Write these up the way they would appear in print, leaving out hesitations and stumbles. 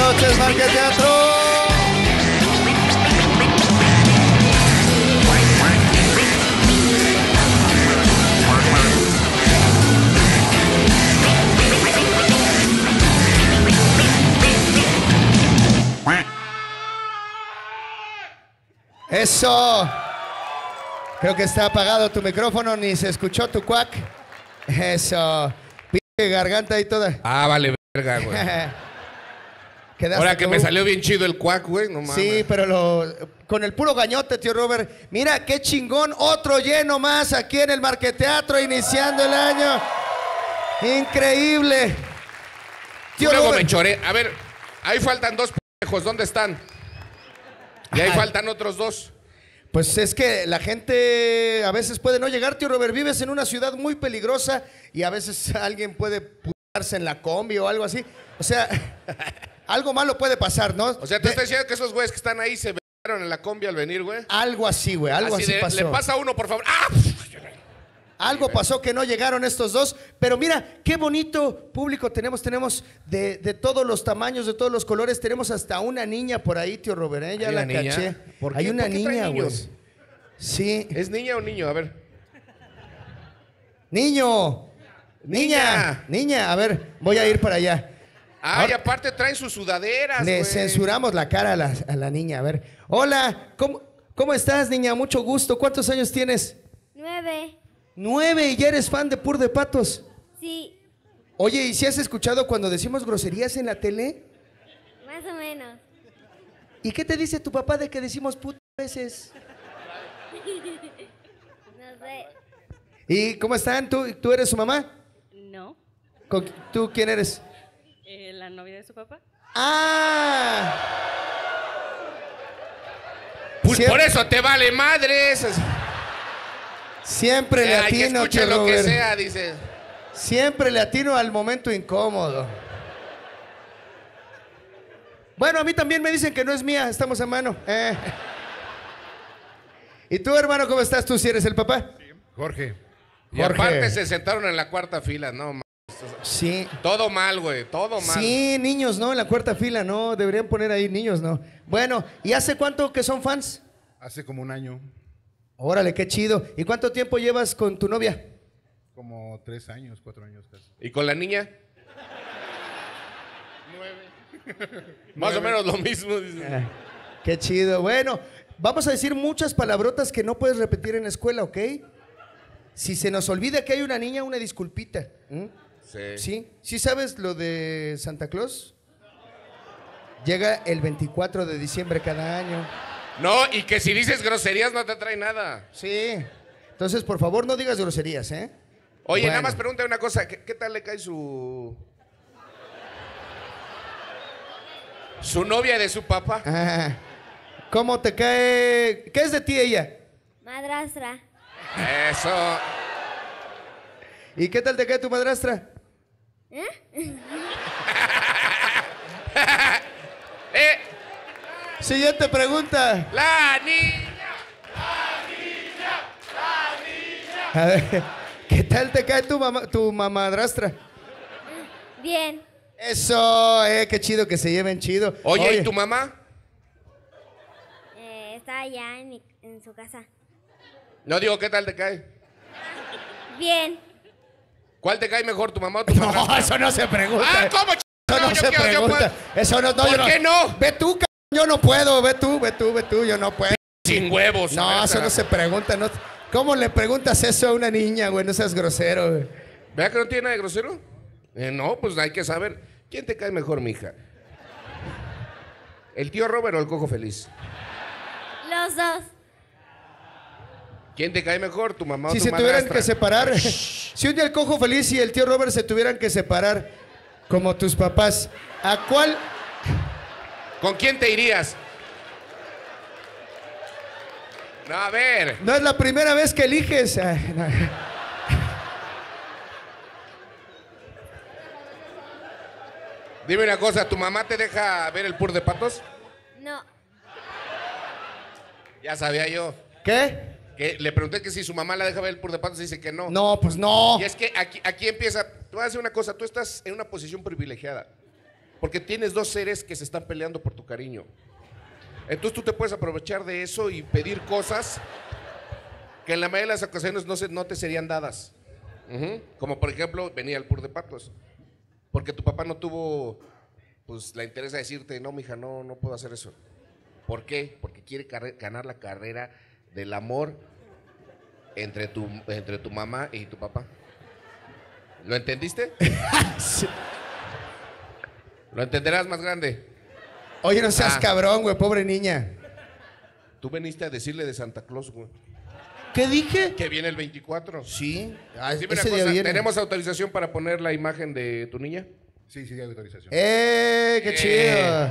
noches, Marqueteatro. Eso. Creo que está apagado tu micrófono, ni se escuchó tu cuac. Eso. Pinche garganta y toda. Ah, vale, verga, güey. Ahora que me salió bien chido el cuac, güey. No mames. Sí, pero con el puro gañote, tío Robert. Mira, qué chingón. Otro lleno más aquí en el Marqueteatro, iniciando el año. Increíble. Tío Luego Robert. Me choré. A ver, ahí faltan dos pendejos. ¿Dónde están? Y ahí faltan otros dos. Pues es que la gente a veces puede no llegar, tío Robert. Vives en una ciudad muy peligrosa y a veces alguien puede putarse en la combi o algo así. O sea, algo malo puede pasar, ¿no? O sea, ¿te estás diciendo que esos güeyes que están ahí se vieron en la combi al venir, güey? Algo así, güey. Algo así pasó. Le pasa a uno, por favor. ¡Ah! Algo pasó que no llegaron estos dos, pero mira, qué bonito público tenemos. Tenemos de todos los tamaños, de todos los colores. Tenemos hasta una niña por ahí, tío Robert, ¿eh? Ya la caché. Hay una niña, güey. Sí. ¿Es niña o niño? A ver. Niño. Niña. A ver, voy a ir para allá. Ay, aparte traen sus sudaderas, Le güey. censuramos la cara a la niña. A ver. Hola, ¿cómo estás, niña? Mucho gusto. ¿Cuántos años tienes? 9. 9, ¿y ya eres fan de Pur de Patos? Sí. Oye, ¿y si has escuchado cuando decimos groserías en la tele? Más o menos. ¿Y qué te dice tu papá de que decimos puto veces? No sé. ¿Y cómo están? ¿Tú eres su mamá? No. ¿Tú quién eres? La novia de su papá. ¡Ah! Pues por eso te vale madres. Siempre le atino, que escuche lo que sea, dice. Siempre le atino al momento incómodo. Bueno, a mí también me dicen que no es mía, estamos a mano. ¿Y tú, hermano, cómo estás? ¿Tú si eres el papá? Sí. Jorge. Y aparte se sentaron en la cuarta fila, no. Sí. Todo mal, güey, todo mal. Sí, niños, ¿no? En la cuarta fila, no. Deberían poner ahí niños, ¿no? Bueno, ¿y hace cuánto que son fans? Hace como un año. Órale, qué chido. ¿Y cuánto tiempo llevas con tu novia? Como 3 años, 4 años casi. ¿Y con la niña? 9. Más o menos lo mismo. Qué chido. Bueno, vamos a decir muchas palabrotas que no puedes repetir en la escuela, ¿ok? Si se nos olvida que hay una niña, una disculpita. Sí. ¿Sí? ¿Sí sabes lo de Santa Claus? Llega el 24 de diciembre cada año. No, y que si dices groserías no te trae nada. Sí. Entonces, por favor, no digas groserías, ¿eh? Oye, Bueno. nada más pregunta una cosa. ¿Qué tal le cae su novia de su papá? ¿Cómo te cae? ¿Qué es de ti ella? Madrastra. Eso. ¿Y qué tal te cae tu madrastra? Siguiente pregunta. La niña. A ver, ¿qué tal te cae tu madrastra? Bien. Eso, qué chido que se lleven chido. Oye, ¿y tu mamá? Está allá en su casa. No digo, ¿qué tal te cae? Bien. ¿Cuál te cae mejor, tu mamá o tu No, madrastra? eso no se pregunta. Ah, ¿cómo? Eso no se pregunta. Eso no, ¿Por qué no? Ve tú, yo no puedo. Ve tú, yo no puedo. Sin huevos. No, eso no se pregunta. No. ¿Cómo le preguntas eso a una niña, güey? No seas grosero, güey. ¿Vea que no tiene nada de grosero? No, pues hay que saber. ¿Quién te cae mejor, mija? ¿El tío Robert o el cojo feliz? Los dos. ¿Quién te cae mejor, tu mamá o Si tu se madrastra? tuvieran que separar, si un día el cojo feliz y el tío Robert se tuvieran que separar como tus papás, ¿a cuál? ¿Con quién te irías? No, a ver. No es la primera vez que eliges. Ay, no. Dime una cosa, ¿tu mamá te deja ver el Pur de Patos? No. Ya sabía yo. ¿Qué? Que le pregunté que si su mamá la deja ver el Pur de Patos y dice que no. No, pues no. Y es que aquí empieza. Te voy a decir una cosa, tú estás en una posición privilegiada. Porque tienes dos seres que se están peleando por tu cariño. Entonces tú te puedes aprovechar de eso y pedir cosas que en la mayoría de las ocasiones no te serían dadas. Como por ejemplo, venir al Pur de Patos. Porque tu papá no tuvo pues la interés de decirte, no, mija, no puedo hacer eso. ¿Por qué? Porque quiere ganar la carrera del amor entre tu mamá y tu papá. ¿Lo entendiste? Sí. Lo entenderás más grande. Oye, no seas cabrón, güey, pobre niña. Tú veniste a decirle de Santa Claus, güey. ¿Qué dije? Que viene el 24. Sí. Dime una cosa, ¿tenemos autorización para poner la imagen de tu niña? Sí, hay autorización. ¡Qué chido!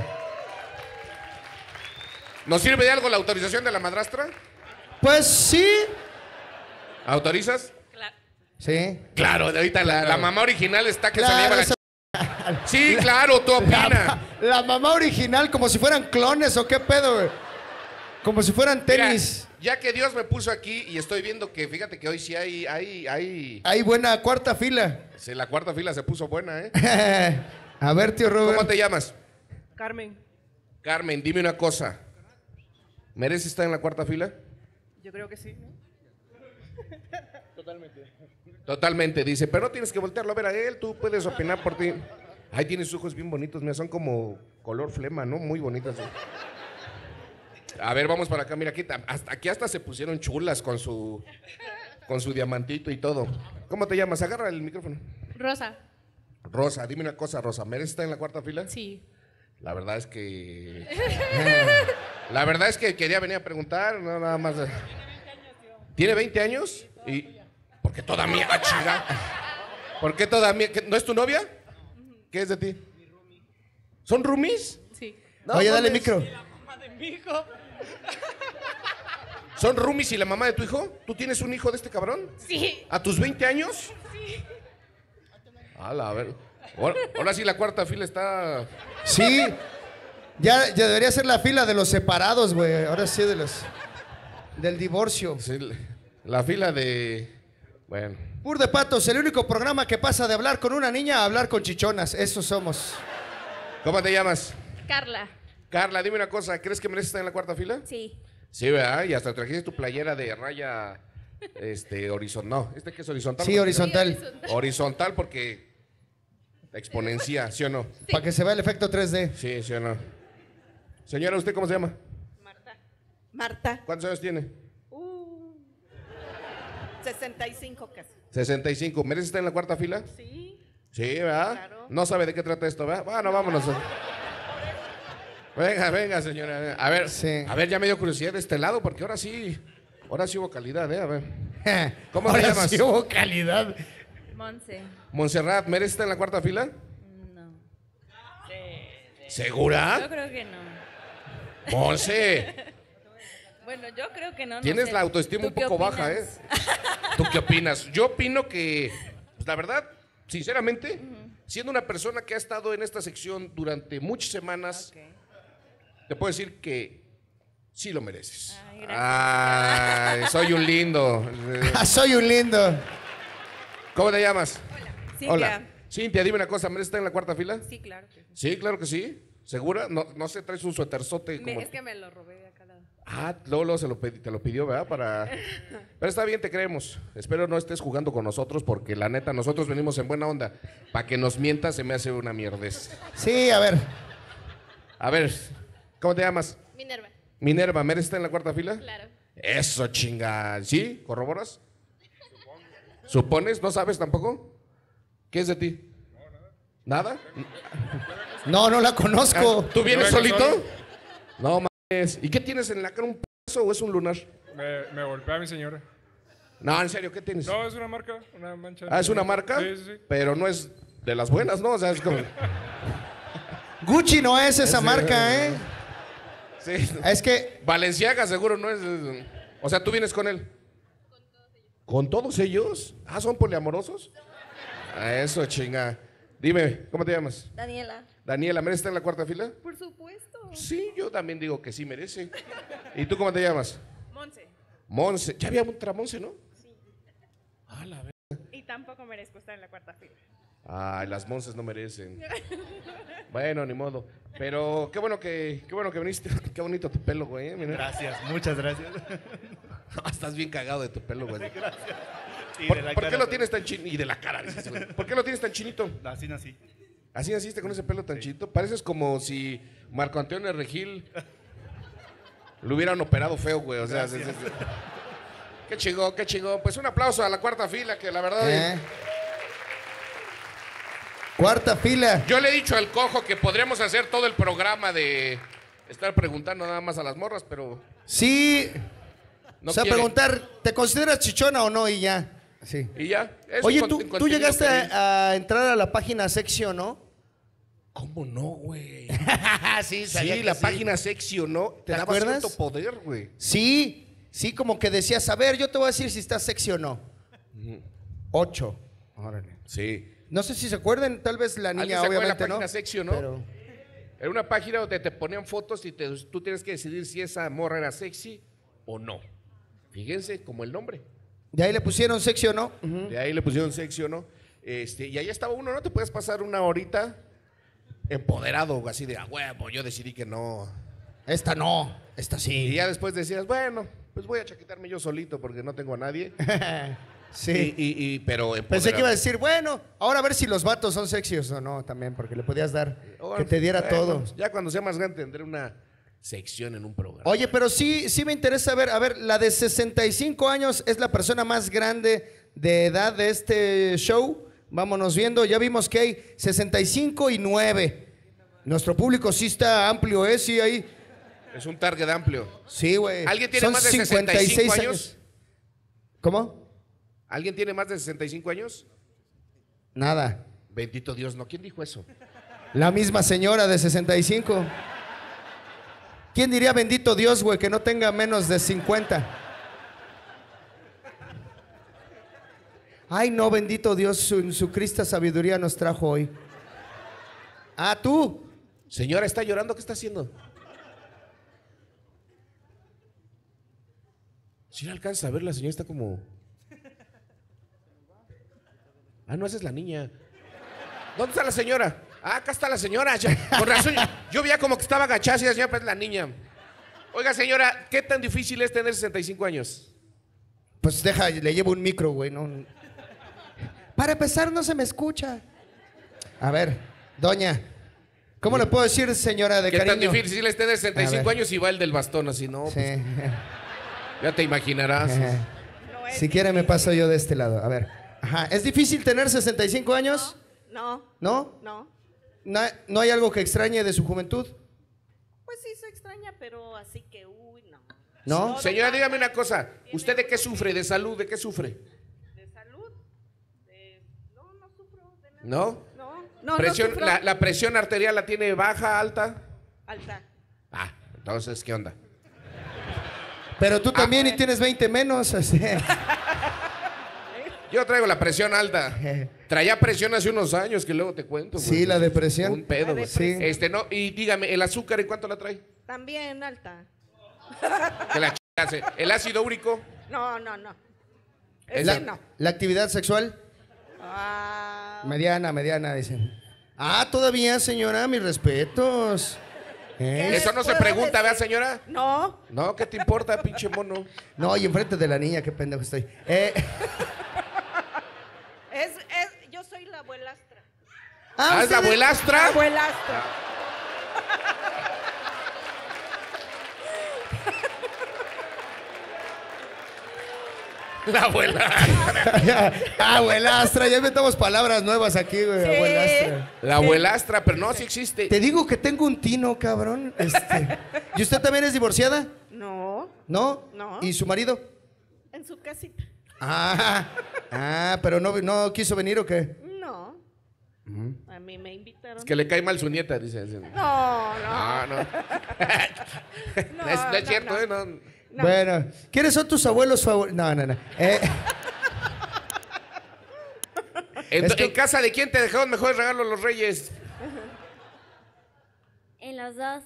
¿Nos sirve de algo la autorización de la madrastra? Pues sí. ¿Autorizas? Claro. Sí. Claro, ahorita la mamá original está que se Claro, le lleva la esa- Sí, claro, tú opina. La mamá original, como si fueran clones o qué pedo, güey. Como si fueran Mira, tenis. ya que Dios me puso aquí y estoy viendo que, fíjate que hoy sí hay Hay buena cuarta fila. sí, la cuarta fila se puso buena, ¿eh? A ver, tío Robert. ¿Cómo te llamas? Carmen, Carmen, dime una cosa. ¿Mereces estar en la cuarta fila? yo creo que sí, ¿no? Totalmente, dice, pero no tienes que voltearlo a ver a él, tú puedes opinar por ti. Ay, tienes ojos bien bonitos, mira, son como color flema, ¿no? Muy bonitos. A ver, vamos para acá, mira, aquí hasta se pusieron chulas con su diamantito y todo. ¿Cómo te llamas? Agarra el micrófono. Rosa. Rosa, dime una cosa, Rosa, ¿mereces estar en la cuarta fila? Sí. La verdad es que... La verdad es que quería venir a preguntar, no, nada más. ¿Tiene 20 años? ¿Y por qué toda mía? ¡Ah, chinga! ¿Por qué toda mía? ¿No es tu novia? ¿Qué es de ti? ¿Son roomies? Sí. Oye, dale mames. micro. Mamá de mi hijo. ¿Son roomies y la mamá de tu hijo? ¿Tú tienes un hijo de este cabrón? Sí. ¿A tus 20 años? Sí. A ver. Ahora sí la cuarta fila está... Sí. Ya debería ser la fila de los separados, güey. Ahora sí, del divorcio. Sí, la fila de... Bueno. Pur de Patos, el único programa que pasa de hablar con una niña a hablar con chichonas. Esos somos. ¿Cómo te llamas? Carla. Carla, dime una cosa. ¿Crees que mereces estar en la cuarta fila? Sí. Sí, ¿verdad? Y hasta trajiste tu playera de raya horizontal. No, ¿este qué es horizontal? Sí, horizontal. Horizontal porque exponencia, ¿sí o no? Para que se vea el efecto 3D. Sí, ¿sí o no? Señora, ¿usted cómo se llama? Marta, ¿Cuántos años tiene? 65 casi. 65. ¿Mereces estar en la cuarta fila? Sí. Sí, ¿verdad? Claro. No sabe de qué trata esto, ¿verdad? Bueno, vámonos. Venga, señora. A ver, Sí. a ver, ya me dio curiosidad de este lado porque ahora sí hubo calidad, ¿eh? A ver. ¿Cómo te Ahora llamas? sí hubo calidad. Monse. Montserrat, ¿mereces estar en la cuarta fila? No. Yo ¿Segura? creo que no. Monse, Bueno, yo creo que no. tienes la autoestima un poco baja, ¿eh? ¿Tú qué opinas? Yo opino que, pues, la verdad, sinceramente, siendo una persona que ha estado en esta sección durante muchas semanas, te puedo decir que sí lo mereces. Ay, gracias. Ay, soy un lindo. Soy un lindo. ¿Cómo te llamas? Cintia. Hola. Cintia, dime una cosa, ¿mereces estar en la cuarta fila? Sí, claro. Que sí. Sí, claro que sí. ¿Segura? No sé, traes un suéterzote como... Es que me lo robé de acá lado. Ah, Lolo te lo pidió, ¿verdad? Pero está bien, te creemos. Espero no estés jugando con nosotros porque la neta, nosotros venimos en buena onda. Para que nos mientas se me hace una mierdez. Sí, a ver. A ver, ¿cómo te llamas? Minerva. Minerva, ¿mereces estar en la cuarta fila? Claro. Eso, chinga. ¿Sí? ¿Corroboras? ¿Supones? ¿No sabes tampoco? ¿Qué es de ti? ¿Nada? No la conozco. ¿Tú vienes Yo vengo solito? solo. No mames. ¿Y qué tienes en la cara? ¿Un pedazo o es un lunar? Me golpea mi señora. No, en serio, ¿qué tienes? No, es una marca, una mancha. Ah, ¿es una marca? Sí, sí, sí. Pero no es de las buenas, ¿no? O sea, es como... Gucci no es esa marca, ¿eh? Sí. Es que Balenciaga seguro no es... O sea, ¿tú vienes con él? ¿Con todos ellos? Ah, ¿son poliamorosos? Ah, eso, chinga. Dime, ¿cómo te llamas? Daniela. Daniela, ¿mereces estar en la cuarta fila? Por supuesto. Sí, yo también digo que sí merece. ¿Y tú cómo te llamas? Monse. Monse. Ya había otra Monse, ¿no? Sí. Ah, la ver... Y tampoco merezco estar en la cuarta fila. Ay, las monces no merecen. Bueno, ni modo. Pero qué bueno que viniste. Qué bonito tu pelo, güey. Mira. Gracias, muchas gracias. Estás bien cagado de tu pelo, güey. Sí, ¿Por, de la por qué cara lo también. tienes tan chinito? Y de la cara, dices, güey. ¿Por qué lo tienes tan chinito? Así nací. ¿Así naciste con ese pelo tan chinito? Pareces como si Marco Antonio Regil lo hubieran operado feo, güey. O sea, qué chingón, qué chingón. Pues un aplauso a la cuarta fila, que la verdad... Cuarta fila. Yo le he dicho al Cojo que podríamos hacer todo el programa de estar preguntando nada más a las morras, pero Sí. no o sea, quiere. preguntar, ¿te consideras chichona o no? Y ya. Sí. Y ya. es Oye, un ¿tú contenido llegaste feliz. a entrar a la página Sexy o no? ¿Cómo no, güey? Sí, Sí, la página Sexy o no te ¿Te daba acuerdas? cierto poder, güey. Sí, como que decías, a ver, yo te voy a decir si estás sexy o no. 8. Órale. Sí. No sé si se acuerdan, tal vez la ¿Alguien niña se acuerda de la obviamente no. página Sexy o no? Pero Era una página donde te ponían fotos y tú tienes que decidir si esa morra era sexy o no. Fíjense, como el nombre. de ahí le pusieron sexy o no. Ujú. De ahí le pusieron sexy o no. Y ahí estaba uno, ¿no? Te puedes pasar una horita empoderado, así de, a huevo, yo decidí que no. Esta no, esta Y sí. ya después decías, bueno, pues voy a chaquetarme yo solito porque no tengo a nadie. Sí. Pero Pensé que iba a empoderado. decir, bueno, ahora a ver si los vatos son sexys o no también, porque le podías dar que te diera Bueno, todo. Ya cuando sea más grande tendré una sección en un programa. Oye, pero sí me interesa ver, a ver, la de 65 años es la persona más grande de edad de este show. Vámonos viendo, ya vimos que hay 65 y 9. Nuestro público sí está amplio, ¿eh? Sí, ahí. Es un target amplio. Sí, güey. ¿Alguien tiene Son más de 65 años? ¿Cómo? ¿Alguien tiene más de 65 años? Nada. Bendito Dios, ¿no? ¿Quién dijo eso? La misma señora de 65. ¿Quién diría bendito Dios, güey, que no tenga menos de 50? Ay, no, bendito Dios, su Crista sabiduría nos trajo hoy. Ah, tú. Señora, ¿está llorando? ¿Qué está haciendo? Si no alcanza a ver, la señora está como... Ah, no, esa es la niña. ¿Dónde está la señora? Ah, acá está la señora. Con razón, yo veía como que estaba agachada y la señora, pues la niña. Oiga, señora, ¿qué tan difícil es tener 65 años? Pues deja, le llevo un micro, güey. No. Para empezar, no se me escucha. A ver, doña, ¿cómo le puedo decir, señora de ¿Qué tan cariño? difícil es tener A 65 ver. años y va el del bastón así? No, Sí. pues, ya te imaginarás. No es Si quiere me paso yo de este lado. A ver. Ajá. ¿Es difícil tener 65 años? No, ¿No? no. ¿No hay algo que extrañe de su juventud? Pues sí se extraña, pero así que, uy, no. ¿No? Señora, dígame una cosa. ¿Usted de qué sufre? ¿De salud? ¿De qué sufre? ¿De salud? No sufro de nada. ¿No? No Presión, sufro. la presión arterial la tiene baja, alta. Alta. Ah, entonces, ¿qué onda? Pero tú también y tienes 20 menos. Así. Yo traigo la presión alta. Traía presión hace unos años que luego te cuento. Sí, güey. la depresión. Un pedo, güey. Sí. No, y dígame, ¿el azúcar en cuánto la trae? También alta. Que la hace. ¿El ácido úrico? No. Ese Esa- no. La actividad sexual, Ah, mediana, dicen. Ah, todavía, señora, mis respetos. Eso no se puedo pregunta, decir? ¿verdad, señora? no. No, ¿qué te importa, pinche mono? No, y enfrente de la niña, qué pendejo estoy. Yo soy la abuelastra. ¿Ah, es la ustedes- abuelastra? Abuelastra. La abuela. Abuelastra, ya inventamos palabras nuevas aquí, güey. Sí. Abuelastra. La abuelastra, pero no, sí existe. Te digo que tengo un tino, cabrón. ¿Y usted también es divorciada? No, ¿No? No. ¿Y su marido? en su casita. Pero no quiso venir o qué? No. A mí me invitaron. Es que le cae mal su nieta, dice. No. Ah, no. No es cierto, no. ¿eh? No. No. Bueno, ¿quiénes son tus abuelos favoritos? No. En casa de quién te dejaron mejores regalos los reyes. En los dos.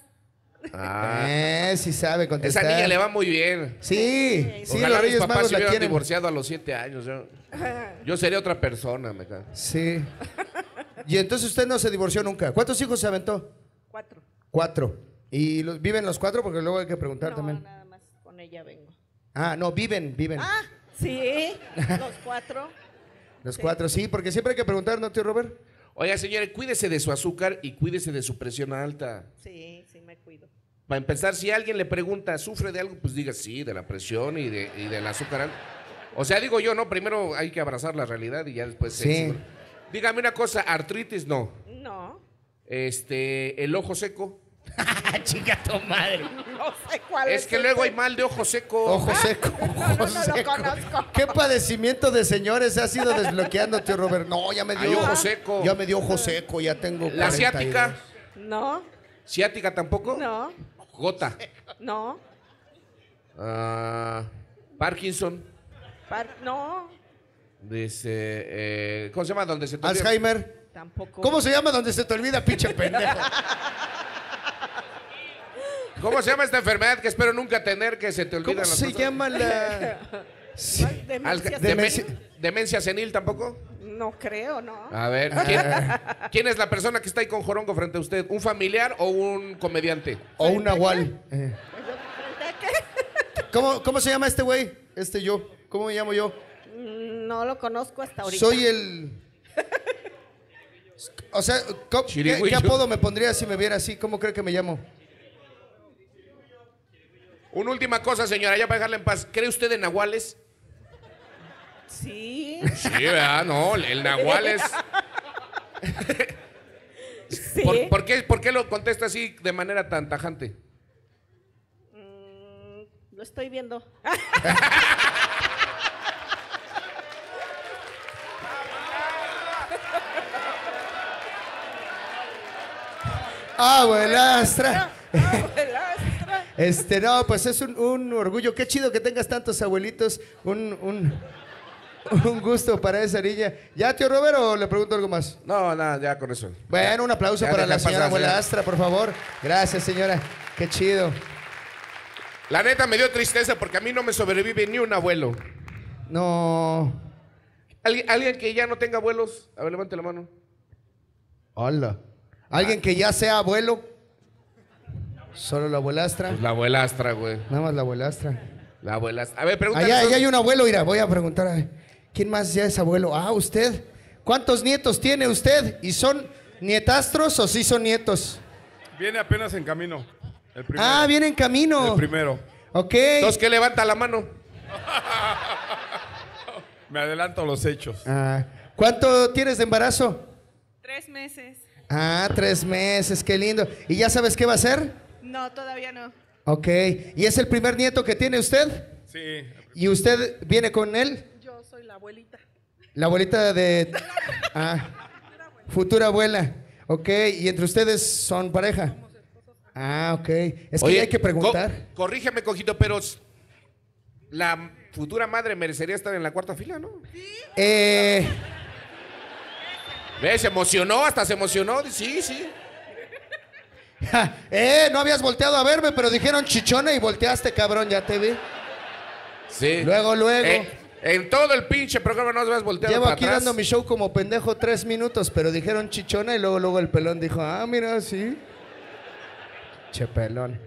Sí sabe contestar. Esa niña le va muy bien. Sí, Ojalá los mis Reyes papás Magos se la hubieran quieren. divorciado a los 7 años. Yo sería otra persona, me cago. Sí. Y entonces usted no se divorció nunca. ¿Cuántos hijos se aventó? 4. 4. ¿Y viven los 4? Porque luego hay que preguntar No, también. nada más con ella vengo. Ah, no, viven. Ah, sí, los 4. Los 4, sí, porque siempre hay que preguntar, ¿no, tío Robert? Oiga, señora, cuídese de su azúcar y cuídese de su presión alta. Sí, me cuido. Para empezar, si alguien le pregunta, ¿sufre de algo? Pues diga sí, de la presión y del azúcar alta. O sea, digo yo, no, primero hay que abrazar la realidad y ya después... Sí. Dígame una cosa, artritis no. No, El ojo seco. Chica tu madre. no sé cuál es. Es que luego hay mal de ojo seco. Ojo seco, ojo no lo seco. conozco. ¿Qué padecimiento de señores se ha sido desbloqueando, tío Robert? No, ya me dio Hay ojo seco. Ya me dio ojo seco, ya tengo La 42. ciática. No, ¿Ciática tampoco? no, Gota. no, Parkinson. no, Dice, ¿cómo se llama? ¿Dónde se te olvida? Alzheimer. tampoco. ¿Cómo se llama donde se te olvida, pinche pendejo? ¿Cómo se llama esta enfermedad que espero nunca tener, que se te olvidan ¿Cómo las se cosas? llama la...? Sí. Demencia Demencia. ¿Demencia senil tampoco? No creo, ¿no? A ver, ¿quién es la persona que está ahí con jorongo frente a usted? ¿Un familiar o un comediante? O un nahual. Pues yo, ¿frente a qué? ¿Cómo se llama este güey? Yo. ¿Cómo me llamo yo? No lo conozco hasta ahorita. Soy el... O sea, ¿qué Chirigüillo. apodo me pondría si me viera así? ¿Cómo cree que me llamo? Una última cosa, señora, ya para dejarla en paz. ¿Cree usted en nahuales? Sí, Sí, ¿verdad? No, el nahual es... sí. ¿Por qué lo contesta así de manera tan tajante? Lo estoy viendo. Abuelastra. Abuelastra. No, pues es un orgullo. Qué chido que tengas tantos abuelitos. Un gusto para esa niña. ¿Ya, tío Robert, o le pregunto algo más? No, nada, ya con eso. Bueno, un aplauso Ya para deja la señora pasar, Abuelastra, por favor. Gracias, señora. Qué chido. La neta me dio tristeza porque a mí no me sobrevive ni un abuelo. No. ¿Alguien que ya no tenga abuelos? A ver, levante la mano. Hola. ¿Alguien que ya sea abuelo? Solo la abuelastra. Pues la abuelastra, güey. Nada más la abuelastra. La abuelastra. A ver, pregúntale. Allá hay un abuelo, mira, voy a preguntar a quién más ya es abuelo. Ah, usted. ¿Cuántos nietos tiene usted? ¿Y son nietastros o sí son nietos? Viene apenas en camino. El primero. Ah, viene en camino. El primero. Ok. Entonces, ¿qué levanta la mano? Me adelanto a los hechos. Ah, ¿cuánto tienes de embarazo? 3 meses. Ah, 3 meses, qué lindo. ¿Y ya sabes qué va a hacer? No, todavía no. Ok. ¿Y es el primer nieto que tiene usted? Sí. ¿Y usted viene con él? Yo soy la abuelita. La abuelita de... Ah, futura abuela. Ok. ¿Y entre ustedes son pareja? Ah, ok. Es que Oye, ya hay que preguntar. Corrígeme, cojito, pero la futura madre merecería estar en la cuarta fila, ¿no? Eh... ¿Ves? Se emocionó, hasta se emocionó. Sí, sí. no habías volteado a verme, pero dijeron chichona y volteaste, cabrón, ya te vi. Sí. Luego. En todo el pinche programa no has volteado Llevo para aquí atrás. dando mi show como pendejo 3 minutos, pero dijeron chichona y luego el pelón dijo, ah, mira, sí. Che pelón.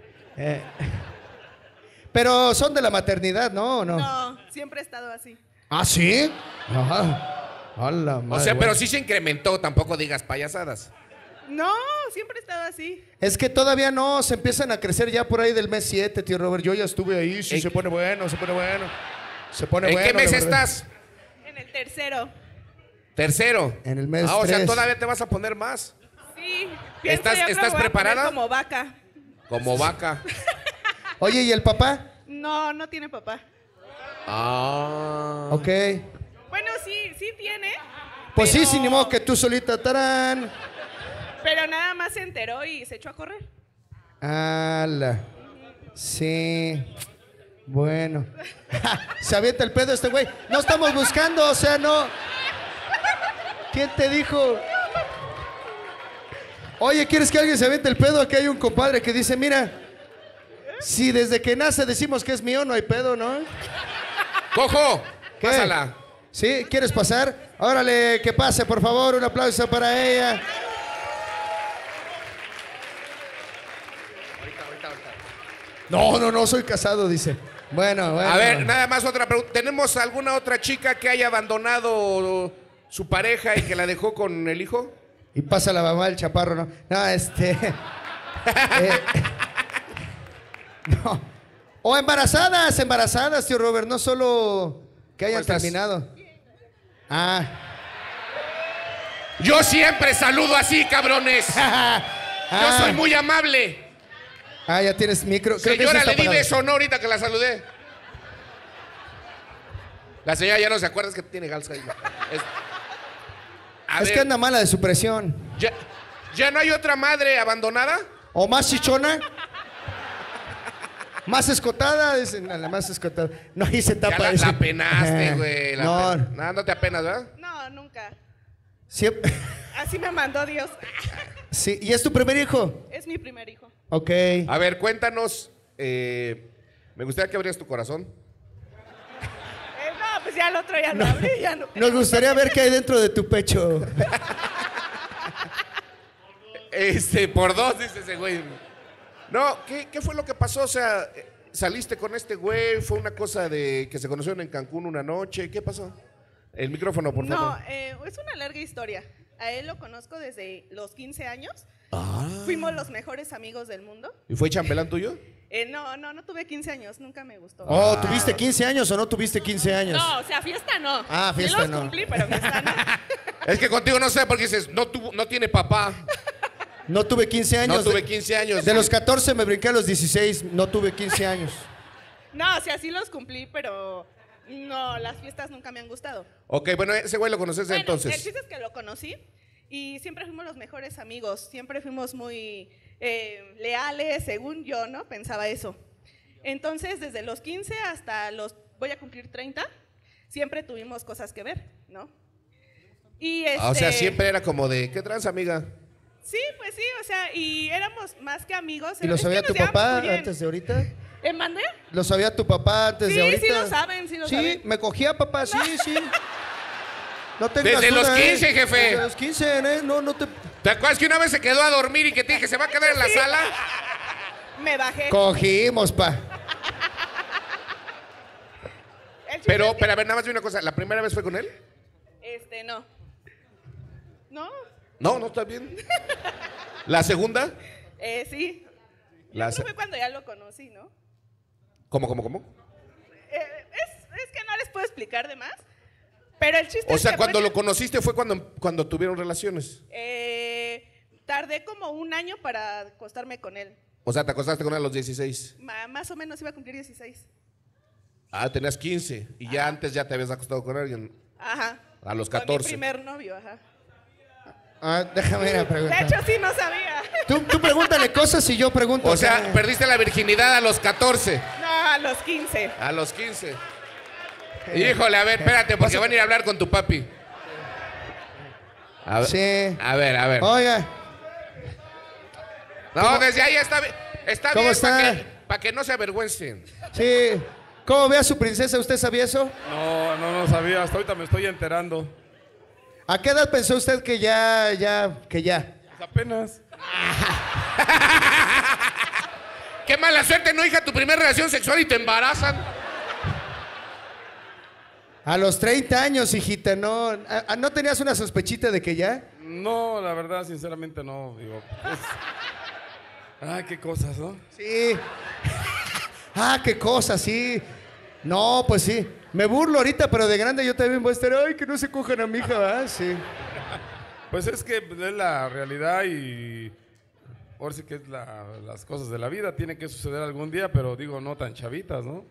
Pero son de la maternidad, ¿no? ¿O no? No, siempre he estado así. ¿Ah, sí? Ajá. A la O madre, sea, pero güey. sí se incrementó, tampoco digas payasadas. No, siempre he estado así. Es que todavía no, se empiezan a crecer ya por ahí del mes 7, tío Robert. Yo ya estuve ahí, sí, ¿En se pone bueno, se pone bueno. Se pone ¿En bueno. qué mes la verdad. estás? En el tercero. Tercero. En el mes O sea, 3. todavía te vas a poner más. Sí. pienso, ¿Estás- yo creo estás que voy a preparada? poner como vaca. Como vaca. Oye, ¿y el papá? No, no tiene papá. Ah. Ok. Bueno, sí tiene. Pues sí, pero- sin ni modo que tú solita, tarán. Pero nada más se enteró y se echó a correr. Ala. Sí. Bueno. Se avienta el pedo este güey. No estamos buscando, o sea, no. ¿Quién te dijo? Oye, ¿quieres que alguien se aviente el pedo? Aquí hay un compadre que dice, mira, si desde que nace decimos que es mío, no hay pedo, ¿no? ¡Cojo! ¿Qué? Pásala. ¿Sí? ¿Quieres pasar? Órale, que pase, por favor. Un aplauso para ella. No, soy casado, dice. Bueno. A ver, nada más otra pregunta. ¿Tenemos alguna otra chica que haya abandonado su pareja y que la dejó con el hijo? Y pasa la mamá del chaparro, ¿no? No, no. O embarazadas, tío Robert, no solo que hayan terminado. Ah. Yo siempre saludo así, cabrones. Yo soy muy amable. Ah, ya tienes micro. Creo que Señora, ese le está di apagado. beso, ¿no? Ahorita que la saludé. La señora ya no se acuerda, es que tiene galsa ahí. Es que anda mala de su presión. ¿Ya no hay otra madre abandonada? ¿O más chichona? ¿Más escotada? Dicen, la más escotada. No, ahí se tapa. Ya la penaste, güey. No te apenas, ¿verdad? No, nunca. Siempre. Así me mandó Dios. Sí, ¿y es tu primer hijo? Es mi primer hijo. Ok. A ver, cuéntanos. Me gustaría que abrieras tu corazón. No, pues ya el otro ya lo abrí, ya no. Nos gustaría ver qué hay dentro de tu pecho. Por dos, dice ese güey. No, ¿qué fue lo que pasó? O sea, saliste con este güey, fue una cosa de que se conocieron en Cancún una noche. ¿Qué pasó? El micrófono, por favor. No, es una larga historia. A él lo conozco desde los 15 años. Fuimos los mejores amigos del mundo. ¿Y fue chambelán tuyo? No tuve 15 años, nunca me gustó. Oh, ¿tuviste 15 años o no tuviste 15 años? No, o sea, fiesta no. Ah, fiesta sí los no. cumplí, pero fiesta no. Es que contigo no sé porque dices, no tiene papá. No tuve 15 años. No tuve 15 años. De los 14 me brinqué a los 16, no tuve 15 años. No, o sea, sí los cumplí, pero no, las fiestas nunca me han gustado. Ok, bueno, ese güey lo conoces Bueno, entonces. el chiste es que lo conocí y siempre fuimos los mejores amigos, siempre fuimos muy leales, según yo, ¿no? Pensaba eso. Entonces, desde los 15 hasta voy a cumplir 30, siempre tuvimos cosas que ver, ¿no? Y O sea, siempre era como de, ¿qué trans, amiga? Sí, pues sí, o sea, y éramos más que amigos. ¿Y lo Es sabía que tu nos llevamos papá muy bien. antes de ahorita? ¿Mandé? ¿Lo sabía tu papá antes Sí, de ahorita? sí lo saben, sí lo Sí, saben. me cogía papá, sí. No tengas Desde los duda, 15, jefe. Desde los 15, ¿eh? No te... ¿Te acuerdas que una vez se quedó a dormir y que te dije, se va a quedar en la sala? Me bajé. Cogimos, pa. El chiste Pero es que- a ver, nada más de una cosa. ¿La primera vez fue con él? No. ¿No? No, está bien. ¿La segunda? Sí. La Eso se- fue cuando ya lo conocí, ¿no? ¿Cómo? Es que no les puedo explicar de más. Pero el chiste O es sea, que cuando fue lo conociste fue cuando tuvieron relaciones. tardé como un año para acostarme con él. O sea, te acostaste con él a los 16. Más o menos iba a cumplir 16. Ah, tenías 15. Y ya antes ya te habías acostado con alguien. Ajá. A los Con 14. mi primer novio, ajá. Ah, déjame ir a De preguntar. hecho, sí, no sabía. Tú pregúntale cosas y yo pregunto. O sea, acá. perdiste la virginidad a los 14. No, a los 15. A los 15. Híjole, a ver, espérate, porque van a ir a hablar con tu papi. A ver, Sí. a ver. Oiga, No, desde ahí está bien. Está ¿Cómo bien está? para que no se avergüencen. sí. ¿Cómo ve a su princesa? ¿Usted sabía eso? No sabía. Hasta ahorita me estoy enterando. ¿A qué edad pensó usted que ya? Pues apenas. Qué mala suerte, ¿no, hija? Tu primera relación sexual y te embarazan. A los 30 años, hijita, ¿no? ¿No tenías una sospechita de que ya? No, la verdad, sinceramente no. Digo, qué cosas, ¿no? Sí. Qué cosa, sí. No, pues sí. Me burlo ahorita, pero de grande yo también voy a estar, ay, que no se cojan a mi hija, ¿verdad? Sí. Pues es que es la realidad y ahora sí que es las cosas de la vida. Tiene que suceder algún día, pero digo, no tan chavitas, ¿no?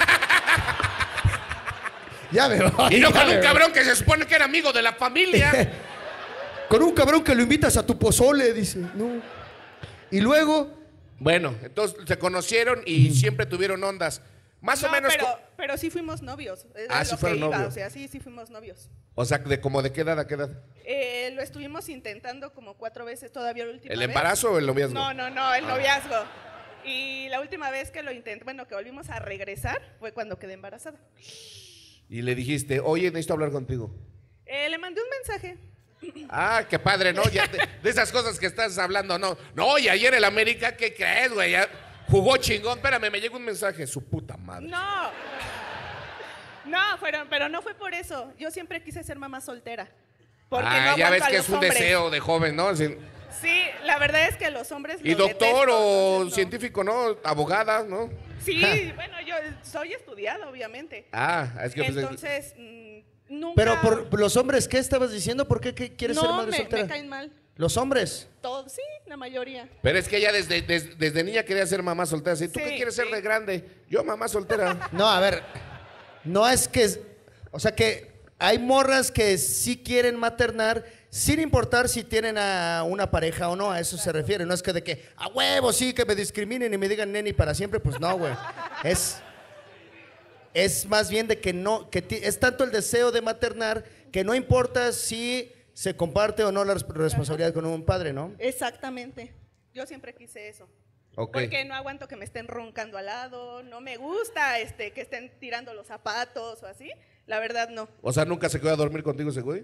Ya me voy. Y no ya con me un voy. cabrón que se supone que era amigo de la familia. Con un cabrón que lo invitas a tu pozole, dice. No. Y luego, Bueno, entonces se conocieron y siempre tuvieron ondas. Más o No, menos. pero sí fuimos novios. Es Sí lo fueron que iba, novios. O sea, sí fuimos novios. O sea, ¿como de qué edad a qué edad? Lo estuvimos intentando como 4 veces todavía la última ¿El vez. embarazo o el noviazgo? No, el noviazgo. Y la última vez que lo intenté, bueno, que volvimos a regresar, fue cuando quedé embarazada. Y le dijiste, oye, necesito hablar contigo. Le mandé un mensaje. Ah, qué padre, ¿no? Ya de esas cosas que estás hablando, no. No, y ayer el América, ¿qué crees, güey? Ya jugó chingón. Espérame, me llegó un mensaje. Su puta madre. No. Pero no fue por eso. Yo siempre quise ser mamá soltera. Porque no ya ves aguanto a que los es un hombres. deseo de joven, ¿no? Sí. Sí, la verdad es que los hombres Y los doctor detesto, o entonces no. científico, ¿no? Abogada, ¿no? Sí, bueno, yo soy estudiada, obviamente. Es que... Entonces, nunca... Pero por los hombres, ¿qué estabas diciendo? ¿Por qué quieres ser madre soltera? me caen mal. Los hombres. Todos, sí, la mayoría. Pero es que ella desde niña quería ser mamá soltera. ¿Sí? ¿Tú Sí, qué quieres ser sí. de grande? Yo, mamá soltera. No, a ver, no es que, o sea que hay morras que sí quieren maternar sin importar si tienen a una pareja o no, a eso se refiere. No es que de que, a huevo, sí, que me discriminen y me digan neni para siempre, pues no, güey. Es más bien de que no, es tanto el deseo de maternar que no importa si se comparte o no la responsabilidad con un padre, ¿no? Exactamente. Yo siempre quise eso. Ok. Porque no aguanto que me estén roncando al lado, no me gusta que estén tirando los zapatos o así. La verdad, no. O sea, ¿nunca se quedó a dormir contigo ese güey?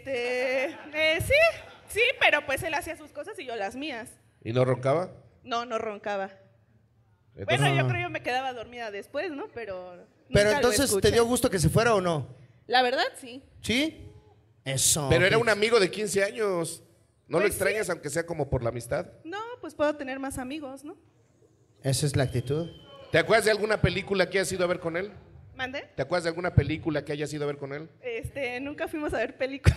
Sí, pero pues él hacía sus cosas y yo las mías. ¿Y no roncaba? No roncaba. Entonces, Bueno, yo creo yo me quedaba dormida después, ¿no? Pero Pero nunca lo entonces, ¿te escuché. dio gusto que se fuera o no? La verdad, sí. ¿Sí? Eso. Pero era Pix. un amigo de 15 años. ¿No lo Pues extrañas aunque sea como por la amistad? No, pues puedo tener más amigos, ¿no? Esa es la actitud. ¿Te acuerdas de alguna película que hayas ido a ver con él? ¿Mande? ¿Te acuerdas de alguna película que hayas ido a ver con él? Nunca fuimos a ver películas.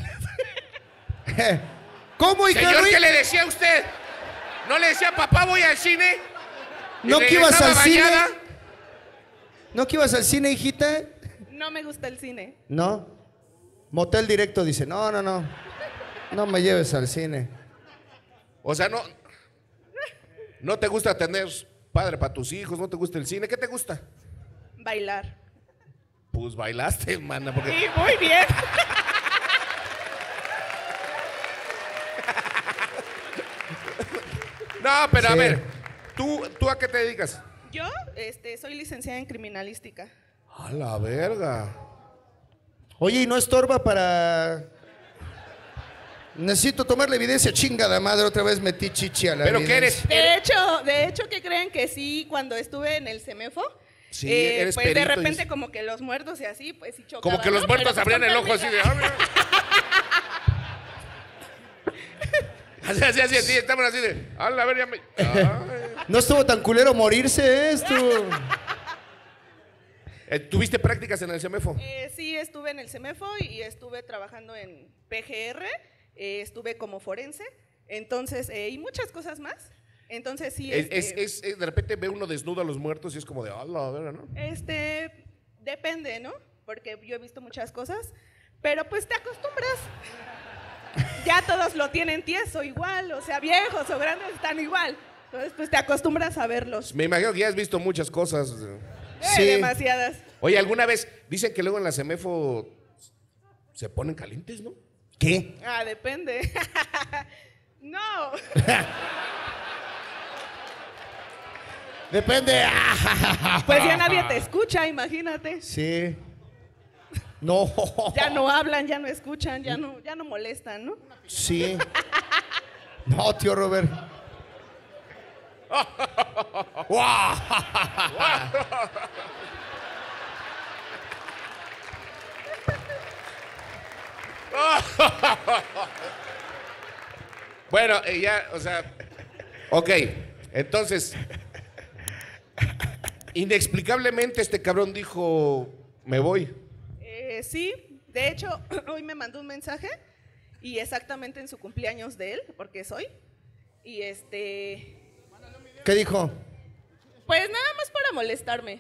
¿Cómo, hija Señor, Ruiz? ¿qué le decía a usted? ¿No le decía, papá, voy al cine? ¿Y ¿No que ibas regresaba al cine? bañada? ¿No que ibas al cine, hijita? No me gusta el cine. No. Motel directo dice, no. No me lleves al cine. O sea, no te gusta tener padre para tus hijos, no te gusta el cine. ¿Qué te gusta? Bailar. Pues bailaste, mana, porque... Sí, muy bien. No, pero a Sí. ver, ¿tú a qué te dedicas? Yo soy licenciada en criminalística. A la verga. Oye, ¿y no estorba para...? Necesito tomar la evidencia, chingada madre, otra vez metí chichi a la ¿Pero qué evidencia. eres? De hecho, ¿qué creen que sí? Cuando estuve en el CEMEFO, Sí, eres pues de perito, repente dices. como que los muertos y así, pues sí chocaban. Como que los ¿no? muertos Pero, pues, abrían el ojo así de... "Ah, mira". Así, estaban así de... A la verga, me... Ay. No estuvo tan culero morirse, esto. ¿Tuviste prácticas en el CEMEFO? Sí, estuve en el CEMEFO y estuve trabajando en PGR, estuve como forense, entonces, y muchas cosas más. Entonces sí, De repente ve uno desnudo a los muertos y es como de... A la verga, ¿no? depende, ¿no? Porque yo he visto muchas cosas, pero pues te acostumbras. Ya todos lo tienen tieso igual, o sea, viejos o grandes están igual. Entonces, pues te acostumbras a verlos. Me imagino que ya has visto muchas cosas. Sí. Demasiadas. Oye, ¿alguna vez dicen que luego en la CEMEFO se ponen calientes, no? ¿Qué? Ah, depende. No. Depende. Pues ya nadie te escucha, imagínate. Sí. No. Ya no hablan, ya no escuchan, ya no molestan, ¿no? Sí. No, tío Robert. Bueno, ya, o sea... Ok, entonces... Inexplicablemente este cabrón dijo... Me voy. Sí, de hecho, hoy me mandó un mensaje y exactamente en su cumpleaños de él, porque es hoy. Y ¿Qué dijo? pues nada más para molestarme.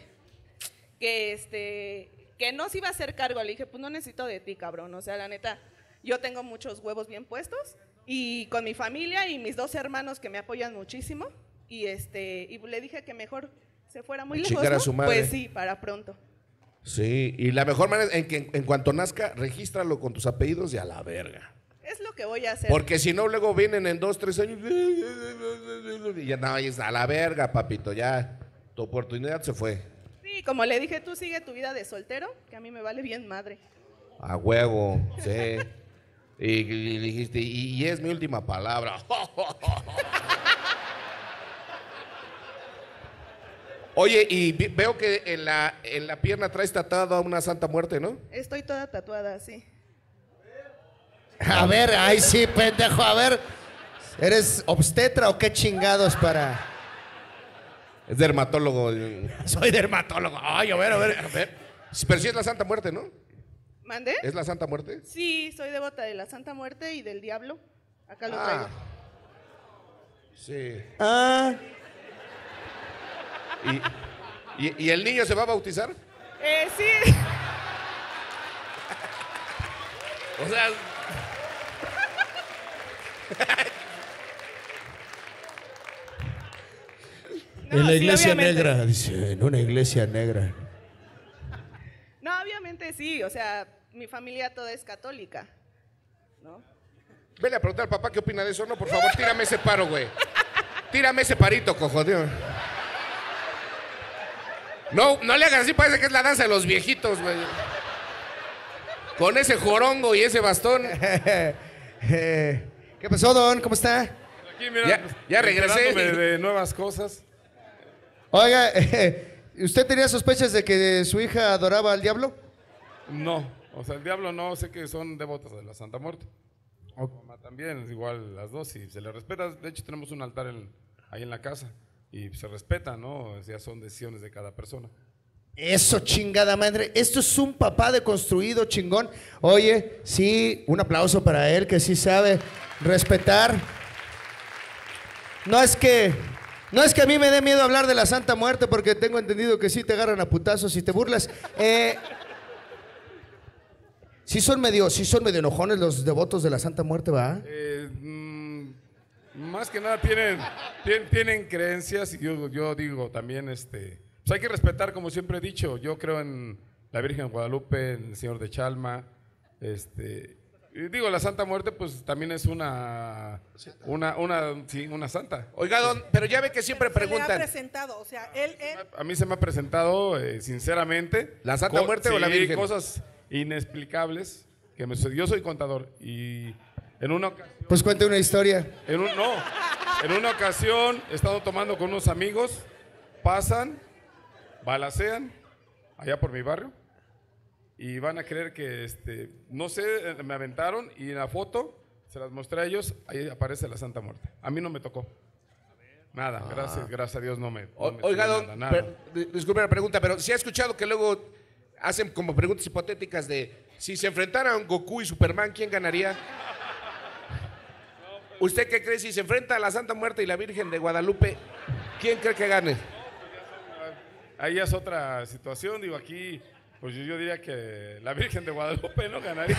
Que no se iba a hacer cargo. Le dije, pues no necesito de ti, cabrón. O sea, la neta, yo tengo muchos huevos bien puestos y con mi familia y mis 2 hermanos que me apoyan muchísimo. Y le dije que mejor se fuera muy lejos, Chingar a ¿no? su madre. Pues sí, para pronto. Sí, y la mejor manera en que en cuanto nazca, regístralo con tus apellidos y a la verga. Es lo que voy a hacer. Porque si no, luego vienen en 2, 3 años y ya no, es a la verga, papito, ya tu oportunidad se fue. Sí, Sí, como le dije, tú sigue tu vida de soltero, que a mí me vale bien madre. A huevo, sí. Y le dijiste, y es mi última palabra. Oye, y veo que en la pierna traes tatuada una Santa Muerte, ¿no? Estoy toda tatuada, sí. A ver, ay sí, pendejo, a ver. ¿Eres obstetra o qué chingados para...? Es dermatólogo. Soy dermatólogo. Ay, a ver, a ver. A ver. Pero sí es la Santa Muerte, ¿no? ¿Mande? ¿Es la Santa Muerte? Sí, soy devota de la Santa Muerte y del Diablo. Acá lo traigo. Sí. Ah, ¿Y el niño se va a bautizar? Sí. O sea... No, en la sí, iglesia obviamente. negra, dice, en una iglesia negra. No, obviamente sí, o sea, mi familia toda es católica, ¿no? Vele a preguntar al papá qué opina de eso. No, por favor, tírame ese paro, güey. Tírame ese parito, cojo, tío. No, no le hagas así, parece que es la danza de los viejitos, güey. Con ese jorongo y ese bastón. ¿Qué pasó, don? ¿Cómo está? Aquí, mira, Ya regresé. enterándome de nuevas cosas. Oiga, ¿usted tenía sospechas de que su hija adoraba al diablo? No, o sea, el diablo no, sé que son devotas de la Santa Muerte. Mi mamá también, es igual las dos, y se le respeta. De hecho, tenemos un altar ahí en la casa, y se respeta, ¿no? Ya son decisiones de cada persona. Eso, chingada madre. Esto es un papá deconstruido, chingón. Oye, sí, un aplauso para él, que sí sabe respetar. No es que a mí me dé miedo hablar de la Santa Muerte, porque tengo entendido que sí te agarran a putazos y te burlas. Sí son medio enojones los devotos de la Santa Muerte, ¿va? Más que nada tienen creencias, y yo digo también, pues hay que respetar, como siempre he dicho. Yo creo en la Virgen de Guadalupe, en el Señor de Chalma, y digo, la Santa Muerte pues también es una santa. Oiga, don, pero ya ve que siempre Se le ha preguntan. presentado, o sea, él A mí se me ha presentado, sinceramente, ¿La Santa Muerte o la Virgen? Cosas inexplicables que me sucedió. Yo soy contador y en una ocasión, Pues cuente una historia. en una ocasión, estando tomando con unos amigos, pasan, balacean allá por mi barrio y van a creer que, no sé, me aventaron, y en la foto se las mostré a ellos, ahí aparece la Santa Muerte. A mí no me tocó. Nada, gracias a Dios no me Oiga, tocó don, nada. disculpe la pregunta, pero ¿sí ha escuchado que luego hacen como preguntas hipotéticas de si se enfrentaran Goku y Superman, ¿quién ganaría? ¿Usted qué cree? Si se enfrenta a la Santa Muerte y la Virgen de Guadalupe, ¿quién cree que gane? Ahí es otra situación, digo, aquí, pues yo diría que la Virgen de Guadalupe no ganaría.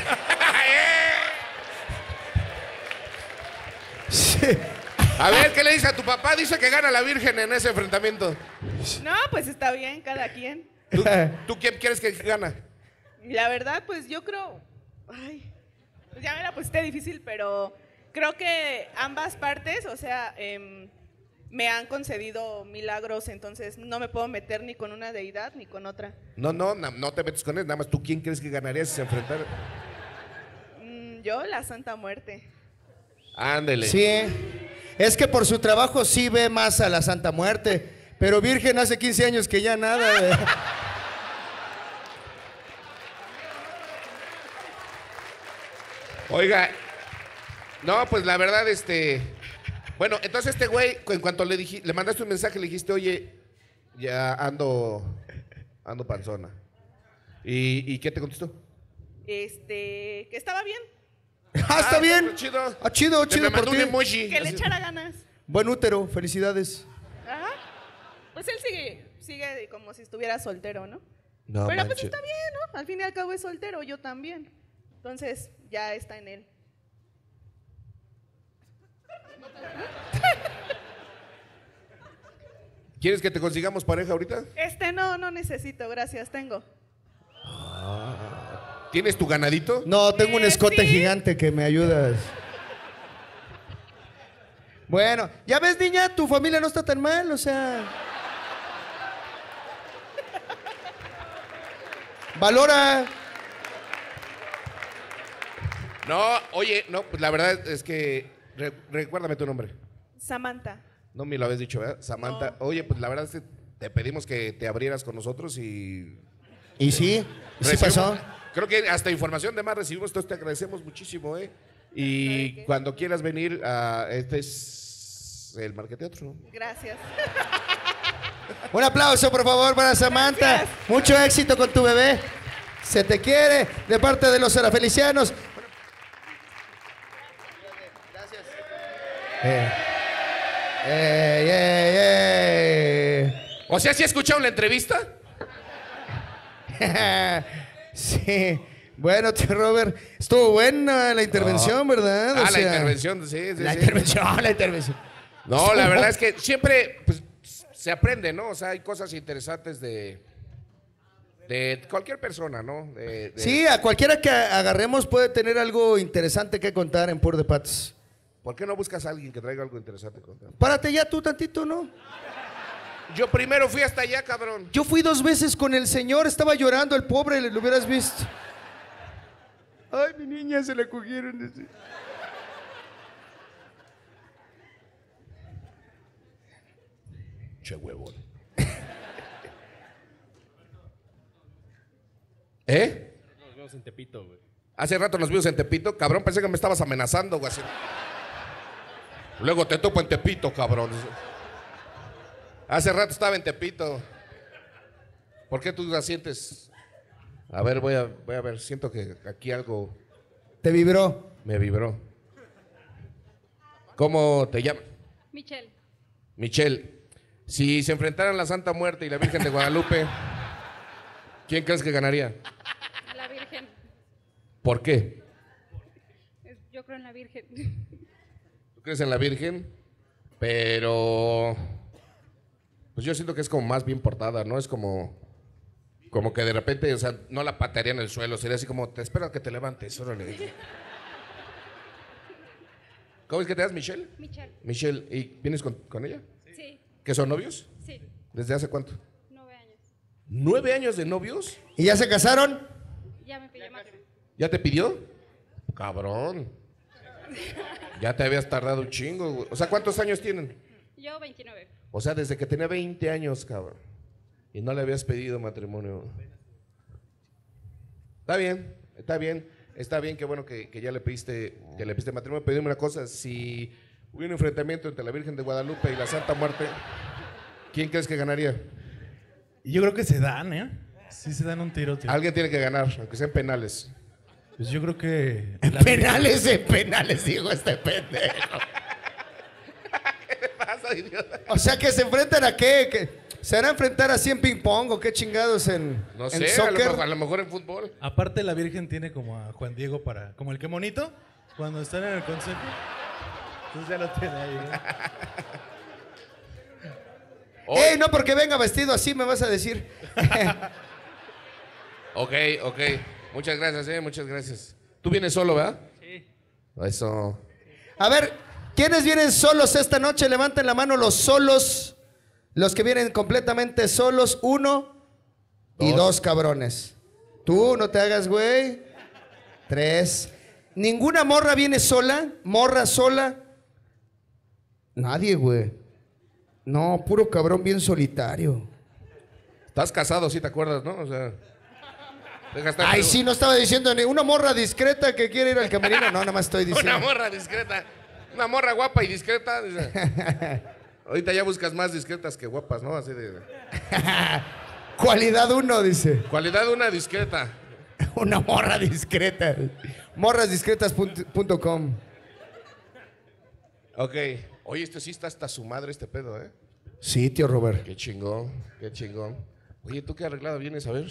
A ver, ¿qué le dice a tu papá? Dice que gana la Virgen en ese enfrentamiento. No, pues está bien, cada quien. ¿Tú quién quieres que gana? La verdad, pues yo creo, pues ya me la pusiste difícil, pero creo que ambas partes, o sea, me han concedido milagros, entonces no me puedo meter ni con una deidad ni con otra. No te metes con él, nada más tú quién crees que ganaría si se enfrentara. Yo, la Santa Muerte. Ándele. Sí, es que por su trabajo sí ve más a la Santa Muerte, pero Virgen hace 15 años que ya nada. Oiga, no, pues la verdad, bueno, entonces este güey, en cuanto le mandaste un mensaje, le dijiste, oye, ya ando panzona. ¿Y qué te contestó? Que estaba bien, Ah, está bien. Chido. Ah, chido, Que chido me por mandó un ti. emoji. que le Así. echara ganas. Buen útero, felicidades. Ajá. Pues él sigue como si estuviera soltero, ¿no? No Pero pues manches. está bien, ¿no? Al fin y al cabo es soltero, yo también. Entonces, ya está en él. ¿Quieres que te consigamos pareja ahorita? No necesito, gracias, tengo. ¿Tienes tu ganadito? No, tengo un escote sí. gigante que me ayuda. Bueno, ya ves, niña, tu familia no está tan mal, o sea. Valora. No, oye, no, pues la verdad es que recuérdame tu nombre. Samantha. No me lo habías dicho, ¿verdad? Samantha. No. Oye, pues la verdad es que te pedimos que te abrieras con nosotros y ¿Y sí? ¿Sí recibimos- pasó? Creo que hasta información de más recibimos, entonces te agradecemos muchísimo, ¿eh? Y cuando quieras venir, este es el Marqueteatro. Gracias. Un aplauso, por favor, para Samantha. Gracias. Mucho éxito con tu bebé. Se te quiere de parte de los serafelicianos. Gracias. O sea, ¿sí escucharon la entrevista? Sí. Bueno, tío Robert, estuvo buena la intervención, ¿verdad? O La sea, intervención, sí, sí, La sí. intervención. No, la verdad es que siempre pues, se aprende, ¿no? O sea, hay cosas interesantes de cualquier persona, ¿no? Sí, a cualquiera que agarremos puede tener algo interesante que contar en Pur de Patas. ¿Por qué no buscas a alguien que traiga algo interesante que contar? Párate ya tú tantito, ¿no? Yo primero fui hasta allá, cabrón. Yo fui 2 veces con el señor, estaba llorando el pobre, lo hubieras visto. Ay, mi niña se la cogieron. Che huevón. ¿Eh? Nos vemos en Tepito, güey. Hace rato nos vimos en Tepito. Cabrón, pensé que me estabas amenazando, güey. Así. Luego te topo en Tepito, cabrón. Hace rato estaba en Tepito. ¿Por qué tú la sientes? A ver, voy a ver. Siento que aquí algo Te vibró. me vibró. ¿Cómo te llamas? Michelle. Michelle. Si se enfrentaran la Santa Muerte y la Virgen de Guadalupe, ¿quién crees que ganaría? A la Virgen. ¿Por qué? Yo creo en la Virgen. ¿Tú crees en la Virgen? Pero pues yo siento que es como más bien portada, ¿no? Es como que de repente, o sea, no la patearía en el suelo, sería así como, te espero a que te levantes, órale. ¿Cómo es que te das, Michelle? Michelle. Michelle, ¿y vienes con ella? Sí, ¿Que son novios? sí. ¿Desde hace cuánto? 9 años. ¿9 años de novios? ¿Y ya se casaron? Ya me pidió matrimonio. ¿Ya te pidió? Cabrón. Ya te habías tardado un chingo, güey. O sea, ¿cuántos años tienen? Yo 29. O sea, desde que tenía 20 años, cabrón. Y no le habías pedido matrimonio. Está bien, está bien. Está bien, qué bueno que ya le pediste matrimonio. Pero dime una cosa, si hubiera un enfrentamiento entre la Virgen de Guadalupe y la Santa Muerte, ¿quién crees que ganaría? Y yo creo que se dan, ¿eh? Sí se dan un tiro, tío. Alguien tiene que ganar, aunque sean penales. Pues yo creo que... Penales, dijo este pendejo. ¿Qué pasa, idiota? O sea, que se enfrentan a qué? ¿Se van a enfrentar así en ping pong o qué chingados en, No en sé, soccer? a lo mejor en fútbol. Aparte la Virgen tiene como a Juan Diego como el que monito, cuando están en el consejo. Entonces ya lo tiene ahí, ¿no? ¡Ey, no porque venga vestido así me vas a decir! Ok. Muchas gracias, muchas gracias. Tú vienes solo, ¿verdad? Sí. Eso. A ver, ¿quiénes vienen solos esta noche? Levanten la mano los solos. Los que vienen completamente solos. 1 y 2 cabrones. Tú, no te hagas, güey. 3. ¿Ninguna morra viene sola? ¿Morra sola? Nadie, güey. No, puro cabrón bien solitario. Estás casado, sí te acuerdas, ¿no? O sea. deja estar- Ay, sí, no estaba diciendo ni una morra discreta que quiere ir al camerino. No, nada más estoy diciendo. Una morra discreta. Una morra guapa y discreta. Dice. Ahorita ya buscas más discretas que guapas, ¿no? Así de. Cualidad 1, dice. Cualidad una discreta. Una morra discreta. Morrasdiscretas.com. Ok. Oye, este sí está hasta su madre este pedo, ¿eh? Sí, tío Robert. Qué chingón, qué chingón. Oye, ¿tú qué arreglado vienes a ver?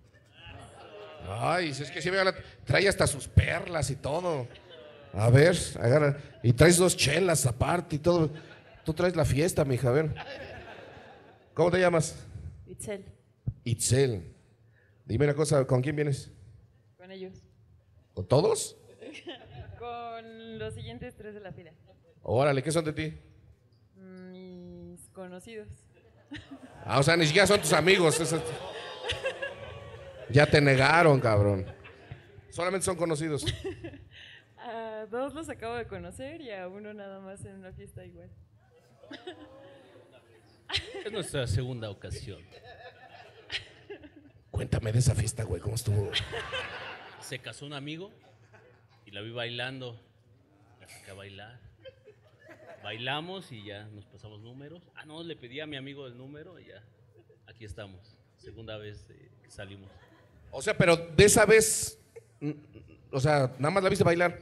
Ay, si es que sí me trae hasta sus perlas y todo. A ver, agarra. Y traes 2 chelas aparte y todo. Tú traes la fiesta, mija, a ver. ¿Cómo te llamas? Itzel. Itzel. Dime una cosa, ¿con quién vienes? Con ellos. ¿Con todos? Con los siguientes 3 de la fila. Órale, ¿qué son de ti? Mis conocidos. Ah, o sea, ni siquiera son tus amigos. Ya te negaron, cabrón. Solamente son conocidos. A 2 los acabo de conocer y a 1 nada más en una fiesta igual. Es nuestra segunda ocasión. Cuéntame de esa fiesta, güey, ¿cómo estuvo? Se casó un amigo y la vi bailando. La saqué a bailar. Bailamos y ya nos pasamos números. Ah, no, le pedí a mi amigo el número y ya. Aquí estamos. Segunda vez que salimos. O sea, pero de esa vez, o sea, nada más la viste bailar.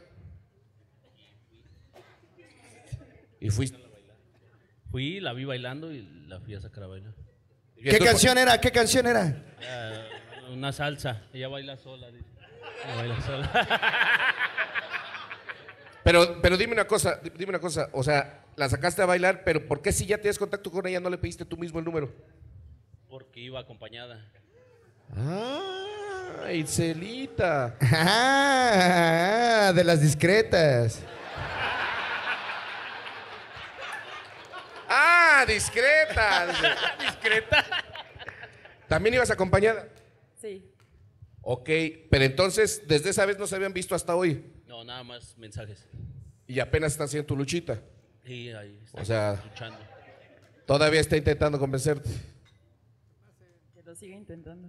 Y fuiste. Fui, la vi bailando y la fui a sacar a bailar. ¿Qué canción era? ¿Qué canción era? Una salsa. Ella baila sola, dice. Ella baila sola. Pero dime una cosa, o sea, la sacaste a bailar, pero ¿por qué si ya tienes contacto con ella no le pediste tú mismo el número? Porque iba acompañada. Ah, Itzelita. Ah, de las discretas. Ah, discreta. Discreta. ¿También ibas acompañada? Sí. Ok, pero entonces, desde esa vez no se habían visto hasta hoy. No, nada más mensajes. Y apenas están haciendo tu luchita. Sí, ahí está. O sea, luchando. todavía está intentando convencerte. Que lo siga intentando.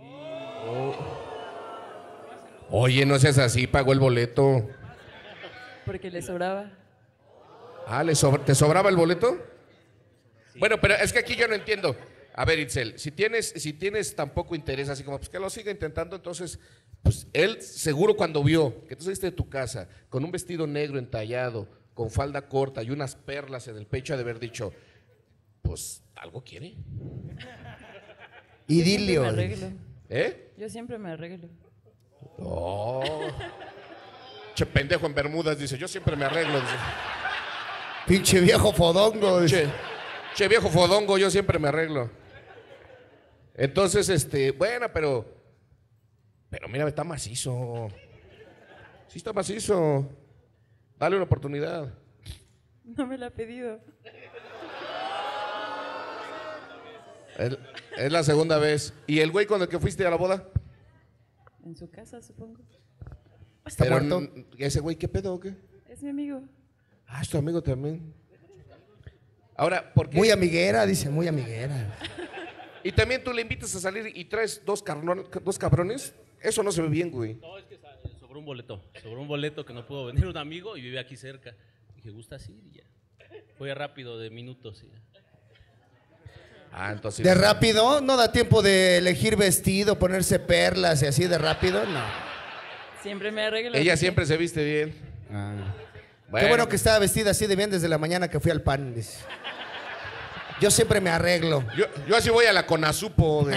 Oye, no seas así, pagó el boleto. Porque le sobraba. Ah, ¿te sobraba el boleto? Sí. Bueno, pero es que aquí yo no entiendo. A ver, Itzel, si tienes tan poco interés, así como pues que lo siga intentando, entonces, pues él seguro cuando vio que tú saliste de tu casa con un vestido negro entallado, con falda corta y unas perlas en el pecho, ha de haber dicho, pues algo quiere. Idilio. Yo siempre me arreglo. ¿Eh? Yo siempre me arreglo. Oh. Che, pendejo en Bermudas, dice, yo siempre me arreglo. Dice. Pinche viejo fodongo. Che, viejo fodongo, yo siempre me arreglo. Entonces, bueno, pero mira, está macizo. Sí está macizo. Dale una oportunidad. No me la ha pedido. Es la segunda vez. ¿Y el güey con el que fuiste a la boda? En su casa, supongo. Está Pero, muerto. ¿ese güey qué pedo o qué? Es mi amigo. Ah, es tu amigo también. Ahora, ¿por qué? Muy amiguera, dice, muy amiguera. Y también tú le invitas a salir y traes dos cabrones. Eso no se ve bien, güey. No, es que sobró un boleto. Sobró un boleto que no pudo venir un amigo y vive aquí cerca. Dije, ¿gusta así? Y ya. Fue rápido, de minutos. Y ya. Ah, entonces. ¿De rápido? ¿No da tiempo de elegir vestido, ponerse perlas y así de rápido? No. Siempre me arreglo. Ella siempre se viste bien. Qué bueno que estaba vestida así de bien desde la mañana que fui al pan. Dice. Yo siempre me arreglo. Yo así voy a la Conasupo.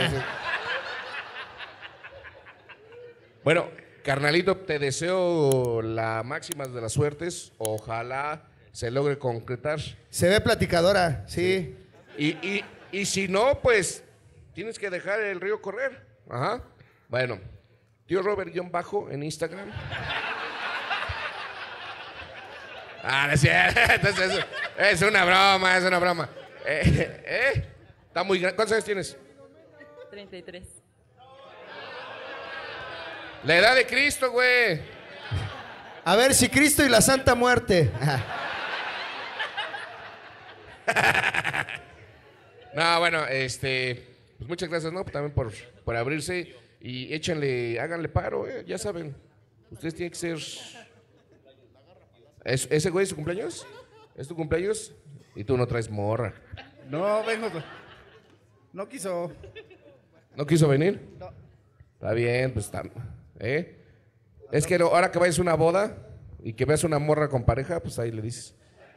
Bueno, carnalito, te deseo la máxima de las suertes. Ojalá se logre concretar. Se ve platicadora, sí. Y si no, pues tienes que dejar el río correr. Ajá. Bueno, tío Robert-bajo en Instagram. Ah, no es cierto. Entonces, es una broma, es una broma. Está muy grande. ¿Cuántos años tienes? 33. La edad de Cristo, güey. A ver si Cristo y la Santa Muerte. No, bueno, pues muchas gracias, ¿no? También por abrirse y háganle paro, ya saben. Ustedes tienen que ser. ¿Ese güey es su cumpleaños? ¿Es tu cumpleaños? Y tú no traes morra. No, vengo. No quiso. ¿No quiso venir? No. Está bien, pues está. Es que ahora que vayas a una boda y que veas una morra con pareja, pues ahí le dices.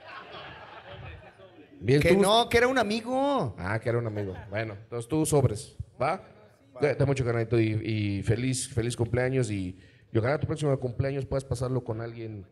Bien, Que no, que era un amigo. Ah, que era un amigo. Bueno, entonces tú sobres, ¿va? Cuídate mucho, carnalito, y feliz cumpleaños y ojalá tu próximo cumpleaños puedas pasarlo con alguien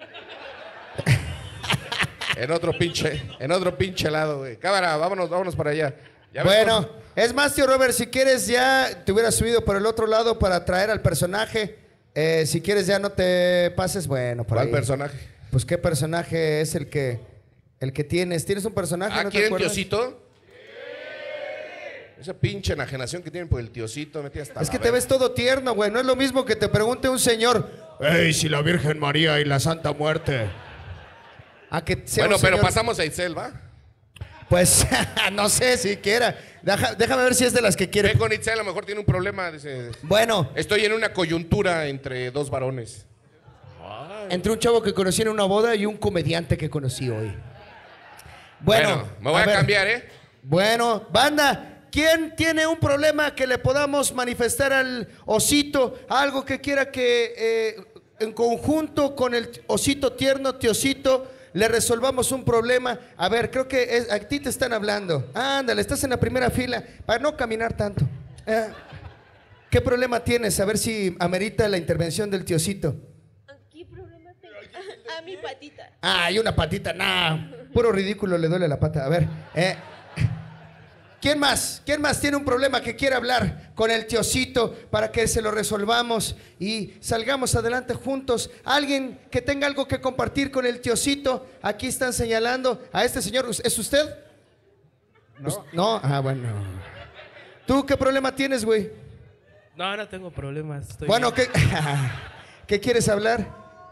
en otro pinche lado, güey. Cámara, vámonos para allá. Ya Bueno, vemos. es más, tío Robert, si quieres ya te hubieras subido por el otro lado para traer al personaje. Si quieres ya no te pases, bueno, por ¿Cuál ahí. personaje? Pues qué personaje es el que tienes. ¿Tienes un personaje? ¿No te ¿Quieren acuerdas? Diosito? Esa pinche enajenación que tienen por el tiocito, metí hasta Es que la te verga. ves todo tierno, güey. No es lo mismo que te pregunte un señor, ¡ey, si la Virgen María y la Santa Muerte! A que sea Bueno, un pero señor- pasamos a Itzel, ¿va? Pues, no sé si quiera. Déjame ver si es de las que quiere. Ve con Itzel, a lo mejor tiene un problema. Dice, Bueno, estoy en una coyuntura entre dos varones. entre un chavo que conocí en una boda y un comediante que conocí hoy. Bueno, me voy a ver. cambiar, ¿eh? Bueno, banda, ¿quién tiene un problema que le podamos manifestar al osito? Algo que quiera que en conjunto con el osito tierno, tiosito, le resolvamos un problema. A ver, creo que a ti te están hablando. Ándale, estás en la primera fila para no caminar tanto. ¿Qué problema tienes? A ver si amerita la intervención del tiosito. ¿Qué problema tengo? A mi patita. Ay, una patita, nah. Puro ridículo, le duele la pata. A ver, ¿quién más? ¿Quién más tiene un problema que quiera hablar con el tiosito para que se lo resolvamos y salgamos adelante juntos? ¿Alguien que tenga algo que compartir con el tiosito? Aquí están señalando a este señor. ¿Es usted? No. No, bueno. ¿Tú qué problema tienes, güey? No, no tengo problemas. Estoy Bueno, bien. ¿qué quieres hablar?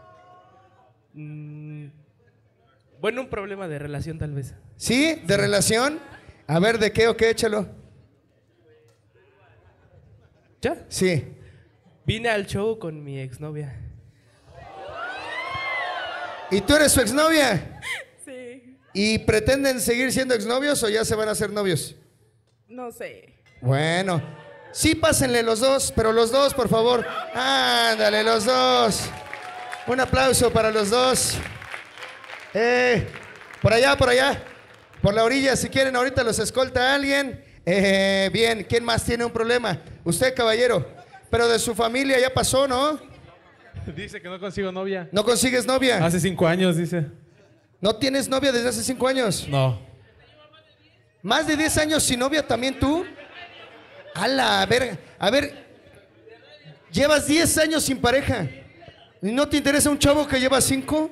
Bueno, un problema de relación tal vez. ¿Sí? ¿De relación? A ver, ¿de qué o qué? Échalo. ¿Ya? Sí. Vine al show con mi exnovia. ¿Y tú eres su exnovia? Sí. ¿Y pretenden seguir siendo exnovios o ya se van a hacer novios? No sé. Bueno, sí pásenle los dos, pero los dos, por favor. Ándale, los dos. Un aplauso para los dos. Por allá, por la orilla, si quieren, ahorita los escolta alguien. Bien, ¿quién más tiene un problema? Usted, caballero. Pero de su familia ya pasó, ¿no? Dice que no consigo novia. ¿No consigues novia? Hace 5 años, dice. ¿No tienes novia desde hace 5 años? No. ¿Más de 10 años sin novia también tú? ¡Hala! A ver. Llevas 10 años sin pareja. ¿Y no te interesa un chavo que lleva 5?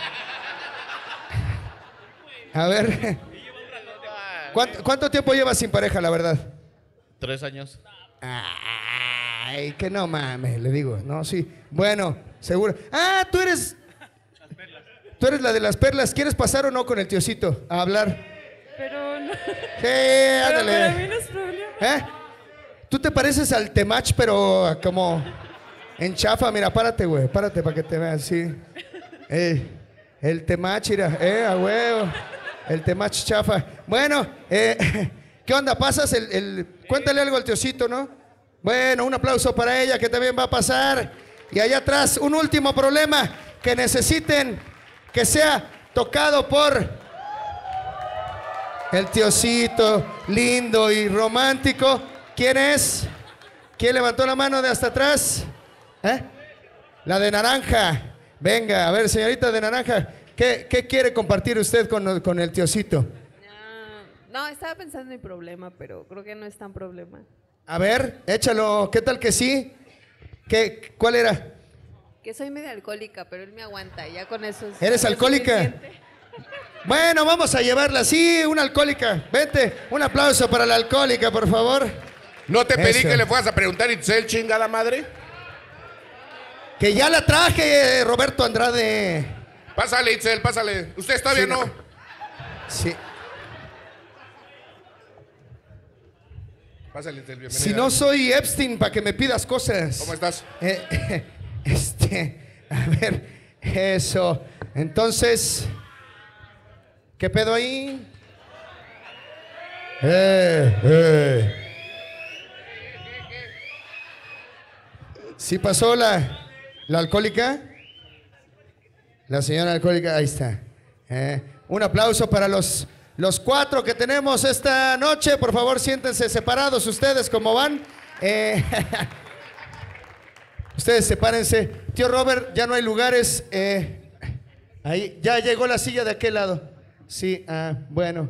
A ver. ¿Cuánto tiempo llevas sin pareja, la verdad? 3 años. Ay, que no mames, le digo. No, sí. Bueno, seguro. Ah, tú eres la de las perlas. ¿Quieres pasar o no con el tiosito a hablar? Pero no. Sí, Pero ándale. para mí no es problema. Tú te pareces al Temach, pero como en chafa. Mira, párate, güey. Párate para que te vean, sí. El Temach, mira. A huevo. El Temach chafa. Bueno, ¿qué onda? ¿Pasas cuéntale algo al tiosito, ¿no? Bueno, un aplauso para ella que también va a pasar. Y allá atrás, un último problema que necesiten que sea tocado por el tiosito lindo y romántico. ¿Quién es? ¿Quién levantó la mano de hasta atrás? La de naranja. Venga, a ver, señorita de naranja, ¿qué quiere compartir usted con el tiosito? No, estaba pensando en mi problema, pero creo que no es tan problema. A ver, échalo. ¿Qué tal que sí? ¿Cuál era? Que soy medio alcohólica, pero él me aguanta, y ya con eso es... ¿Eres es alcohólica? suficiente. Bueno, vamos a llevarla. Sí, una alcohólica. Vente, un aplauso para la alcohólica, por favor. ¿No te pedí Eso. que le fueras a preguntar a Itzel, chingada madre? Que ya la traje, Roberto Andrade. Pásale, Itzel, pásale. ¿Usted está bien, no? Sí. Pásale, Itzel, bienvenida. Si no soy Epstein, para que me pidas cosas. ¿Cómo estás? A ver, eso. Entonces, ¿qué pedo ahí? ¿Sí pasó la alcohólica? La señora alcohólica, ahí está. Un aplauso para los 4 que tenemos esta noche. Por favor, siéntense separados ustedes, ¿cómo van? Ustedes sepárense. Tío Robert, ya no hay lugares. Ahí, ya llegó la silla de aquel lado. Sí, bueno.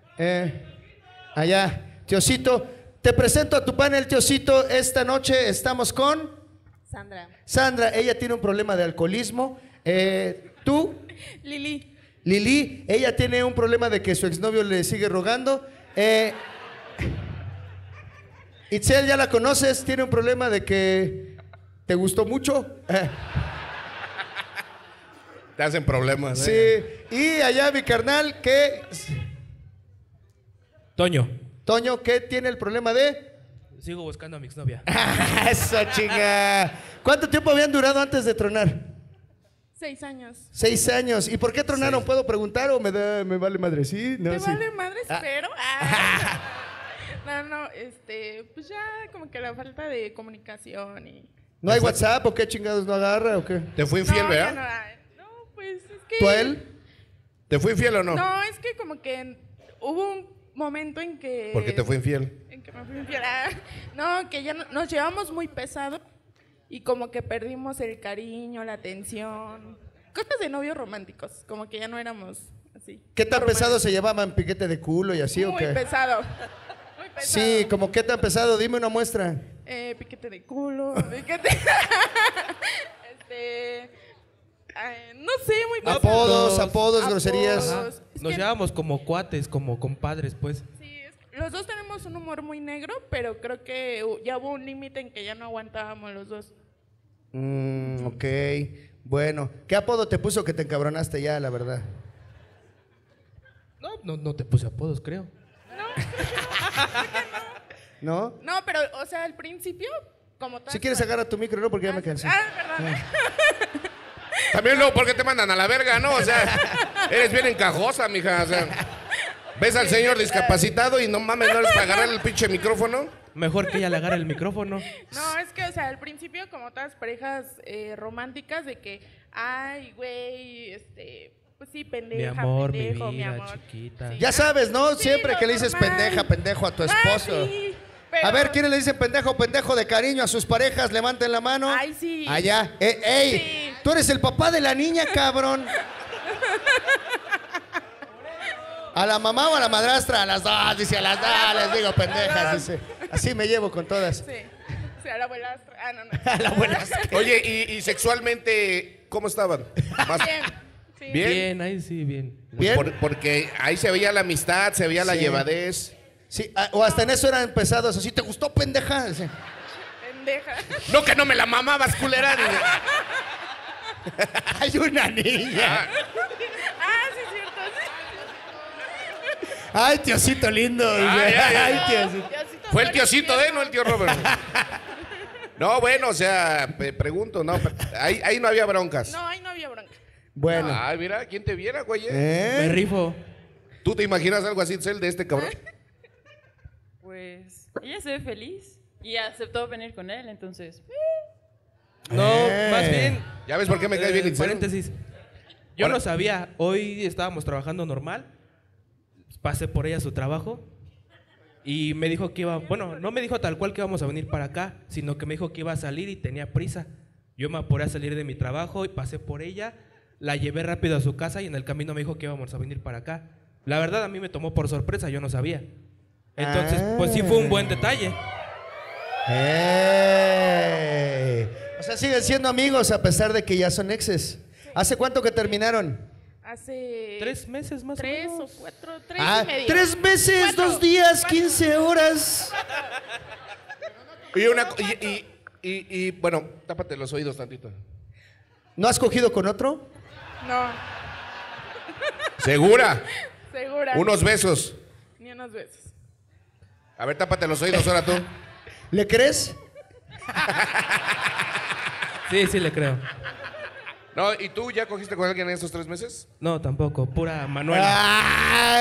Allá. Tiosito, te presento a tu panel, Tiosito. Esta noche estamos con... Sandra, ella tiene un problema de alcoholismo. ¿Tú? Lili, ella tiene un problema de que su exnovio le sigue rogando. Itzel, ¿ya la conoces? ¿Tiene un problema de que te gustó mucho? Te hacen problemas. Sí. Y allá mi carnal, ¿qué? Toño. Toño, ¿qué tiene el problema de? Sigo buscando a mi exnovia. Eso, chinga. ¿Cuánto tiempo habían durado antes de tronar? 6 años. 6 años. ¿Y por qué tronaron? ¿Puedo preguntar o me vale madre? Sí, no, ¿Te sí. vale madre? Espero. No, pues ya como que la falta de comunicación y... ¿No hay WhatsApp o qué chingados no agarra o qué? ¿Te fue infiel, ya verdad? no, pues es que... ¿Tú a él? ¿Te fue infiel o no? No, es que como que hubo un momento en que... ¿Por qué te fue infiel? En que me fui infiel. No, que ya nos llevamos muy pesado y como que perdimos el cariño, la atención. Cosas de novios románticos, como que ya no éramos así. ¿Qué tan pesado se llevaban? ¿Piquete de culo y así o Muy qué? pesado. Muy pesado. Sí, como qué tan pesado, dime una muestra. Piquete de culo, piquete... no sé, muy pesado. Apodos, groserías. Ajá. Nos llevábamos como cuates, como compadres, pues. Los dos tenemos un humor muy negro, pero creo que ya hubo un límite en que ya no aguantábamos los dos. Ok, bueno. ¿Qué apodo te puso que te encabronaste ya, la verdad? No te puse apodos, creo. ¿No? No, pero, o sea, al principio, como tal... Si quieres agarra tu micro, ¿no? Porque ya me cansé. Perdón. También luego, ¿por qué te mandan a la verga, no? O sea, eres bien encajosa, mija. O sea, ves al señor discapacitado y no mames, no eres para agarrar el pinche micrófono. Mejor que ella le agarre el micrófono. No, es que, o sea, al principio, como todas parejas románticas, de que, ay, güey, pues sí, pendeja, Mi amor, pendejo, mi mi vida, amor. chiquita. Sí. Ya sabes, ¿no? Sí, Siempre lo que le dices normal. pendeja, pendejo a tu esposo. Sí, pero... A ver, ¿quiénes le dicen pendejo, pendejo de cariño a sus parejas? Levanten la mano. Ay, sí. Allá. ¡Ey! Sí. Tú eres el papá de la niña, cabrón. ¿A la mamá o a la madrastra? A las dos, dice, a las dos, les digo pendejas, dice. Así me llevo con todas. Sí, a la abuelastra. No. A la abuelastra. Oye, y sexualmente, ¿cómo estaban? Bien. Sí. Bien, ahí sí, bien. ¿Bien? Porque ahí se veía la amistad, se veía la Sí. llevadez. Sí, o hasta en eso eran pesados. Así, ¿te gustó, pendeja? Sí. Pendeja. No, que no me la mamabas, culera. Hay una niña. Sí, es cierto. Ay, tiosito lindo. Ay, tiosito. Fue el tiosito no el tío Robert. No, bueno, o sea, pregunto, no, ahí no había broncas. No, ahí no había bronca. Bueno. Ay, mira, ¿quién te viera, güey? Me rifo. ¿Tú te imaginas algo así, Cel, de este cabrón? Pues ella se ve feliz y aceptó venir con él, entonces. No, más bien. ¿Ya ves por qué me cae bien Itzel? Paréntesis. Yo no sabía. Hoy estábamos trabajando normal. Pasé por ella a su trabajo. Y me dijo que iba. Bueno, no me dijo tal cual que íbamos a venir para acá, sino que me dijo que iba a salir y tenía prisa. Yo me apuré a salir de mi trabajo y pasé por ella. La llevé rápido a su casa y en el camino me dijo que íbamos a venir para acá. La verdad, a mí me tomó por sorpresa, yo no sabía. Entonces, pues sí fue un buen detalle. O sea, siguen siendo amigos a pesar de que ya son exes. ¿Hace cuánto que terminaron? Hace... 3 meses más o 3 o menos. 4, 3 y medio. 3 meses, 4, 2 días, 4. 15 horas. Y bueno, tápate los oídos tantito. ¿No has cogido con otro? No, ¿Segura? segura. Unos besos. Ni unos besos. A ver, tápate los oídos ahora tú. ¿Le crees? Sí, le creo. No, ¿y tú ya cogiste con alguien en estos 3 meses? No, tampoco, pura Manuela.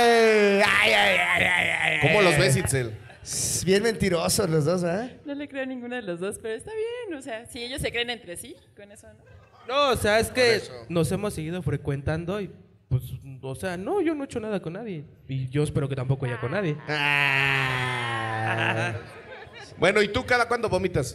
¿Cómo los ves, Itzel? Bien mentirosos los dos, ¿eh? No le creo a ninguno de los dos, pero está bien, o sea, si ellos se creen entre sí, con eso no. No, o sea, es que eso. nos hemos seguido frecuentando y pues, o sea, no, yo no he hecho nada con nadie. Y yo espero que tampoco ella con nadie. Bueno, ¿y tú cada cuándo vomitas?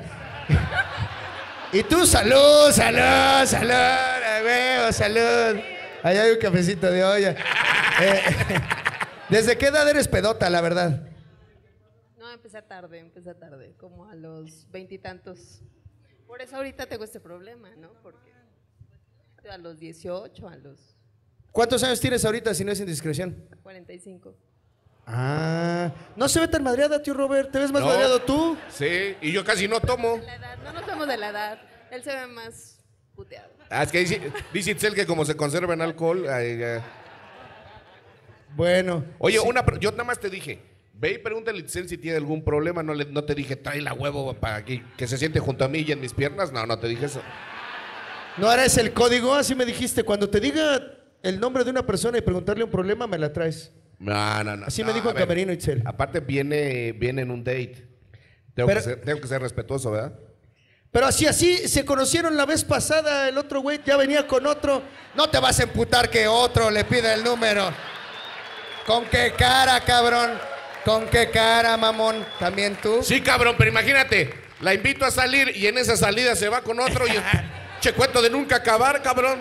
Y tú, salud, salud, salud, a huevo, salud. Allá hay un cafecito de olla. ¿Desde qué edad eres pedota, la verdad? No, empecé tarde, como a los 20 y tantos. Por eso ahorita tengo este problema, ¿no? Porque a los 18, a los ¿Cuántos años tienes ahorita si no es indiscreción? 45. Ah, no se ve tan madreada, tío Robert. ¿Te ves más madreado tú? Sí, y yo casi no tomo. La edad, no nos vemos de la edad. Él se ve más puteado. Ah, es que dice Itzel que como se conserva en alcohol. Bueno. Oye, yo nada más te dije, ve y pregúntale a Itzel si tiene algún problema. No te dije, trae la huevo para que se siente junto a mí y en mis piernas. No te dije eso. ¿No harás el código? Así me dijiste. Cuando te diga el nombre de una persona y preguntarle un problema, me la traes. No. Así me dijo el camerino Itzel. Aparte viene en un date. Tengo que ser respetuoso, ¿verdad? Pero así se conocieron la vez pasada. El otro güey ya venía con otro. No te vas a emputar que otro le pida el número. ¿Con qué cara, cabrón? ¿Con qué cara, mamón? ¿También tú? Sí, cabrón, pero imagínate, la invito a salir y en esa salida se va con otro y che cuento de nunca acabar, cabrón.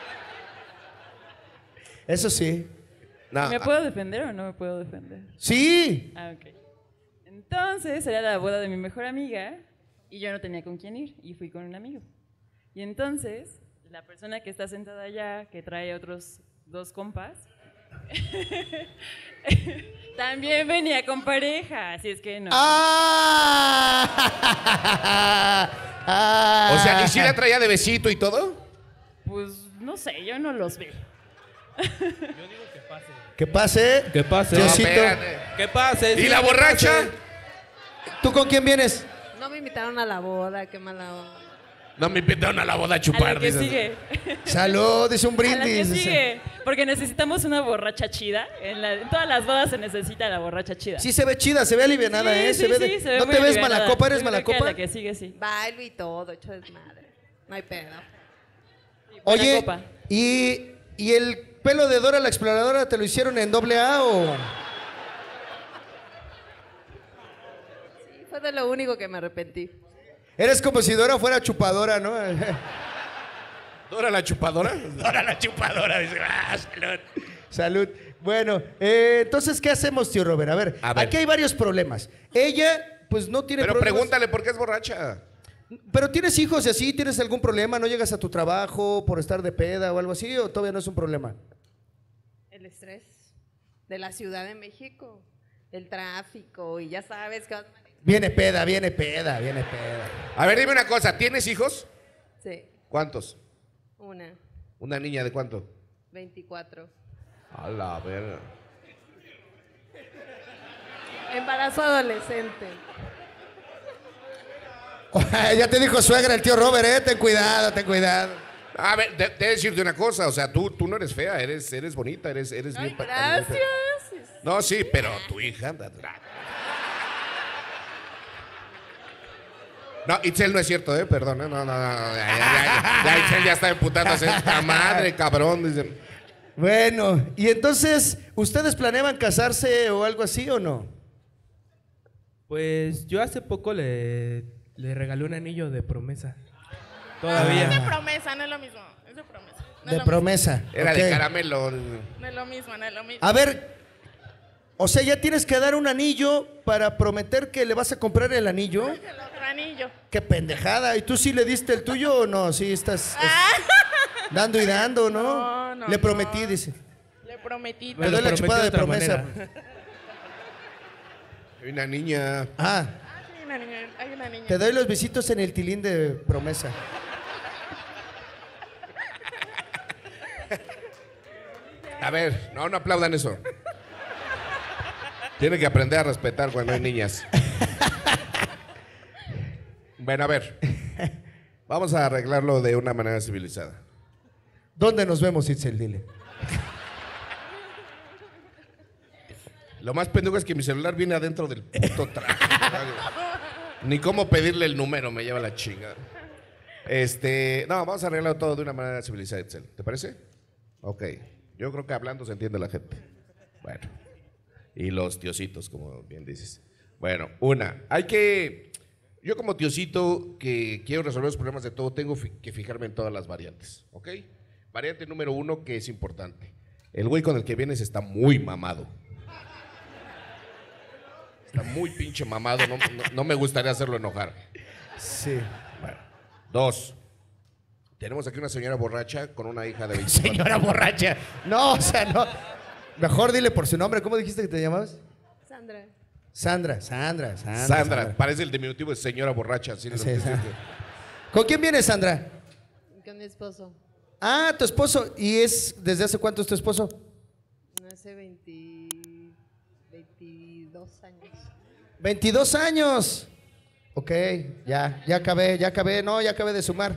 Eso sí. ¿Me puedo defender o no me puedo defender? Sí. Ah, ok. Entonces era la boda de mi mejor amiga y yo no tenía con quién ir y fui con un amigo. Y entonces la persona que está sentada allá, que trae otros 2 compas, también venía con pareja, así es que no. O sea, ¿y si la traía de besito y todo? Pues no sé, yo no los veo. Que pase. Que pase. Diosito. Que pase. ¿Y la borracha? ¿Tú con quién vienes? No me invitaron a la boda, qué mala onda. No me invitaron a la boda a A chupar. la que dices. sigue. Salud, dice un A la que brindis. sigue. Porque necesitamos una borracha chida. En todas las bodas se necesita la borracha chida. Sí se ve chida, se ve alivianada, Sí, ¿eh? sí, se ve sí, se ve ¿No muy te ves alivianada. mala copa? ¿Eres Yo mala creo que a copa? la que sigue, sí. Bailo y todo, hecho desmadre. No hay pedo. Buena Oye, copa. ¿y el pelo de Dora la Exploradora te lo hicieron en AA o...? Sí, fue de lo único que me arrepentí. Eres como si Dora fuera chupadora, ¿no? ¿Dora la chupadora? Dora la chupadora. Dice, salud. Salud. Bueno, entonces, ¿qué hacemos, tío Robert? A ver, aquí hay varios problemas. Ella, pues no tiene Pero problemas. pregúntale por qué es borracha. Pero tienes hijos y así, ¿tienes algún problema? ¿No llegas a tu trabajo por estar de peda o algo así? ¿O todavía no es un problema? El estrés de la Ciudad de México, el tráfico y ya sabes que... Viene peda, viene peda, viene peda. A ver, dime una cosa, ¿tienes hijos? Sí, ¿Cuántos? una, ¿Una niña de cuánto? 24. A la verga. Embarazo adolescente. Ya te dijo suegra el tío Robert, ten cuidado, ten cuidado. A ver, te decirte una cosa, o sea, tú no eres fea, eres bonita, eres bien... Gracias. No, sí, pero tu hija... No, Itzel no es cierto, perdón, no, ya Itzel ya está emputándose esta madre, cabrón, dice. Bueno, y entonces, ¿ustedes planeaban casarse o algo así o no? Pues yo hace poco le regalé un anillo de promesa. Todavía. Es de promesa, no es lo mismo. Es de promesa. No es De lo promesa. Era ok. de caramelo. mismo. No es lo mismo, no es lo mismo. A ver, o sea, ya tienes que dar un anillo para prometer que le vas a comprar el anillo. El otro anillo. Qué pendejada. ¿Y tú sí le diste el tuyo o no? Sí, estás dando y dando, ¿no? No, le prometí, dice. Le prometí. Me doy la chupada de promesa. Hay una niña. Ah, Hay una niña. te doy los besitos en el tilín de promesa. A ver, no aplaudan eso. Tiene que aprender a respetar cuando hay niñas. Bueno, a ver. Vamos a arreglarlo de una manera civilizada. ¿Dónde nos vemos, Itzel? Dile. Lo más pendejo es que mi celular viene adentro del puto traje. Ni cómo pedirle el número, me lleva la chinga. No, vamos a arreglarlo todo de una manera civilizada, Itzel. ¿Te parece? Ok. Yo creo que hablando se entiende la gente. Bueno. Y los tiositos, como bien dices. Bueno, yo como tiosito que quiero resolver los problemas de todo, tengo que fijarme en todas las variantes, ¿ok? Variante número 1, que es importante. El güey con el que vienes está muy mamado. Está muy pinche mamado, no me gustaría hacerlo enojar. Sí. Bueno. 2, tenemos aquí una señora borracha con una hija de 24. Señora borracha. No, o sea, no. Mejor dile por su nombre. ¿Cómo dijiste que te llamabas? Sandra. Sandra, parece el diminutivo de señora borracha. ¿Sí? Sí, ¿con quién vienes, Sandra? Con mi esposo. Ah, tu esposo. ¿Y desde hace cuánto es tu esposo? Hace 22 años. 22 años. Ok, ya acabé de sumar.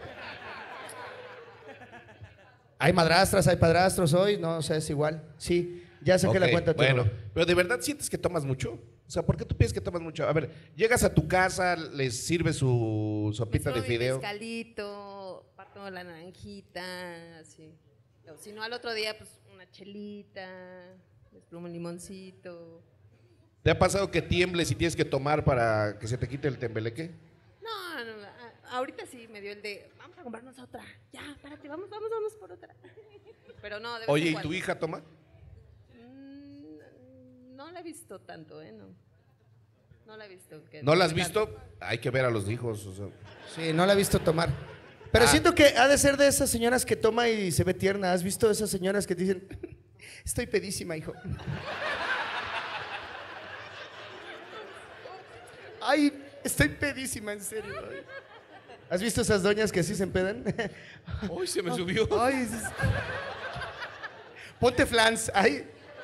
Hay madrastras, hay padrastros hoy, no sé, es igual. Sí, ya saqué la cuenta. Bueno, pero ¿de verdad sientes que tomas mucho? O sea, ¿por qué tú piensas que tomas mucho? A ver, llegas a tu casa, les sirves su sopita de fideo. Un mezcalito, parto la naranjita, así. O si no, al otro día, pues una chelita, les plumo un limoncito. ¿Te ha pasado que tiembles y tienes que tomar para que se te quite el tembeleque? No, ahorita sí me dio el de, vamos a comprarnos otra. Ya, párate, vamos por otra. Pero no, de vez Oye, en ¿y cuando. tu hija toma? No la he visto tanto, ¿eh? No la he visto. ¿No la has visto? Hay que ver a los hijos. O sea. Sí, no la he visto tomar. Pero siento que ha de ser de esas señoras que toma y se ve tierna. ¿Has visto esas señoras que dicen, estoy pedísima, hijo? Ay, estoy pedísima, en serio. Ay. ¿Has visto esas doñas que así se empedan? Uy, se me subió. Ay, ponte flans. Ay.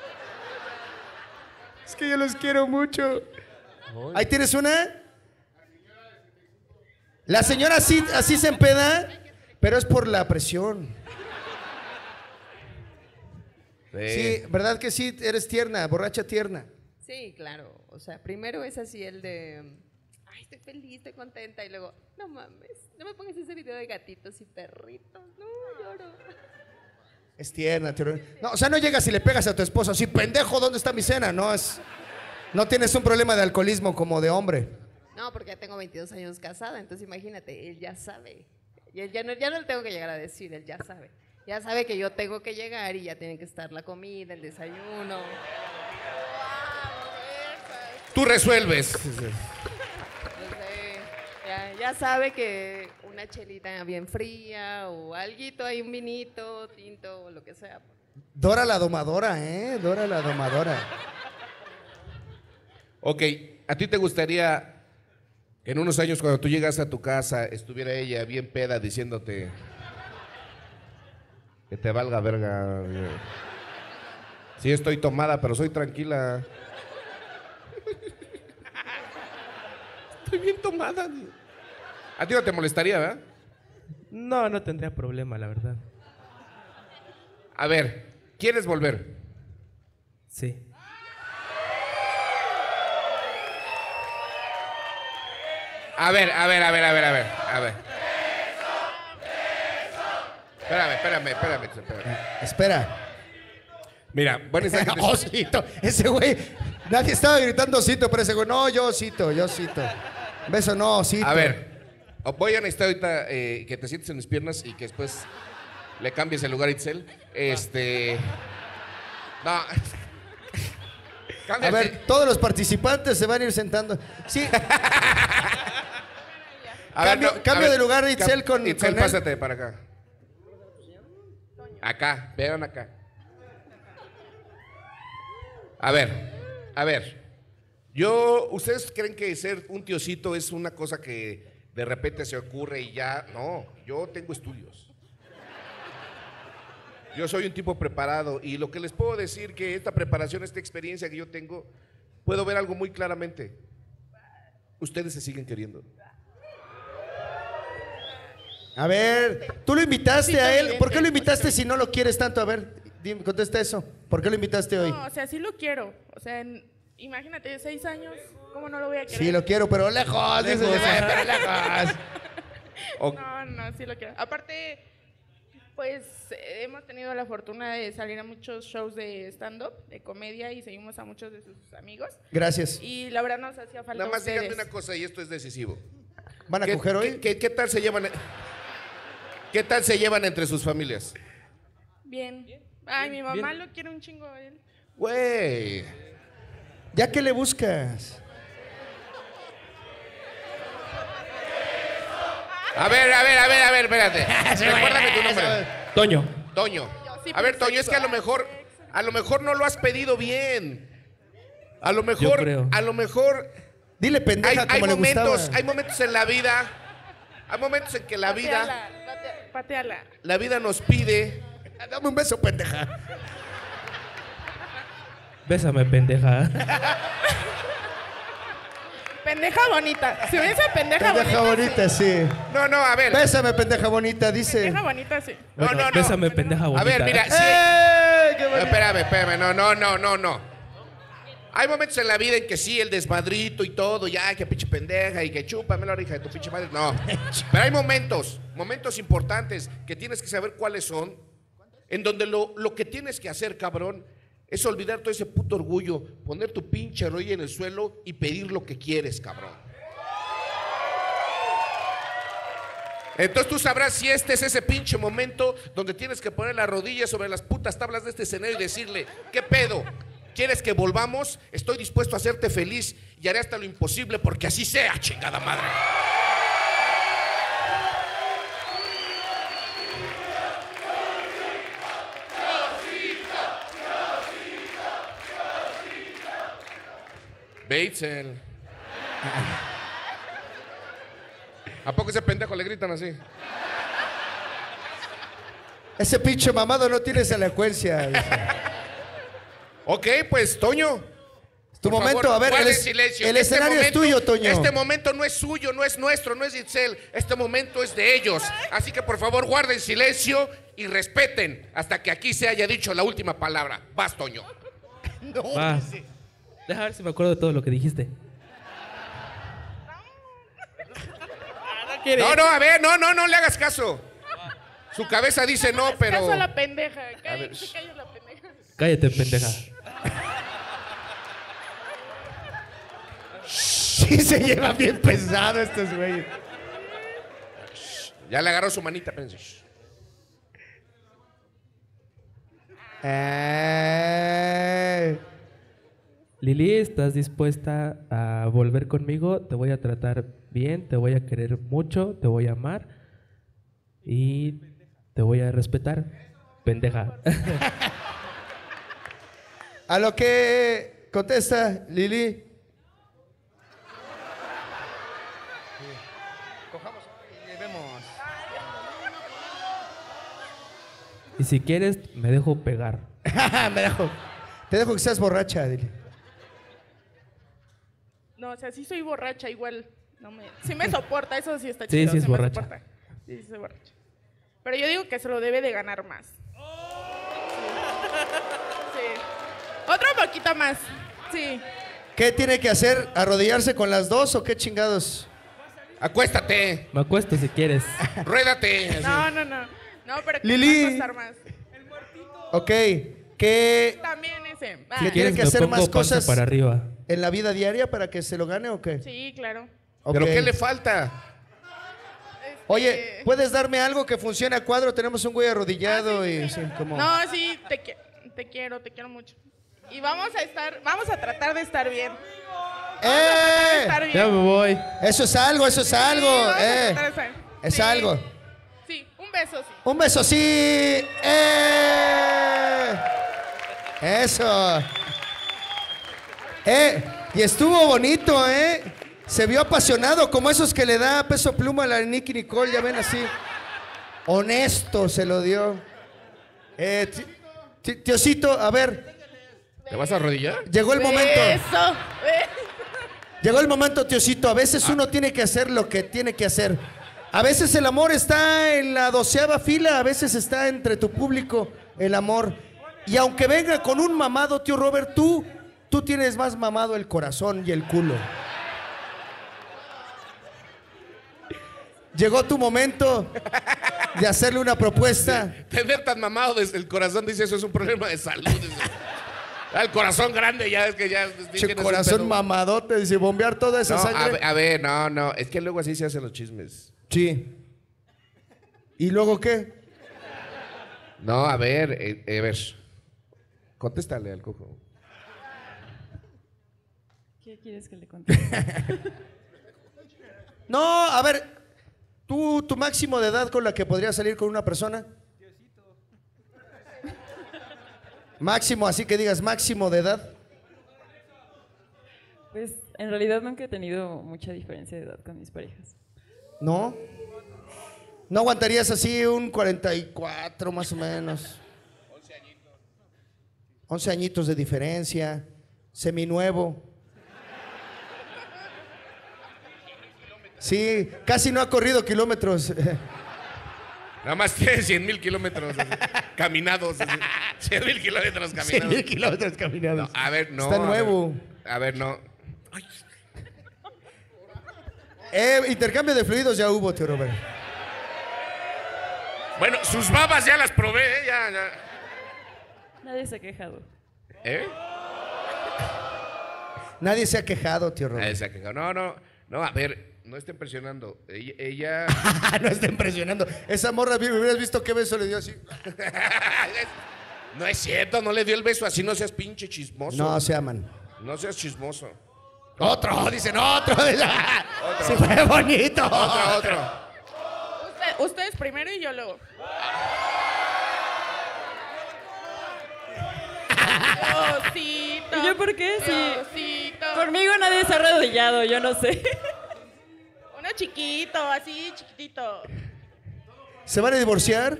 Es que yo los quiero mucho. Ahí tienes una. La señora así se empeda, pero es por la presión. Sí, ¿verdad que sí? Eres tierna, borracha tierna. Sí, claro. O sea, primero es así el de, ay, estoy feliz, estoy contenta. Y luego, no mames, no me pongas ese video de gatitos y perritos. No, lloro. Es tierna, tierna. No, o sea, no llegas y le pegas a tu esposo así, pendejo, ¿dónde está mi cena? No tienes un problema de alcoholismo como de hombre. No, porque ya tengo 22 años casada, entonces imagínate, él ya sabe. Y él ya no le tengo que llegar a decir, él ya sabe. Ya sabe que yo tengo que llegar y ya tiene que estar la comida, el desayuno. Tú resuelves. Ya sabe que una chelita bien fría o alguito, hay un vinito, tinto o lo que sea. Dora la domadora, ¿eh? Dora la domadora. Ok, ¿a ti te gustaría que en unos años cuando tú llegas a tu casa estuviera ella bien peda diciéndote que te valga verga? Sí, estoy tomada, pero soy tranquila. Estoy bien tomada. ¿A ti no te molestaría, verdad? No tendría problema, la verdad. A ver, ¿quieres volver? Sí. A ver. Espérame. Espera. Mira, bueno, Osito. Ese güey, nadie estaba gritando osito, pero ese güey, no, yo osito. Beso, no, osito. A ver, voy a necesitar ahorita que te sientes en mis piernas y que después le cambies el lugar a Itzel. No. A ver, todos los participantes se van a ir sentando. Sí. Cambio de lugar, Itzel, con Itzel, él. pásate para acá. Acá, vean acá. A ver. ¿Ustedes creen que ser un tiocito es una cosa que de repente se ocurre y ya? No, yo tengo estudios. Yo soy un tipo preparado y lo que les puedo decir que esta preparación, esta experiencia que yo tengo, puedo ver algo muy claramente. Ustedes se siguen queriendo. A ver, tú lo invitaste a él. ¿Por qué lo invitaste si no lo quieres tanto? A ver, dime, contesta eso. ¿Por qué lo invitaste hoy? No, o sea, sí lo quiero. O sea, imagínate, 6 años, ¿cómo no lo voy a querer? Sí, lo quiero, pero lejos. Pero lejos. No, sí lo quiero. Aparte, pues hemos tenido la fortuna de salir a muchos shows de stand-up, de comedia, y seguimos a muchos de sus amigos. Gracias. Y la verdad nos hacía falta. Nada más ustedes. díganme una cosa y esto es decisivo. ¿Van a coger hoy? ¿Qué tal se llevan? ¿Qué tal se llevan entre sus familias? Bien. Ay, mi mamá lo quiere un chingo a él. Güey. ¿Ya qué le buscas? A ver, espérate. Recuérdame tu nombre. Toño. A ver, Toño, es que a lo mejor no lo has pedido bien. A lo Yo creo. mejor. Dile pendeja como le gustaba. Hay momentos en la vida. Hay momentos en que la vida. Pateala. La vida nos pide. Dame un beso, pendeja. Bésame, pendeja. Pendeja bonita. Si hubiese pendeja Pendeja bonita, sí. No, a ver. Bésame, pendeja bonita, dice. Pendeja bonita, sí. No. Bésame, pendeja bonita. A ver, mira. ¡Ey! ¡Qué bonito! Espérame. No. Hay momentos en la vida en que sí, el desmadrito y todo, ya, que pinche pendeja y que chúpame la oreja de tu pinche madre. No. Pero hay momentos importantes que tienes que saber cuáles son, en donde lo que tienes que hacer, cabrón, es olvidar todo ese puto orgullo, poner tu pinche rodilla en el suelo y pedir lo que quieres, cabrón. Entonces tú sabrás si este es ese pinche momento donde tienes que poner la rodilla sobre las putas tablas de este escenario y decirle, ¿qué pedo? ¿Quieres que volvamos? Estoy dispuesto a hacerte feliz y haré hasta lo imposible porque así sea, chingada madre. Batesel. ¿A poco ese pendejo le gritan así? Ese pinche mamado no tiene esa elocuencia. Ok, pues, Toño. Tu momento, a ver, silencio. el escenario es tuyo, Toño. Este momento no es suyo, no es nuestro, no es de Itzel. Este momento es de ellos. Así que, por favor, guarden silencio y respeten hasta que aquí se haya dicho la última palabra. Vas, Toño. Va. Deja ver si me acuerdo de todo lo que dijiste. No, a ver, no le hagas caso. Su cabeza dice no, pero... Caso a la pendeja. A ver. Calla la pendeja. Cállate, pendeja. Sí se lleva bien pesado estos güeyes. Ya le agarró su manita, pensé. Lili, ¿estás dispuesta a volver conmigo? Te voy a tratar bien, te voy a querer mucho, te voy a amar y te voy a respetar, pendeja. A lo que contesta Lili. Cojamos y vemos. Y si quieres, me dejo pegar. Te dejo que seas borracha, dile. No, o sea, sí soy borracha igual. Sí me soporta, eso sí está Sí, chido. sí es me borracha. soporta. Sí, soy borracha. Pero yo digo que se lo debe de ganar más. Sí. Otro poquito más. Sí. ¿Qué tiene que hacer? ¿Arrodillarse con las dos o qué chingados? Acuéstate. Me acuesto si quieres. Ruédate. No. No, pero que Lili. me va a costar más. Ok. ¿Qué También ese. ¿Qué Si tiene quieres, que me hacer pongo más panza cosas para arriba. en la vida diaria para que se lo gane o qué? Sí, claro. Ok. ¿Pero qué le falta? Oye, ¿puedes darme algo que funcione a cuadro? Tenemos un güey arrodillado y sí, como... No, sí, te quiero mucho. Y vamos a tratar de estar bien. Estar bien. Ya me voy. Eso es algo, Sí, vamos a tratar de estar- Es Sí. algo. Sí, un beso, sí. Un beso, sí. Eso. Y estuvo bonito, ¿eh? Se vio apasionado, como esos que le da Peso Pluma a la Nicky Nicole, ya ven así. Honesto se lo dio. Tiosito, a ver. ¿Te vas a arrodillar? Llegó el momento. Beso. Llegó el momento, Tiosito. A veces uno tiene que hacer lo que tiene que hacer. A veces el amor está en la 12ª fila, a veces está entre tu público el amor. Y aunque venga con un mamado, tío Robert, tú tienes más mamado el corazón y el culo. Llegó tu momento de hacerle una propuesta. Tener tan mamado desde el corazón, dice, eso es un problema de salud. El corazón grande ya es que ya... Che, corazón mamadote, dice, bombear toda esa No, sangre. a ver, no. Es que luego así se hacen los chismes. Sí. ¿Y luego qué? No, a ver. Contéstale al cojo. ¿Qué quieres que le conteste? No, a ver, tu máximo de edad con la que podrías salir con una persona. Máximo, así que digas máximo de edad. Pues en realidad nunca he tenido mucha diferencia de edad con mis parejas. ¿No? ¿No aguantarías así un 44 más o menos? 11 añitos de diferencia, seminuevo. Sí, casi no ha corrido kilómetros. Nada más tiene 100,000 kilómetros caminados. 100,000 kilómetros caminados. 100,000 kilómetros caminados. No, a ver, no. Está nuevo. A ver, no. Intercambio de fluidos ya hubo, tío Robert. Bueno, sus babas ya las probé, ya. Nadie se ha quejado. ¿Eh? Nadie se ha quejado, tío Robert. Nadie se ha quejado. No, a ver, no está impresionando. Ella... No está impresionando. Esa morra, hubieras visto qué beso le dio así. No es cierto, no le dio el beso así, no seas pinche chismoso. No se aman. No seas chismoso. Otro, dicen otro. Sí, fue bonito. Otro. Ustedes primero y yo luego. Diosito. ¿Y yo por qué? Diosito. Conmigo nadie se ha arrodillado, yo no sé. Uno chiquito, así chiquitito. ¿Se van a divorciar?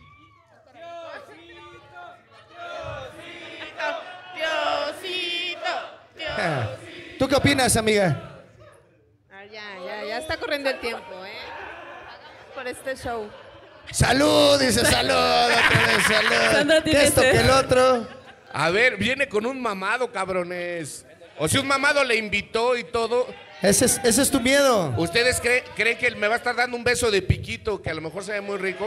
Diosito. ¿Tú qué opinas, amiga? Ya está corriendo el tiempo, ¿eh? Por este show. Salud, dice salud. Otra vez, salud. Sandra, ¿Qué esto que el otro? A ver, viene con un mamado, cabrones. O si un mamado le invitó y todo. Ese es tu miedo. ¿Ustedes creen que él me va a estar dando un beso de piquito que a lo mejor se ve muy rico?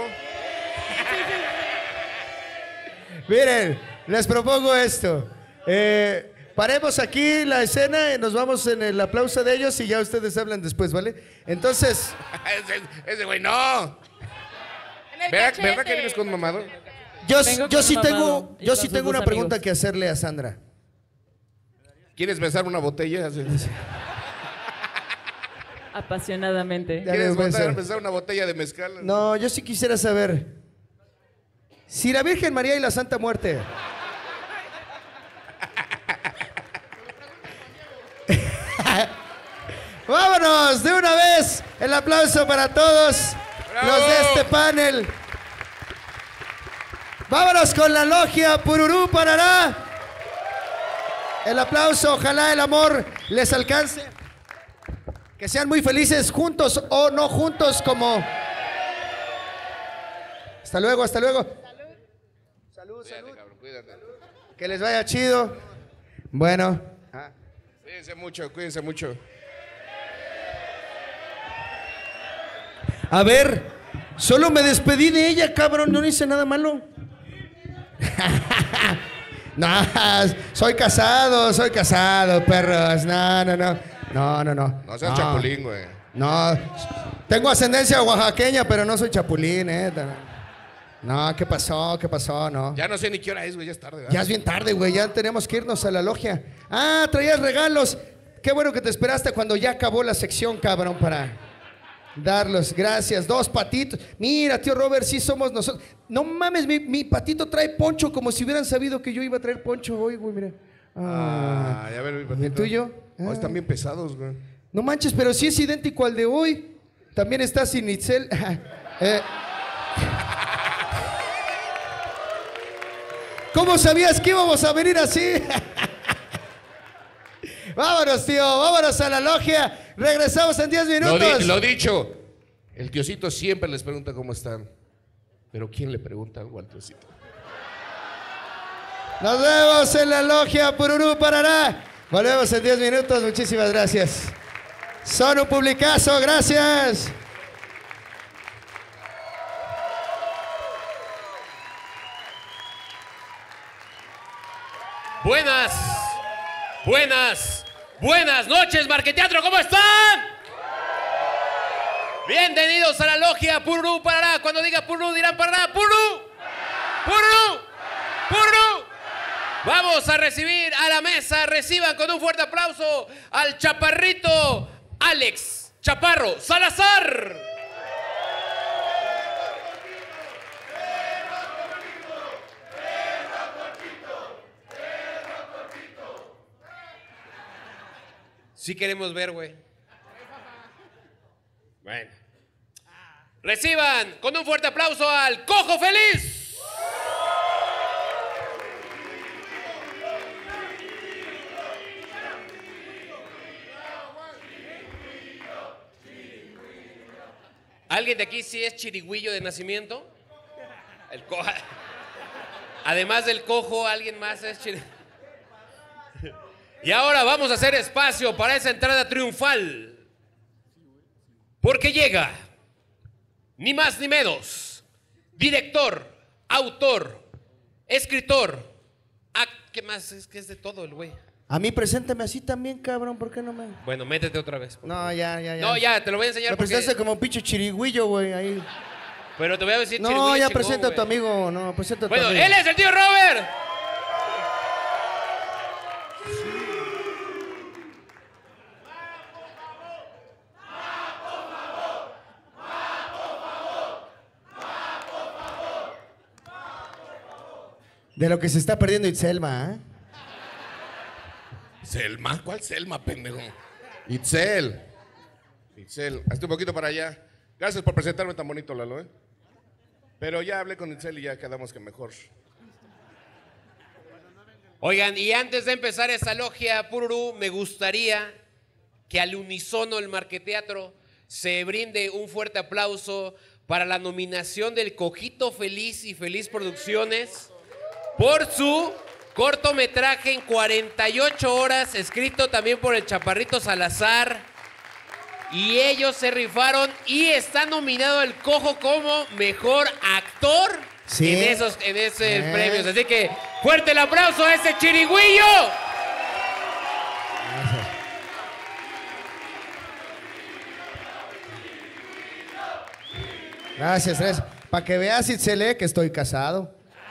Miren, les propongo esto. Paremos aquí la escena y nos vamos en el aplauso de ellos y ya ustedes hablan después, ¿vale? Entonces... ese güey, no. ¿Verdad que vienes con un mamado? Yo sí tengo una pregunta que hacerle a Sandra. ¿Quieres besar una botella? Apasionadamente. ¿Quieres besar una botella de mezcal? No, yo sí quisiera saber. Si la Virgen María y la Santa Muerte... Vámonos de una vez. El aplauso para todos. ¡Bravo! Los de este panel. Vámonos con la logia Pururú Parará. El aplauso, ojalá el amor les alcance. Que sean muy felices juntos o no juntos como... Hasta luego, hasta luego. Salud. Salud. Cabrón, cuídate. Que les vaya chido. Bueno. Cuídense mucho. A ver, solo me despedí de ella, cabrón, no hice nada malo. No, soy casado, perros. No. No seas chapulín, güey. No, tengo ascendencia oaxaqueña, pero no soy chapulín, No, ¿qué pasó? No. Ya no sé ni qué hora es, güey, ya es tarde, ¿verdad? Ya es bien tarde, güey, ya tenemos que irnos a la logia. Ah, traías regalos. Qué bueno que te esperaste cuando ya acabó la sección, cabrón, para darlos. Gracias, 2 patitos. Mira, tío Robert, sí somos nosotros. No mames, mi patito trae poncho como si hubieran sabido que yo iba a traer poncho hoy, güey, mira. Ya ver mi patito. ¿El tuyo? Están bien pesados, güey. No manches, pero sí es idéntico al de hoy. También está sin Itzel. ¿Cómo sabías que íbamos a venir así? Vámonos, tío, vámonos a la logia. Regresamos en 10 minutos. Lo dicho, el tiocito siempre les pregunta cómo están. Pero ¿quién le pregunta algo al tiocito? Nos vemos en la logia Pururú Parará. Volvemos en 10 minutos. Muchísimas gracias. Son un publicazo, gracias. Buenas noches, Marqueteatro, ¿cómo están? Bienvenidos a la logia Pururú Parará. Cuando diga Pururú dirán Parará. ¡Pururú! ¡Pururú! ¡Pururú! Vamos a recibir a la mesa. Reciban con un fuerte aplauso al chaparrito Alex Chaparro Salazar. Sí queremos ver, güey. Bueno. Reciban con un fuerte aplauso al Cojo Feliz. ¿Alguien de aquí sí es chirigüillo de nacimiento? Además del cojo, ¿alguien más es chirigüillo? Y ahora vamos a hacer espacio para esa entrada triunfal. Porque llega, ni más ni menos, director, autor, escritor. ¿Qué más? Es que es de todo el güey. A mí preséntame así también, cabrón, ¿por qué no me...? Bueno, métete otra vez. No, ya. No, ya, te lo voy a enseñar Me presentaste como un pinche chirigüillo, güey, ahí. Pero te voy a decir No, chirigüillo ya chingón, presenta a tu güey. amigo, no, presenta a tu Bueno, amigo. él es el tío Robert. De lo que se está perdiendo Itzelma, ¿eh? ¿Selma? ¿Cuál Selma, pendejo? Itzel. Itzel, hazte un poquito para allá. Gracias por presentarme tan bonito, Lalo, ¿eh? Pero ya hablé con Itzel y ya quedamos que mejor. Oigan, y antes de empezar esta logia Pururú, me gustaría que al unísono el Marqueteatro se brinde un fuerte aplauso para la nominación del Cojito Feliz y Feliz Producciones por su cortometraje en 48 horas, escrito también por el Chaparrito Salazar. Y ellos se rifaron y está nominado el Cojo como mejor actor Sí. en esos premios. Así que fuerte el aplauso a ese chirigüillo. Gracias, gracias. Para que veas, Itzel, que estoy casado.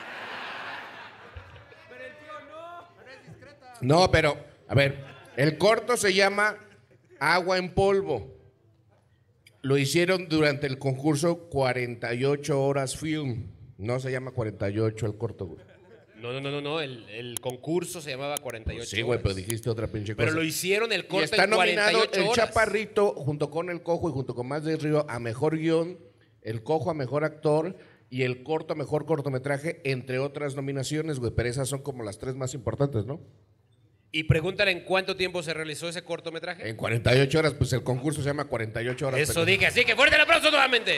No, pero, a ver, el corto se llama Agua en Polvo. Lo hicieron durante el concurso 48 Horas Film. No se llama 48 el corto, güey. No, el concurso se llamaba 48 Sí, güey, horas. pero dijiste otra pinche cosa. Pero lo hicieron el Y corto está en nominado 48 el horas. Chaparrito junto con el Cojo y junto con Más del Río a Mejor Guión, el Cojo a Mejor Actor y el Corto a Mejor Cortometraje, entre otras nominaciones, güey. Pero esas son como las tres más importantes, ¿no? Y pregúntale en cuánto tiempo se realizó ese cortometraje. En 48 horas, pues el concurso se llama 48 horas. Eso pero- dije, así que fuerte el aplauso nuevamente.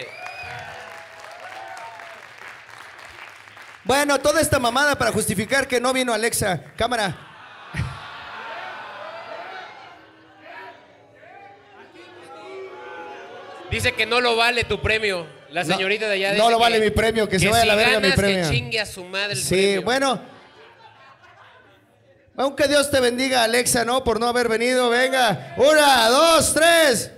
Bueno, toda esta mamada para justificar que no vino Alexa. Cámara. Dice que no lo vale tu premio. La No, señorita de allá no dice lo vale mi premio, que se vaya a la si verga mi ganas, premio. Que chingue a su madre el Sí, premio. bueno. Aunque Dios te bendiga, Alexa, ¿no? Por no haber venido. Venga. 1, 2, 3.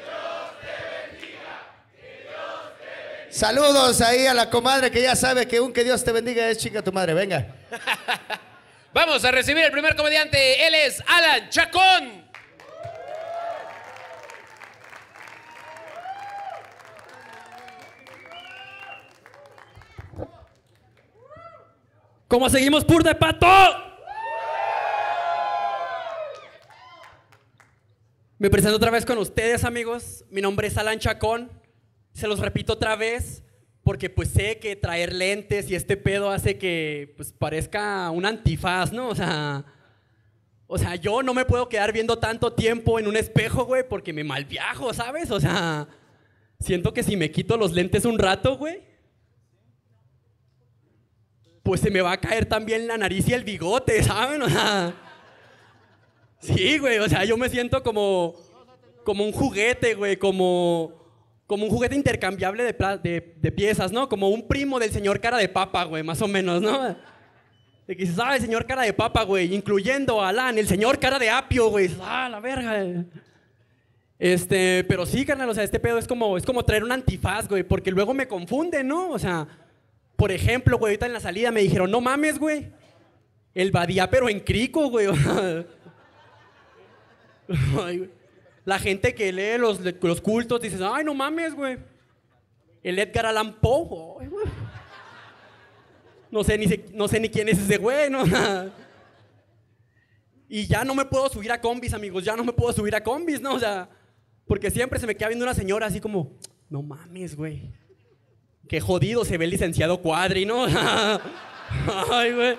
Saludos ahí a la comadre que ya sabe que un que Dios te bendiga es chica tu madre. Venga. Vamos a recibir al primer comediante. Él es Alan Chacón. ¿Cómo seguimos, pur de pato? Me presento otra vez con ustedes, amigos. Mi nombre es Alan Chacón. Se los repito otra vez porque pues sé que traer lentes y este pedo hace que pues parezca un antifaz, ¿no? O sea, yo no me puedo quedar viendo tanto tiempo en un espejo, güey, porque me malviajo, ¿sabes? O sea, siento que si me quito los lentes un rato, güey, pues se me va a caer también la nariz y el bigote, ¿saben? O sea, sí, güey, o sea, yo me siento como un juguete, güey, como un juguete intercambiable de piezas, ¿no? Como un primo del señor cara de papa, güey, más o menos, ¿no? De que dices, el señor cara de papa, güey, incluyendo a Alan, el señor cara de apio, güey, la verga. Pero sí, carnal, o sea, este pedo es como traer un antifaz, güey, porque luego me confunde, ¿no? O sea, por ejemplo, güey, ahorita en la salida me dijeron, no mames, güey, el Badía pero en crico, güey. Ay, güey. La gente que lee los cultos dice, ay, no mames, güey. El Edgar Allan Poe, ay, güey. No sé ni quién es ese güey, ¿no? Y ya no me puedo subir a combis, amigos, ya no me puedo subir a combis, ¿no? O sea, porque siempre se me queda viendo una señora así como, no mames, güey. Qué jodido se ve el licenciado Cuadri, ¿no? Ay, güey.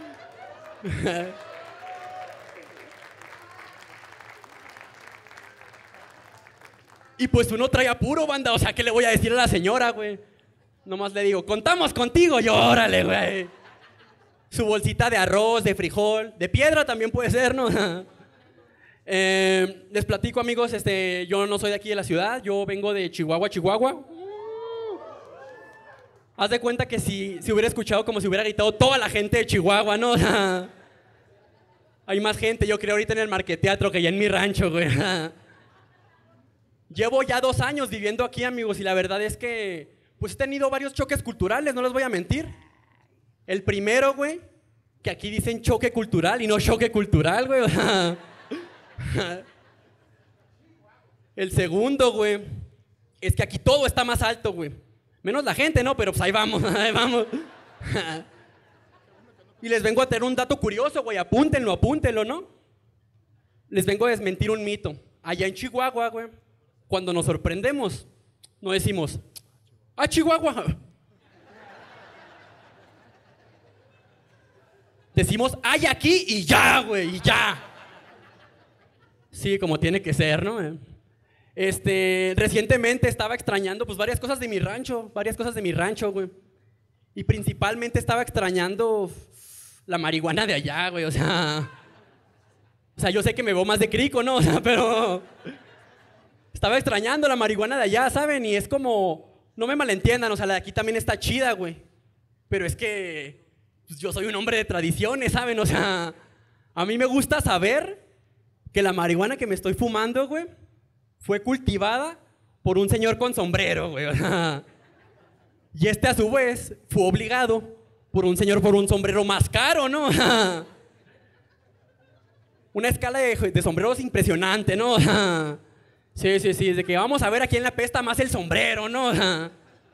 Y pues uno trae apuro, banda, o sea, ¿qué le voy a decir a la señora, güey? Nomás le digo, contamos contigo, y órale, güey. Su bolsita de arroz, de frijol, de piedra también puede ser, ¿no? Les platico, amigos, yo no soy de aquí de la ciudad, yo vengo de Chihuahua, Chihuahua. Haz de cuenta que si hubiera escuchado como si hubiera gritado toda la gente de Chihuahua, ¿no? O sea, hay más gente, yo creo, ahorita en el Marqueteatro que ya en mi rancho, güey. Llevo ya 2 años viviendo aquí, amigos, y la verdad es que pues he tenido varios choques culturales, no les voy a mentir. El primero, güey, que aquí dicen choque cultural y no choque cultural, güey. O sea, el segundo, güey, es que aquí todo está más alto, güey. Menos la gente, ¿no? Pero pues ahí vamos, ahí vamos. Y les vengo a tener un dato curioso, güey, apúntenlo, ¿no? Les vengo a desmentir un mito. Allá en Chihuahua, güey, cuando nos sorprendemos, no decimos, ¡ah, Chihuahua! Decimos, ¡ay, aquí! Y ya, güey, y ya. Sí, como tiene que ser, ¿no? Recientemente estaba extrañando, pues, varias cosas de mi rancho, güey. Y principalmente estaba extrañando la marihuana de allá, güey, o sea, yo sé que me veo más de crico, ¿no? O sea, pero estaba extrañando la marihuana de allá, ¿saben? Y es como, no me malentiendan, o sea, la de aquí también está chida, güey. Pero es que pues, yo soy un hombre de tradiciones, ¿saben? O sea, a mí me gusta saber que la marihuana que me estoy fumando, güey, fue cultivada por un señor con sombrero, güey. O sea, y a su vez fue obligado por un señor por un sombrero más caro, ¿no? Una escala de sombreros impresionante, ¿no? Sí, es de que vamos a ver a quién le apesta más el sombrero, ¿no? No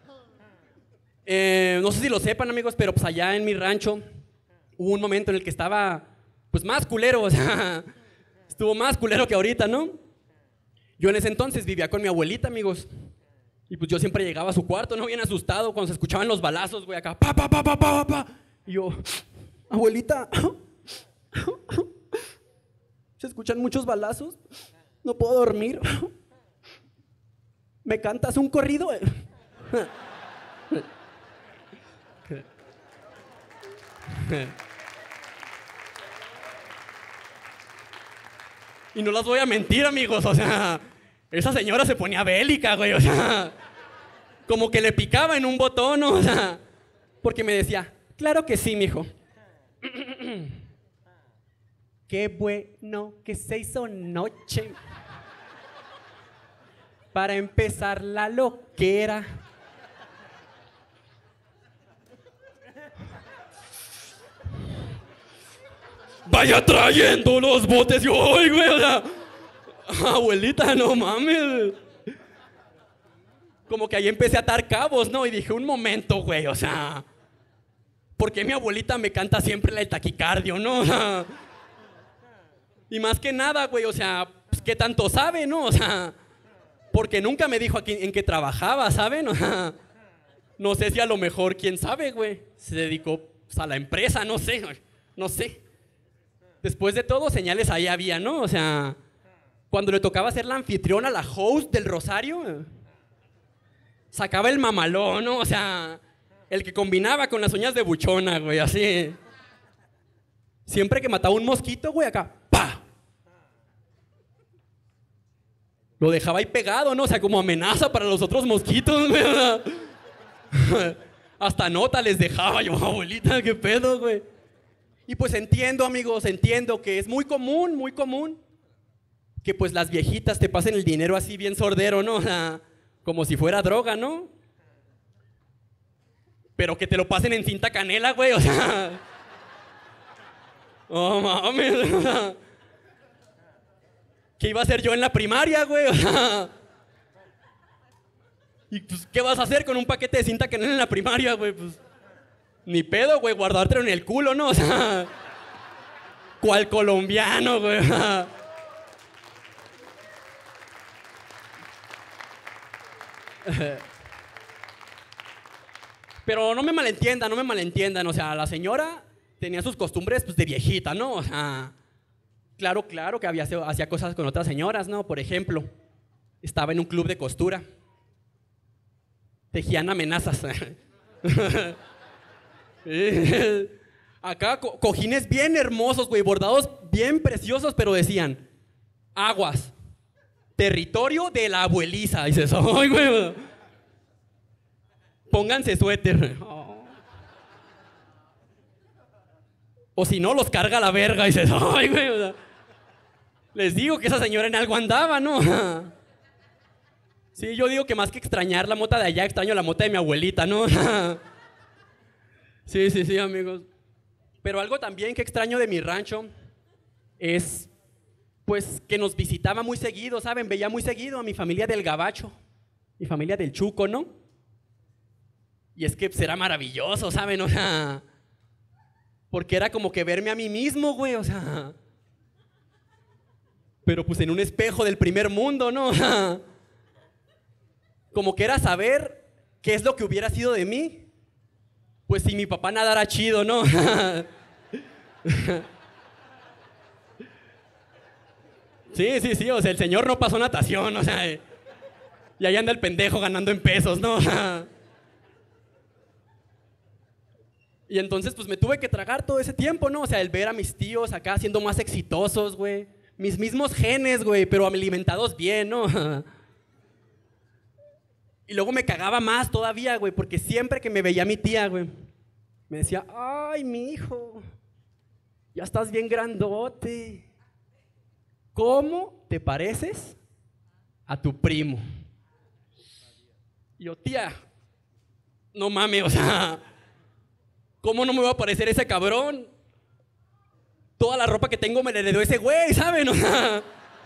sé si lo sepan, amigos, pero pues allá en mi rancho hubo un momento en el que estaba pues más culero, o sea, estuvo más culero que ahorita, ¿no? Yo en ese entonces vivía con mi abuelita, amigos, y pues yo siempre llegaba a su cuarto, ¿no? Bien asustado cuando se escuchaban los balazos, güey, acá, pa, pa, pa, pa, pa, pa. Y yo, abuelita, ¿se escuchan muchos balazos? No puedo dormir. ¿Me cantas un corrido? Y no las voy a mentir, amigos, o sea, esa señora se ponía bélica, güey, o sea, como que le picaba en un botón, ¿no? O sea, porque me decía, claro que sí, mijo. Qué bueno que se hizo noche para empezar la loquera. Vaya trayendo los botes. Yo, ay, güey, o sea, abuelita, no mames. Como que ahí empecé a atar cabos, ¿no? Y dije, un momento, güey, o sea, ¿por qué mi abuelita me canta siempre la del taquicardio, no? O sea, y más que nada, güey, o sea, pues, ¿qué tanto sabe, no? O sea, porque nunca me dijo aquí en qué trabajaba, ¿saben? O sea, no sé si a lo mejor, quién sabe, güey, se dedicó pues, a la empresa, no sé, no sé. Después de todo, señales ahí había, ¿no? O sea, cuando le tocaba ser la anfitriona, la host del Rosario, sacaba el mamalón, ¿no? O sea, el que combinaba con las uñas de buchona, güey, así. Siempre que mataba un mosquito, güey, acá, ¡pa! Lo dejaba ahí pegado, ¿no? O sea, como amenaza para los otros mosquitos, güey. Hasta nota les dejaba yo, abuelita, qué pedo, güey. Y pues entiendo, amigos, entiendo que es muy común que pues las viejitas te pasen el dinero así bien sordero, ¿no? O sea, como si fuera droga, ¿no? Pero que te lo pasen en cinta canela, güey, o sea. Oh, mames. ¿Qué iba a hacer yo en la primaria, güey? O sea. ¿Y pues qué vas a hacer con un paquete de cinta canela en la primaria, güey? Pues ni pedo, güey, guardártelo en el culo, ¿no? O sea. ¿Cuál colombiano, güey? Pero no me malentiendan. O sea, la señora tenía sus costumbres pues, de viejita, ¿no? O sea, claro que hacía cosas con otras señoras, ¿no? Por ejemplo, estaba en un club de costura. Tejían amenazas. Acá cojines bien hermosos, güey, bordados bien preciosos, pero decían, aguas, territorio de la abueliza. Dices, ay, güey, pónganse suéter. Oh. O si no, los carga la verga. Dices, ay, güey, les digo que esa señora en algo andaba, ¿no? Sí, yo digo que más que extrañar la mota de allá, extraño la mota de mi abuelita, ¿no? Sí, amigos. Pero algo también que extraño de mi rancho es, pues, que nos visitaba muy seguido, ¿saben? Veía muy seguido a mi familia del Gabacho, mi familia del Chuco, ¿no? Y es que pues, era maravilloso, ¿saben? O sea, porque era como que verme a mí mismo, güey, o sea. Pero pues en un espejo del primer mundo, ¿no? Como que era saber qué es lo que hubiera sido de mí. Pues si mi papá nadara chido, ¿no? Sí, o sea, el señor no pasó natación, o sea, y ahí anda el pendejo ganando en pesos, ¿no? Y entonces, pues me tuve que tragar todo ese tiempo, ¿no? O sea, el ver a mis tíos acá siendo más exitosos, güey. Mis mismos genes, güey, pero alimentados bien, ¿no? Y luego me cagaba más todavía, güey, porque siempre que me veía mi tía, güey, me decía, ay, mi hijo, ya estás bien grandote. ¿Cómo te pareces a tu primo? Y yo, tía, no mames, o sea, ¿cómo no me va a parecer ese cabrón? Toda la ropa que tengo me la heredó ese güey, ¿saben? O sea,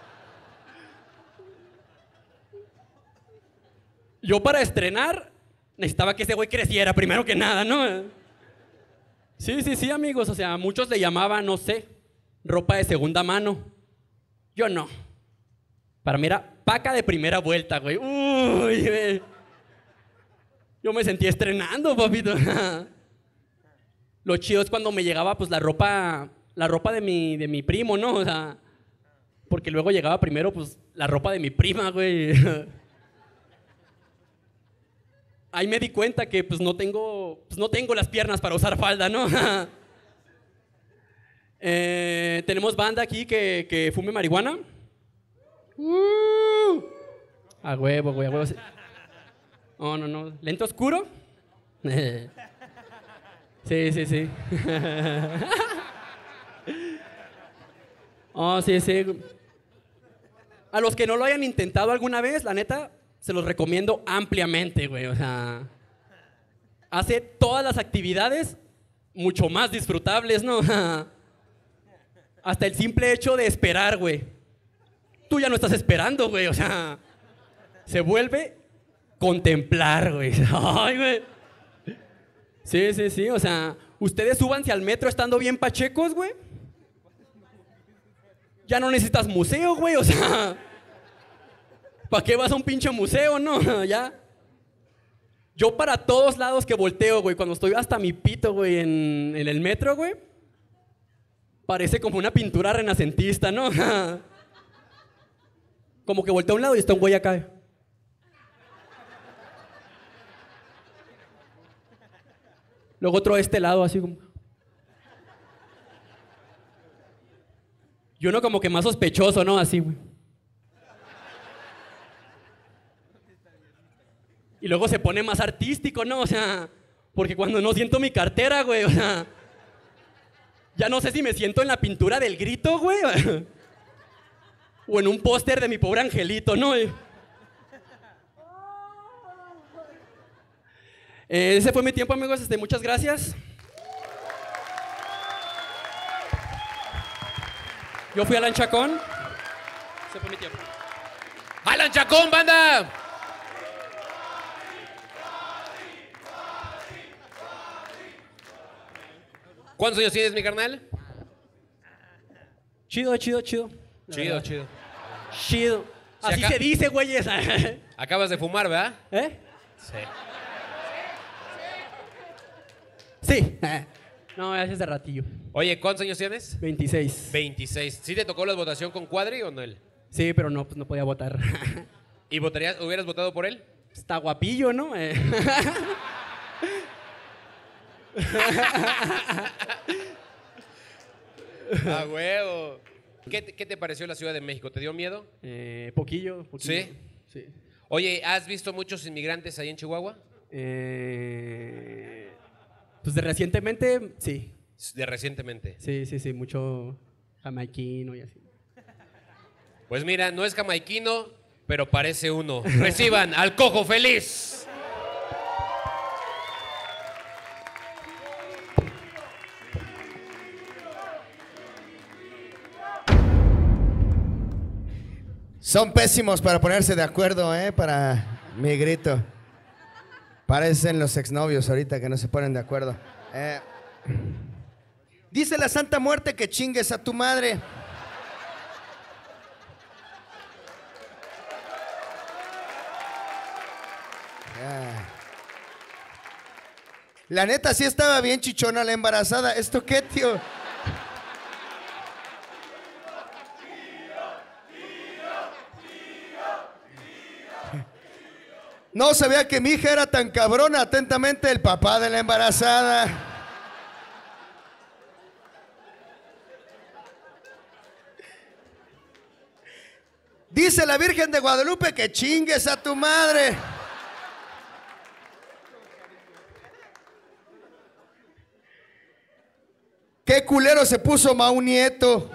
yo para estrenar necesitaba que ese güey creciera primero que nada, ¿no? Sí, amigos, o sea, muchos le llamaban, no sé, ropa de segunda mano. Yo no. Para mí era paca de primera vuelta, güey. Uy, güey. Yo me sentí estrenando, papito. Lo chido es cuando me llegaba pues la ropa de mi primo, ¿no? O sea, porque luego llegaba primero pues la ropa de mi prima, güey. Ahí me di cuenta que pues no tengo las piernas para usar falda, ¿no? Tenemos banda aquí que fume marihuana. A huevo, güey, a huevo. No. ¿Lento oscuro? Sí. Oh, sí. A los que no lo hayan intentado alguna vez, la neta, se los recomiendo ampliamente, güey. O sea, hace todas las actividades mucho más disfrutables, ¿no? Hasta el simple hecho de esperar, güey. Tú ya no estás esperando, güey. O sea, se vuelve contemplar, güey. Ay, güey. Sí. O sea, ustedes súbanse al metro estando bien pachecos, güey. Ya no necesitas museo, güey. O sea, ¿para qué vas a un pinche museo, no? Ya. Yo para todos lados que volteo, güey, cuando estoy hasta mi pito, güey, en el metro, güey, parece como una pintura renacentista, ¿no? Como que volteo a un lado y está un güey acá. Luego otro a este lado, así como. Y uno como que más sospechoso, ¿no? Así, güey. Y luego se pone más artístico, ¿no? O sea, porque cuando no siento mi cartera, güey, o sea, ya no sé si me siento en la pintura del Grito, güey, o en un póster de Mi Pobre Angelito, ¿no? Ese fue mi tiempo, amigos. Muchas gracias. Yo fui Alan Chacón. Ese fue mi tiempo. ¡Alan Chacón, banda! ¿Cuántos años tienes, mi carnal? Chido, chido, chido. La Chido, verdad. chido. Chido. Así se dice, güeyes. Acabas de fumar, ¿verdad? ¿Eh? Sí. Sí. No, es de ratillo. Oye, ¿cuántos años tienes? 26. 26. ¿Sí te tocó la votación con Cuadri o no él? Sí, pero no, pues no podía votar. ¿Y hubieras votado por él? Está guapillo, ¿no? ¡A huevo! ¿Qué te pareció la Ciudad de México? ¿Te dio miedo? Poquillo. ¿Sí? Sí. Oye, ¿has visto muchos inmigrantes ahí en Chihuahua? Pues de recientemente, sí. De recientemente. Sí, mucho jamaiquino y así. Pues mira, no es jamaiquino, pero parece uno. Reciban al Cojo Feliz. Son pésimos para ponerse de acuerdo, para mi grito. Parecen los exnovios ahorita que no se ponen de acuerdo. Dice la Santa Muerte que chingues a tu madre. La neta sí estaba bien chichona la embarazada. ¿Esto qué, tío? No sabía que mi hija era tan cabrona. Atentamente, el papá de la embarazada. Dice la Virgen de Guadalupe que chingues a tu madre. Qué culero se puso Mau Nieto.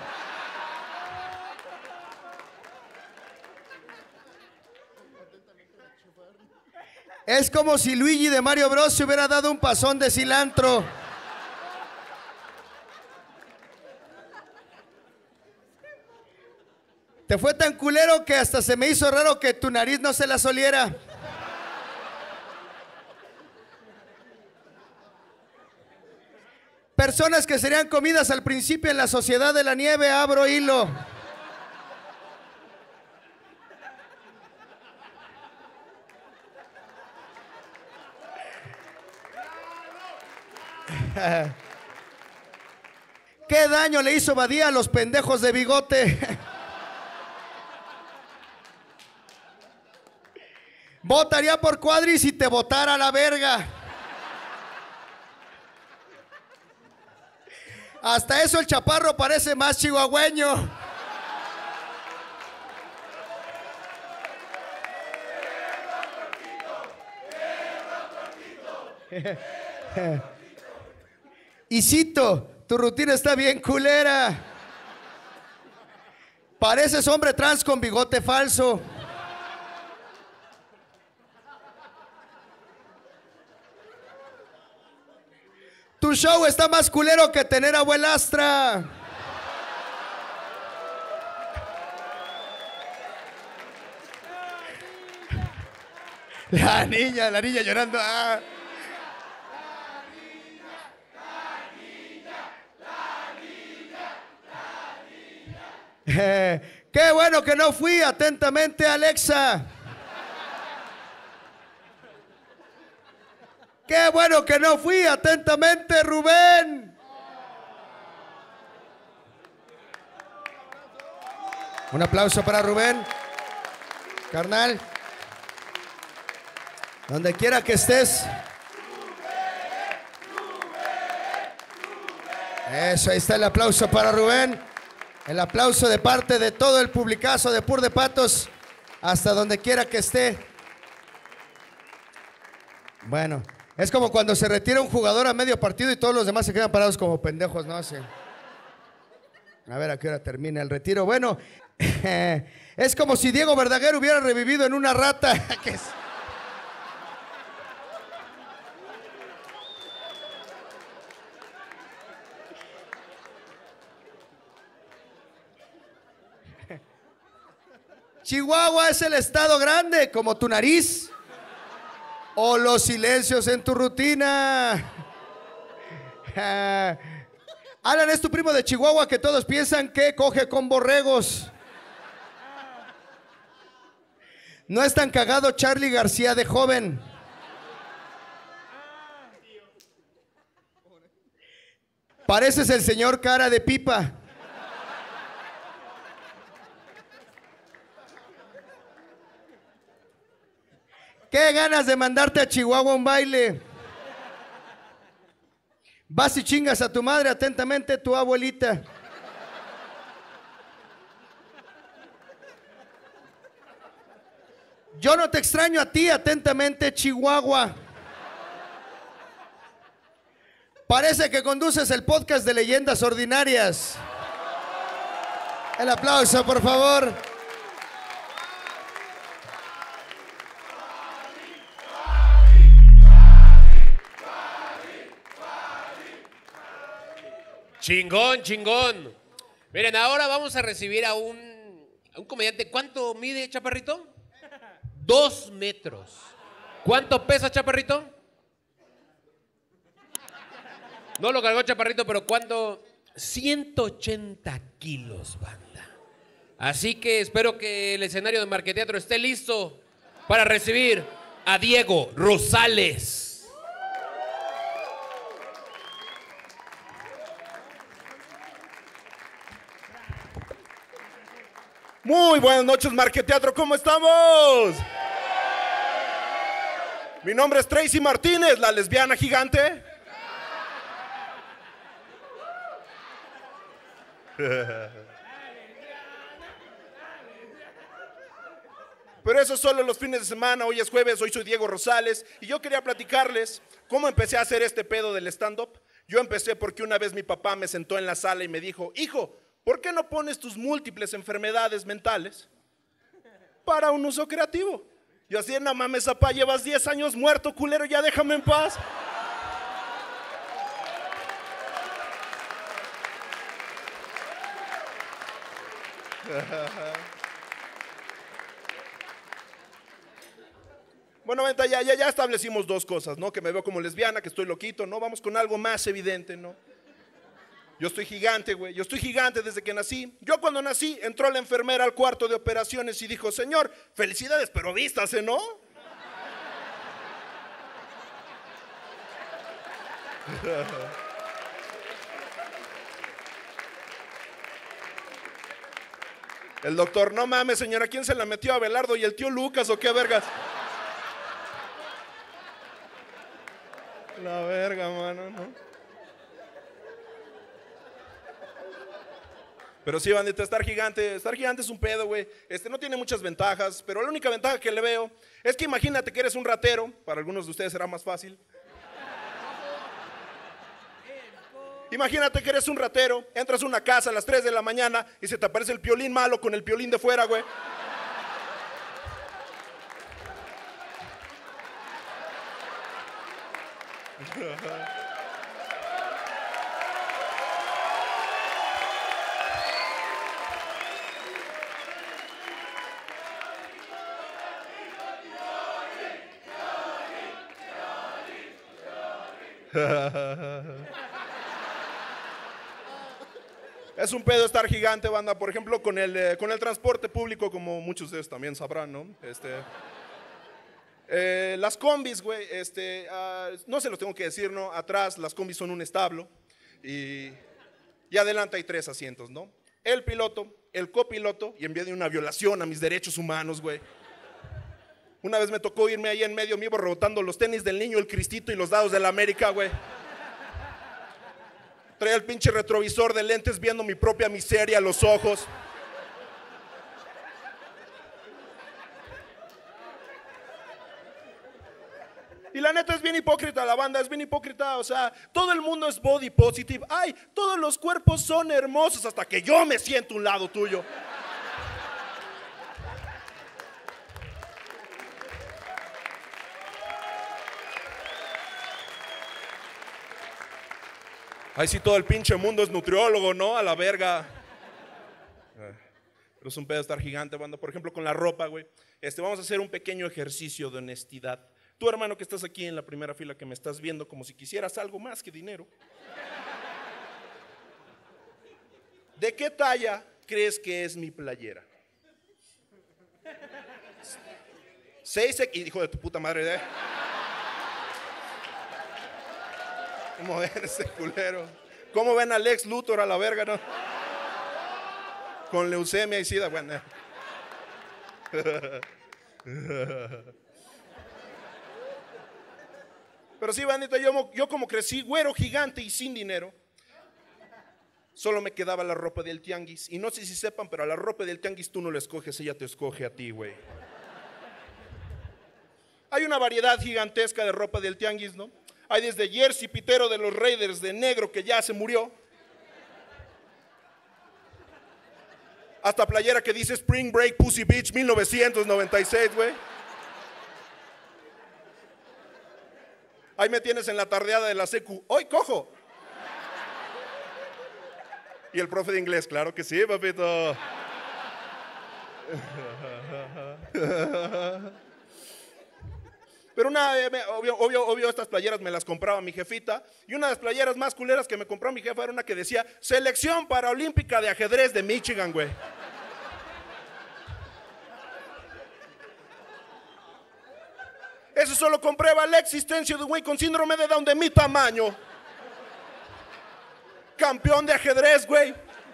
Es como si Luigi de Mario Bros se hubiera dado un pasón de cilantro. Te fue tan culero que hasta se me hizo raro que tu nariz no se la soliera. Personas que serían comidas al principio en la sociedad de la nieve, abro hilo. ¿Qué daño le hizo Badía a los pendejos de bigote? Votaría por Cuadri si te votara a la verga. Hasta eso el chaparro parece más chihuahueño. Y cito, tu rutina está bien culera. Pareces hombre trans con bigote falso. Tu show está más culero que tener abuelastra. La niña llorando. Ah. Qué bueno que no fui. Atentamente, Alexa. Qué bueno que no fui. Atentamente, Rubén. Un aplauso para Rubén. Carnal. Donde quiera que estés. Eso, ahí está el aplauso para Rubén. El aplauso de parte de todo el publicazo de Pur de Patos, hasta donde quiera que esté. Bueno, es como cuando se retira un jugador a medio partido y todos los demás se quedan parados como pendejos, ¿no? Sí. A ver a qué hora termina el retiro. Bueno, es como si Diego Verdaguer hubiera revivido en una rata. Que es... Chihuahua es el estado grande como tu nariz o los silencios en tu rutina. Alan es tu primo de Chihuahua que todos piensan que coge con borregos. No es tan cagado Charly García de joven. Pareces el señor cara de pipa. Qué ganas de mandarte a Chihuahua a un baile. Vas y chingas a tu madre, atentamente tu abuelita. Yo no te extraño a ti, atentamente Chihuahua. Parece que conduces el podcast de Leyendas Ordinarias. El aplauso, por favor. Chingón, chingón. Miren, ahora vamos a recibir a un comediante. ¿Cuánto mide, Chaparrito? 2 metros. ¿Cuánto pesa, Chaparrito? No lo cargó Chaparrito, pero ¿cuánto? 180 kilos, banda. Así que espero que el escenario de Marqueteatro esté listo para recibir a Diego Rosales. Muy buenas noches, Marqueteatro, ¿cómo estamos? Mi nombre es Tracy Martínez, la lesbiana gigante. Pero eso es solo los fines de semana. Hoy es jueves, hoy soy Diego Rosales y yo quería platicarles cómo empecé a hacer este pedo del stand-up. Yo empecé porque una vez mi papá me sentó en la sala y me dijo: hijo, ¿por qué no pones tus múltiples enfermedades mentales para un uso creativo? Yo así, no mames, papá, llevas 10 años muerto, culero, ya déjame en paz. Bueno, venta, ya establecimos 2 cosas, ¿no? Que me veo como lesbiana, que estoy loquito, ¿no? Vamos con algo más evidente, ¿no? Yo estoy gigante, güey. Yo estoy gigante desde que nací. Yo cuando nací, entró la enfermera al cuarto de operaciones y dijo: señor, felicidades, pero vístase, ¿no? El doctor: no mames, señora, ¿quién se la metió, a Abelardo y el tío Lucas o qué vergas? La verga, mano, ¿no? Pero sí, bandita, estar gigante es un pedo, güey. No tiene muchas ventajas, pero la única ventaja que le veo es que imagínate que eres un ratero. Para algunos de ustedes será más fácil. Imagínate que eres un ratero, entras a una casa a las 3 de la mañana y se te aparece el Piolín malo con el Piolín de fuera, güey. Es un pedo estar gigante, banda. Por ejemplo, con el transporte público, como muchos de ustedes también sabrán, ¿no? Las combis, güey, no se los tengo que decir, ¿no? Atrás las combis son un establo y adelante hay 3 asientos, ¿no? El piloto, el copiloto y en vez de una violación a mis derechos humanos, güey. Una vez me tocó irme ahí en medio, me iba rebotando los tenis del niño, el Cristito y los dados de la América, güey. Traía el pinche retrovisor de lentes viendo mi propia miseria a los ojos. Y la neta es bien hipócrita, la banda es bien hipócrita, o sea, todo el mundo es body positive. Ay, todos los cuerpos son hermosos hasta que yo me siento a un lado tuyo. Ay, sí, todo el pinche mundo es nutriólogo, ¿no? A la verga. Pero es un pedo estar gigante, banda. Por ejemplo, con la ropa, güey. Vamos a hacer un pequeño ejercicio de honestidad. Tú, hermano, que estás aquí en la primera fila, que me estás viendo como si quisieras algo más que dinero. ¿de qué talla crees que es mi playera? 6 y hijo de tu puta madre, ¿eh? ¿Cómo ven ese culero? ¿Cómo ven a Lex Luthor a la verga, no? Con leucemia y sida, bueno. Pero sí, bandita, yo como crecí güero gigante y sin dinero, solo me quedaba la ropa del tianguis. Y no sé si sepan, pero a la ropa del tianguis tú no la escoges, ella te escoge a ti, güey. Hay una variedad gigantesca de ropa del tianguis, ¿no? Hay desde jersey pitero de los Raiders de negro que ya se murió, hasta playera que dice Spring Break Pussy Beach 1996, güey. Ahí me tienes en la tardeada de la secu. ¡Hoy cojo! Y el profe de inglés, claro que sí, papito. Pero obvio, estas playeras me las compraba mi jefita. Y una de las playeras más culeras que me compró mi jefa era una que decía Selección Paralímpica de Ajedrez de Michigan, güey. Eso solo comprueba la existencia de un güey con síndrome de Down de mi tamaño. Campeón de ajedrez, güey.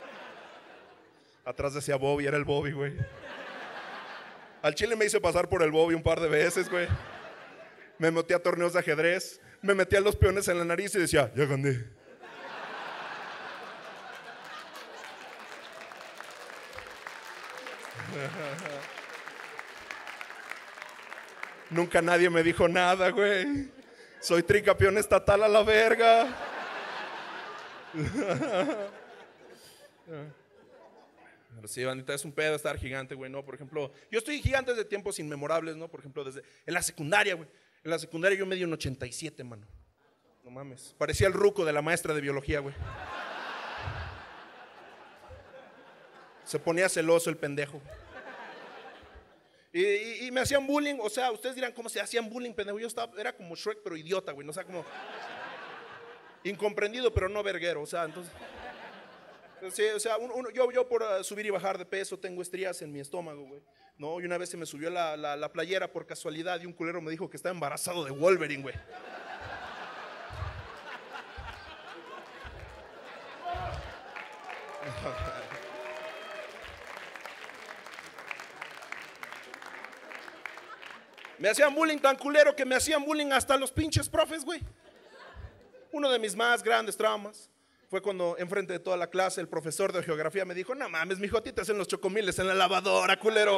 Atrás decía Bobby, era el Bobby, güey. Al chile me hice pasar por el Bobby un par de veces, güey. Me metí a torneos de ajedrez, me metí a los peones en la nariz y decía, ya gané. Nunca nadie me dijo nada, güey. Soy tricampeón estatal a la verga. Pero sí, bandita, es un pedo estar gigante, güey, ¿no? Por ejemplo, yo estoy gigante desde tiempos inmemorables, ¿no? Por ejemplo, desde en la secundaria, güey. En la secundaria yo medí un 87, mano. No mames. Parecía el ruco de la maestra de biología, güey. Se ponía celoso el pendejo. Y me hacían bullying, o sea, ustedes dirán, ¿cómo se hacían bullying, pendejo? Era como Shrek, pero idiota, güey, ¿no? O sea, como incomprendido, pero no verguero, o sea, entonces... Sí, o sea, yo por subir y bajar de peso tengo estrías en mi estómago, güey. No, y una vez se me subió la playera por casualidad y un culero me dijo que estaba embarazado de Wolverine, güey. Me hacían bullying tan culero que me hacían bullying hasta los pinches profes, güey. Uno de mis más grandes traumas fue cuando enfrente de toda la clase el profesor de geografía me dijo, no mames, mijo, a ti te hacen los chocomiles en la lavadora, culero.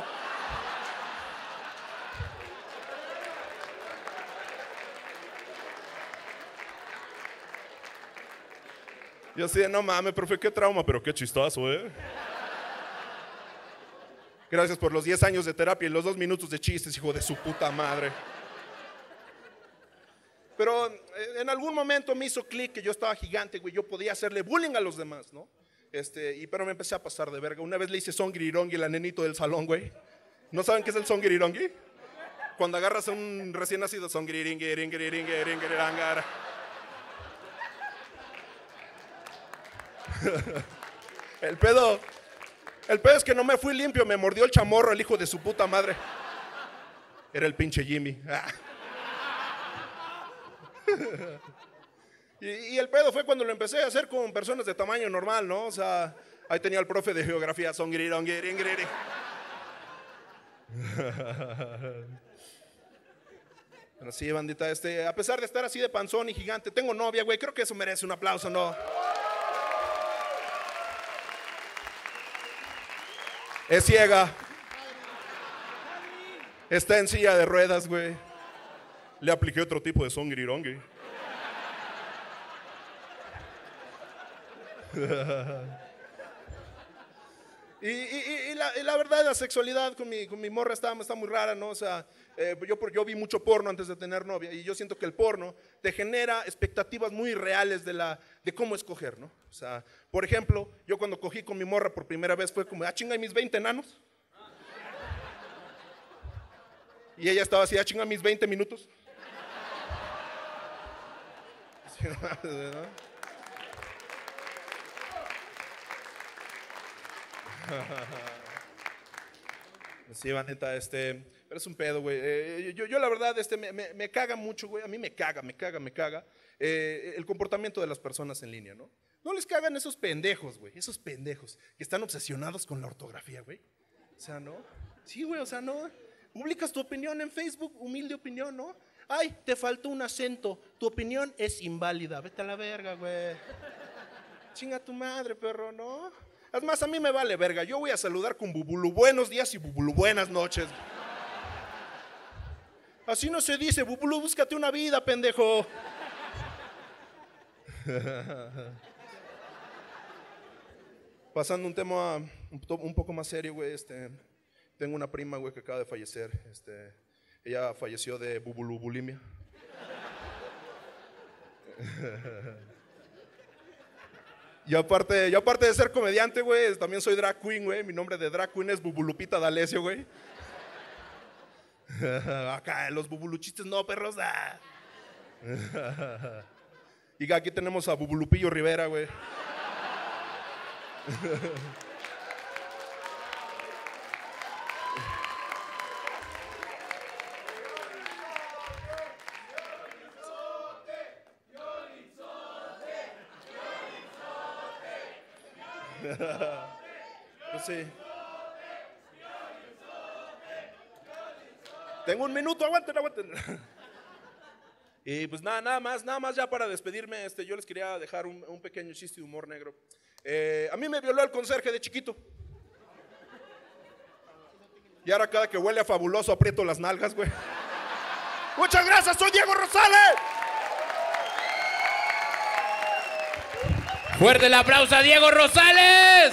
Yo así de, no mames, profe, qué trauma, pero qué chistoso, ¿eh? Gracias por los 10 años de terapia y los 2 minutos de chistes, hijo de su puta madre. Pero en algún momento me hizo clic que yo estaba gigante, güey. Yo podía hacerle bullying a los demás, ¿no? Pero me empecé a pasar de verga. Una vez le hice songirirongi al nenito del salón, güey. ¿No saben qué es el songirirongi? Cuando agarras a un recién nacido, songiriringi, El pedo es que no me fui limpio, me mordió el chamorro el hijo de su puta madre. Era el pinche Jimmy. Y el pedo fue cuando lo empecé a hacer con personas de tamaño normal, ¿no? O sea, ahí tenía el profe de geografía, Pero sí, bandita, a pesar de estar así de panzón y gigante, tengo novia, güey, creo que eso merece un aplauso, ¿no? Es ciega. Está en silla de ruedas, güey. Le apliqué otro tipo de songirirongi. Y la verdad, la sexualidad con mi morra está muy rara, ¿no? O sea, yo vi mucho porno antes de tener novia y yo siento que el porno te genera expectativas muy reales de cómo escoger, ¿no? O sea, por ejemplo, yo cuando cogí con mi morra por primera vez fue como, chinga, mis 20 enanos. Y ella estaba así, chinga, mis 20 minutos. Sí, neta, pero es un pedo, güey. Yo la verdad, me caga mucho, güey. A mí me caga. El comportamiento de las personas en línea, ¿no? No les cagan esos pendejos, güey. Esos pendejos que están obsesionados con la ortografía, güey. O sea, ¿no? Sí, güey, o sea, ¿no? Publicas tu opinión en Facebook, humilde opinión, ¿no? Ay, te faltó un acento. Tu opinión es inválida. Vete a la verga, güey. Chinga tu madre, perro, ¿no? Es más, a mí me vale verga. Yo voy a saludar con bubulu buenos días y bubulu buenas noches. Así no se dice, bubulu, búscate una vida, pendejo. Pasando un tema un poco más serio, güey, tengo una prima, güey, que acaba de fallecer. Ella falleció de bubulubulimia. Y aparte de ser comediante, güey, también soy drag queen, güey. Mi nombre de drag queen es Bubulupita D'Alessio, güey. Acá, los bubuluchistes no, perros. Ah. Y aquí tenemos a Bubulupillo Rivera, güey. Pues sí. Tengo un minuto, aguanten. Y pues nada más ya para despedirme, yo les quería dejar un pequeño chiste de humor negro. A mí me violó el conserje de chiquito. Y ahora cada que huele a fabuloso aprieto las nalgas, güey. Muchas gracias, soy Diego Rosales. Fuerte el aplauso a Diego Rosales.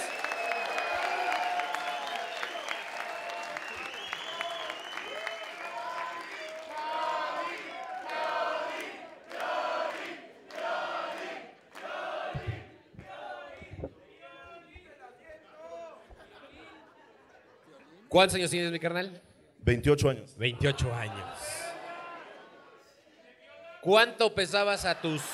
¿Cuántos años tienes, mi carnal? 28 años. 28 años. ¿Cuánto pesabas a tus...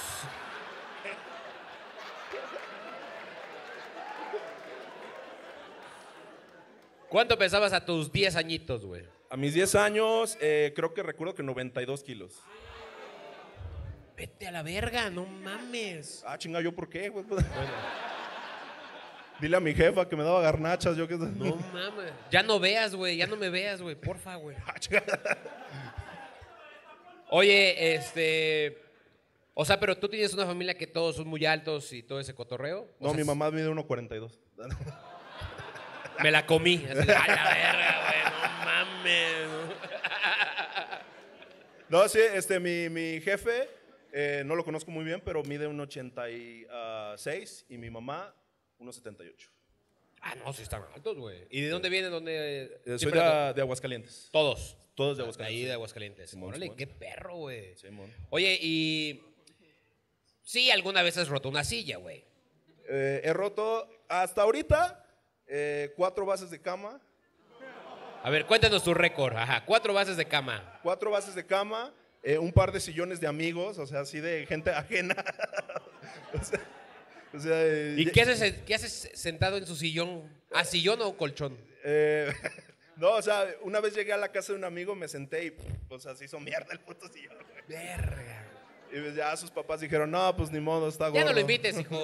¿Cuánto pesabas a tus 10 añitos, güey? A mis 10 años, creo que recuerdo que 92 kilos. Vete a la verga, no mames. Ah, chinga, ¿yo por qué, güey? Bueno. Dile a mi jefa que me daba garnachas, yo qué sé. No mames. Ya no veas, güey, ya no me veas, güey, porfa, güey. Oye, o sea, pero tú tienes una familia que todos son muy altos y todo ese cotorreo. No, mi mamá mide 1.42. Me la comí. Así, a la verga, güey, no mames. No, sí, mi jefe, no lo conozco muy bien, pero mide 1.86 y mi mamá 1.78. Ah, no, sí están altos, güey. ¿Y de dónde vienen? Soy de Aguascalientes. Todos. Todos de Aguascalientes. Ahí de Aguascalientes. Órale, Simón. qué perro, güey. Simón. Oye, y... Sí, alguna vez has roto una silla, güey. He roto hasta ahorita 4 bases de cama. A ver, cuéntanos tu récord. Ajá, 4 bases de cama. 4 bases de cama, un par de sillones de amigos, o sea, así de gente ajena. ¿Y qué haces sentado en su sillón? ¿A sillón o colchón? No, o sea, una vez llegué a la casa de un amigo, me senté y pues así hizo mierda el puto sillón. Verga. Y pues ya sus papás dijeron, no, pues ni modo, está gordo. Ya no lo invites, hijo.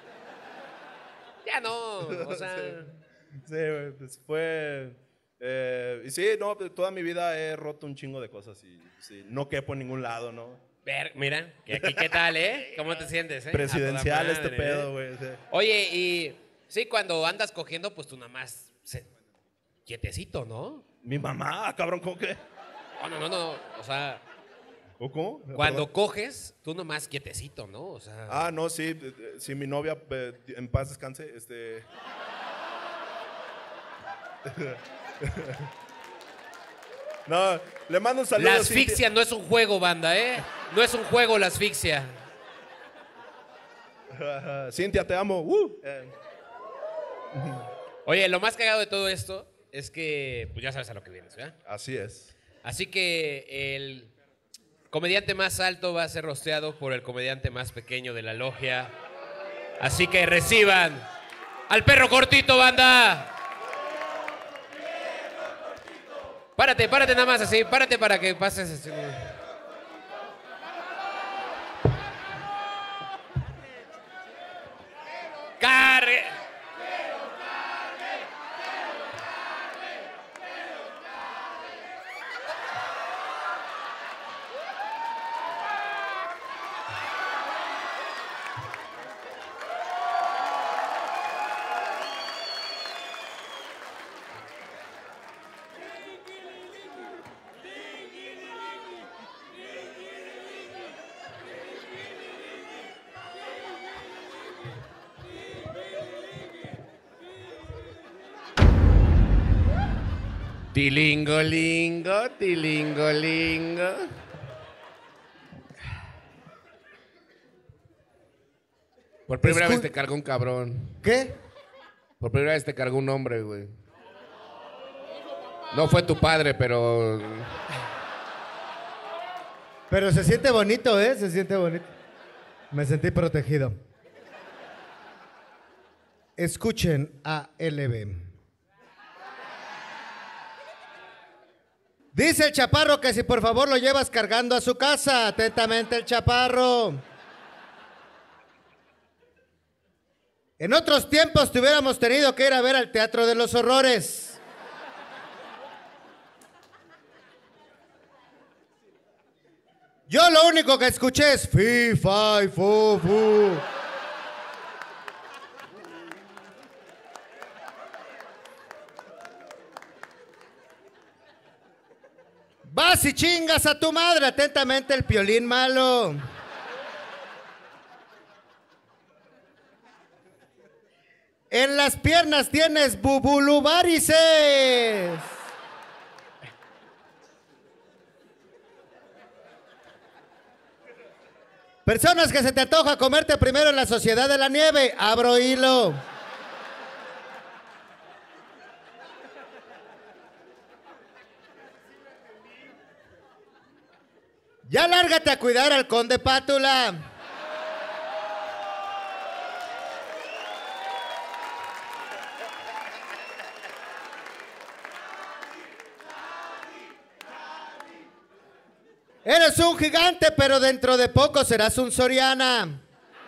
Ya no, o sea... Sí, pues fue... y sí, no, toda mi vida he roto un chingo de cosas y sí, no quepo en ningún lado, ¿no? Mira, aquí qué tal, ¿eh? ¿Cómo te sientes, eh? Presidencial madre, este pedo, güey. Sí. Oye, y sí, cuando andas cogiendo, pues tú nada más quietecito, ¿no? Mi mamá, cabrón, ¿cómo que? No, o sea... ¿O cómo? Cuando Perdón. coges, tú nomás quietecito, ¿no? O sea... Ah, no, sí, sí, mi novia, en paz descanse, No, le mando un saludo. La asfixia no es un juego, banda, ¿eh? No es un juego la asfixia. Cintia, te amo. Oye, lo más cagado de todo esto es que, pues ya sabes a lo que vienes, ¿verdad? Así es. Así que el comediante más alto va a ser rosteado por el comediante más pequeño de la logia. Así que reciban al perro cortito, banda. Párate nada más así, párate para que pases así. Cargue. Tilingolingo, tilingolingo. Por primera vez te cargó un cabrón. ¿Qué? Por primera vez te cargó un hombre, güey. No fue tu padre, pero... Pero se siente bonito, ¿eh? Se siente bonito. Me sentí protegido. Escuchen a LB. Dice el chaparro que si por favor lo llevas cargando a su casa. Atentamente el chaparro. En otros tiempos te hubiéramos tenido que ir a ver al Teatro de los Horrores. Yo lo único que escuché es fi, fi, fu, fu. Vas y chingas a tu madre. Atentamente el Piolín malo. En las piernas tienes bubulubarices. Personas que se te antoja comerte primero en la Sociedad de la Nieve. Abro hilo. Ya lárgate a cuidar al Conde Pátula. Eres un gigante, pero dentro de poco serás un Soriana.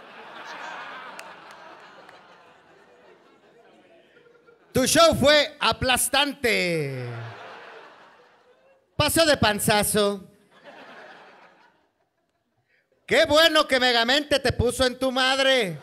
Tu show fue aplastante. Pasó de panzazo. Qué bueno que Megamente te puso en tu madre.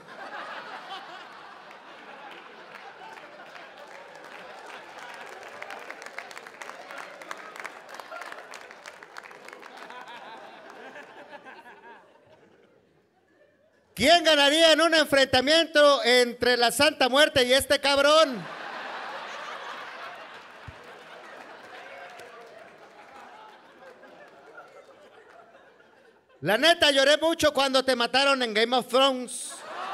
¿Quién ganaría en un enfrentamiento entre la Santa Muerte y este cabrón? La neta, lloré mucho cuando te mataron en Game of Thrones.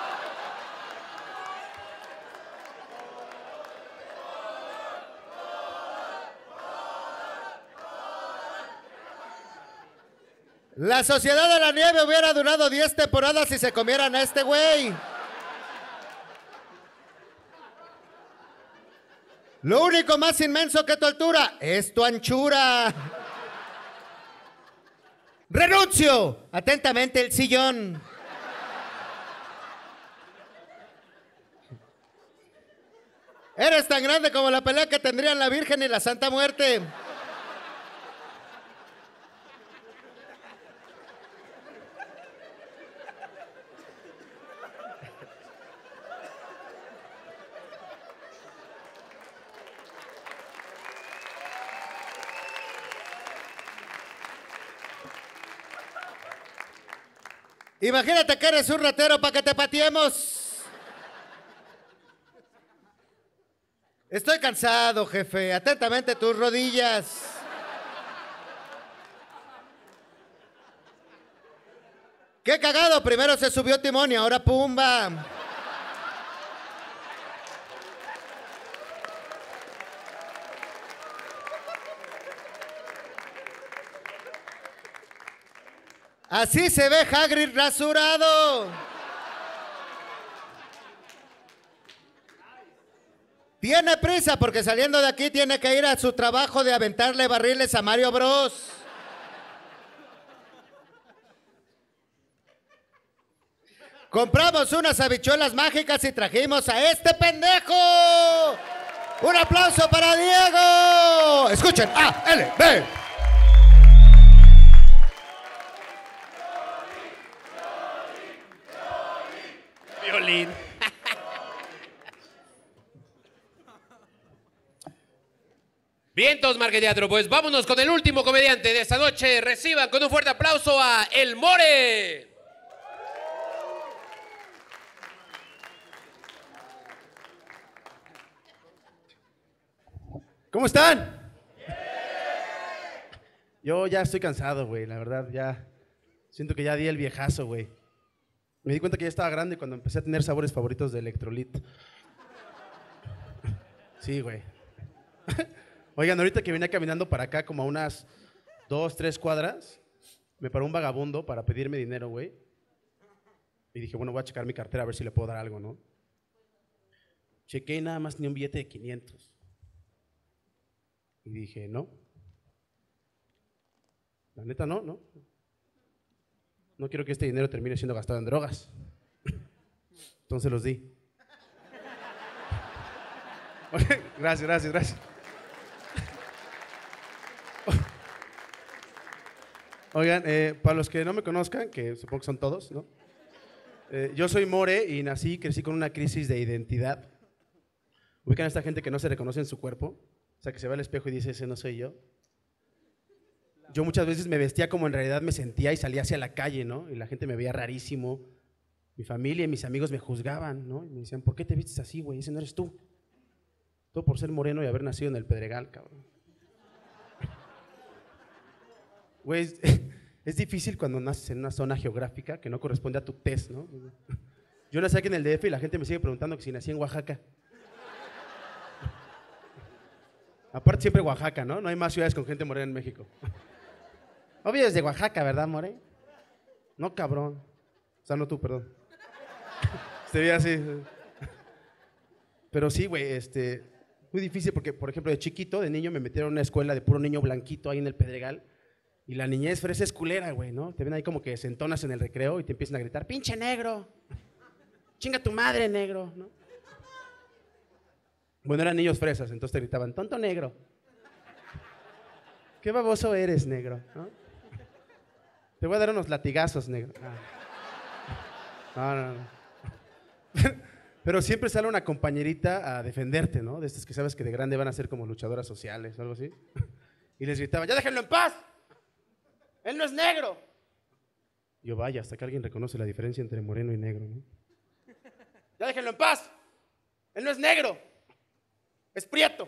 La Sociedad de la Nieve hubiera durado 10 temporadas si se comieran a este güey. Lo único más inmenso que tu altura es tu anchura. ¡Renuncio! Atentamente el sillón. Eres tan grande como la pelea que tendrían la Virgen y la Santa Muerte. Imagínate que eres un ratero para que te pateemos. Estoy cansado, jefe. Atentamente tus rodillas. Qué cagado. Primero se subió Timón y ahora Pumba. Así se ve Hagrid rasurado. Tiene prisa porque saliendo de aquí tiene que ir a su trabajo de aventarle barriles a Mario Bros. Compramos unas habichuelas mágicas y trajimos a este pendejo. ¡Un aplauso para Diego! Escuchen, A, L, B. Violín. Vientos, Marqueteatro, pues vámonos con el último comediante de esta noche. Reciban con un fuerte aplauso a El More. ¿Cómo están? Yo ya estoy cansado, güey, la verdad, ya siento que ya di el viejazo, güey. Me di cuenta que ya estaba grande cuando empecé a tener sabores favoritos de Electrolit. Sí, güey. Oigan, ahorita que venía caminando para acá como a unas 2, 3 cuadras, me paró un vagabundo para pedirme dinero, güey. Y dije, bueno, voy a checar mi cartera a ver si le puedo dar algo, ¿no? Chequé y nada más tenía un billete de 500. Y dije, no. La neta, no. No quiero que este dinero termine siendo gastado en drogas. Entonces los di. Gracias. Oigan, para los que no me conozcan, que supongo que son todos, ¿no? Yo soy More y crecí con una crisis de identidad. Ubican a esta gente que no se reconoce en su cuerpo. O sea, que se ve al espejo y dice, ese no soy yo. Yo muchas veces me vestía como en realidad me sentía y salía hacia la calle, ¿no? Y la gente me veía rarísimo. Mi familia y mis amigos me juzgaban, ¿no? Y me decían, ¿por qué te vistes así, güey? Ese no eres tú. Todo por ser moreno y haber nacido en el Pedregal, cabrón. Güey, es difícil cuando naces en una zona geográfica que no corresponde a tu tez, ¿no? Yo nací aquí en el DF y la gente me sigue preguntando que si nací en Oaxaca. Aparte siempre Oaxaca, ¿no? No hay más ciudades con gente morena en México. Obvio es de Oaxaca, ¿verdad, More? No, cabrón. O sea, no tú, perdón. Se veía así. Pero sí, güey, muy difícil porque, por ejemplo, de chiquito, de niño, me metieron en una escuela de puro niño blanquito ahí en el Pedregal. Y la niñez fresa es culera, güey, ¿no? Te ven ahí como que se entonas en el recreo y te empiezan a gritar, ¡pinche negro! ¡Chinga tu madre, negro! ¿No? Bueno, eran niños fresas, entonces te gritaban, tonto negro. Qué baboso eres, negro, ¿no? Te voy a dar unos latigazos, negro. No. Pero siempre sale una compañerita a defenderte, ¿no? De estas que sabes que de grande van a ser como luchadoras sociales o algo así. Y les gritaba, ¡ya déjenlo en paz! ¡Él no es negro! Yo, vaya, hasta que alguien reconoce la diferencia entre moreno y negro, ¿no? ¡Ya déjenlo en paz! ¡Él no es negro! ¡Es prieto!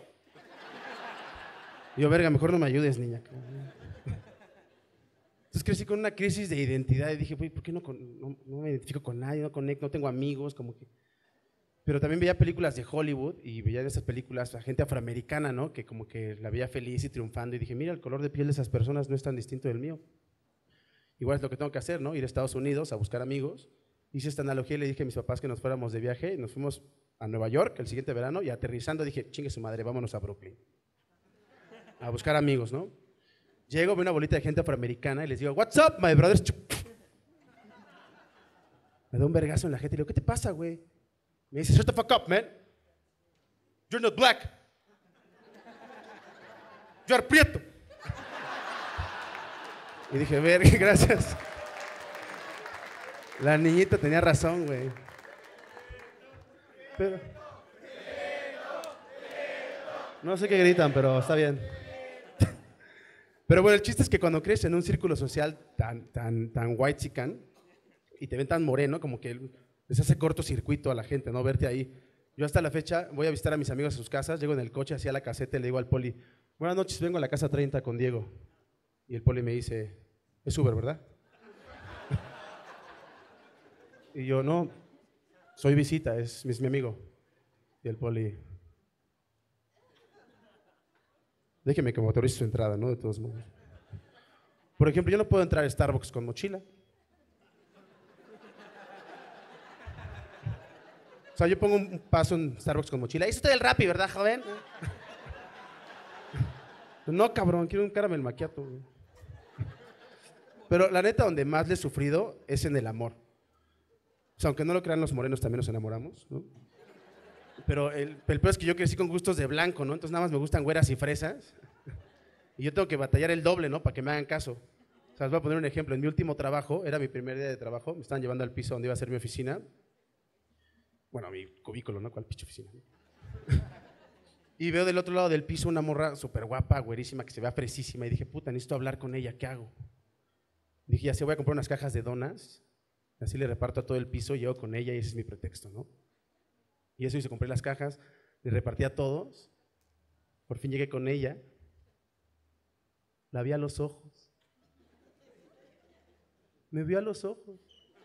Y yo, verga, mejor no me ayudes, niña. Entonces crecí con una crisis de identidad y dije, güey, ¿por qué no me identifico con nadie, no conecto, no tengo amigos? Como que... Pero también veía películas de Hollywood y veía en esas películas a gente afroamericana, ¿no? Que como que la veía feliz y triunfando y dije, mira, el color de piel de esas personas no es tan distinto del mío. Igual es lo que tengo que hacer, ¿no? Ir a Estados Unidos a buscar amigos. Hice esta analogía y le dije a mis papás que nos fuéramos de viaje y nos fuimos a Nueva York el siguiente verano y aterrizando dije, chingue su madre, vámonos a Brooklyn. A buscar amigos, ¿no? Llego, veo una bolita de gente afroamericana y les digo, what's up, my brothers? Me da un vergazo en la gente y le digo, ¿qué te pasa, güey? Me dice, shut the fuck up, man. You're not black. You're prieto. Y dije, verga, gracias. La niñita tenía razón, güey. Pero... No sé qué gritan, pero está bien. Pero bueno, el chiste es que cuando creces en un círculo social tan whitezican y te ven tan moreno, como que les hace cortocircuito a la gente, ¿no? Verte ahí. Yo hasta la fecha voy a visitar a mis amigos a sus casas, llego en el coche hacia la caseta y le digo al poli, buenas noches, vengo a la casa 30 con Diego. Y el poli me dice, es Uber, ¿verdad? Y yo, no, soy visita, es mi amigo. Y el poli, déjeme que me autorice su entrada, ¿no? De todos modos. Por ejemplo, yo no puedo entrar a Starbucks con mochila. O sea, yo pongo un paso en Starbucks con mochila. Hizo usted el Rappi, ¿verdad, joven? No, cabrón, quiero un caramel macchiato. Güey. Pero la neta, donde más le he sufrido es en el amor. O sea, aunque no lo crean, los morenos también nos enamoramos, ¿no? Pero el peor es que yo crecí con gustos de blanco, ¿no? Entonces nada más me gustan güeras y fresas. Y yo tengo que batallar el doble, ¿no? Para que me hagan caso. O sea, les voy a poner un ejemplo. En mi último trabajo, era mi primer día de trabajo, me estaban llevando al piso donde iba a ser mi oficina. Bueno, mi cubículo, ¿no? ¿Cuál pinche oficina? Y veo del otro lado del piso una morra súper guapa, güerísima, que se vea fresísima. Y dije, puta, necesito hablar con ella, ¿qué hago? Dije, ya sé, voy a comprar unas cajas de donas. Así le reparto a todo el piso, llego con ella y ese es mi pretexto, ¿no? Y eso hice, compré las cajas, le repartí a todos. Por fin llegué con ella. La vi a los ojos. Me vio a los ojos.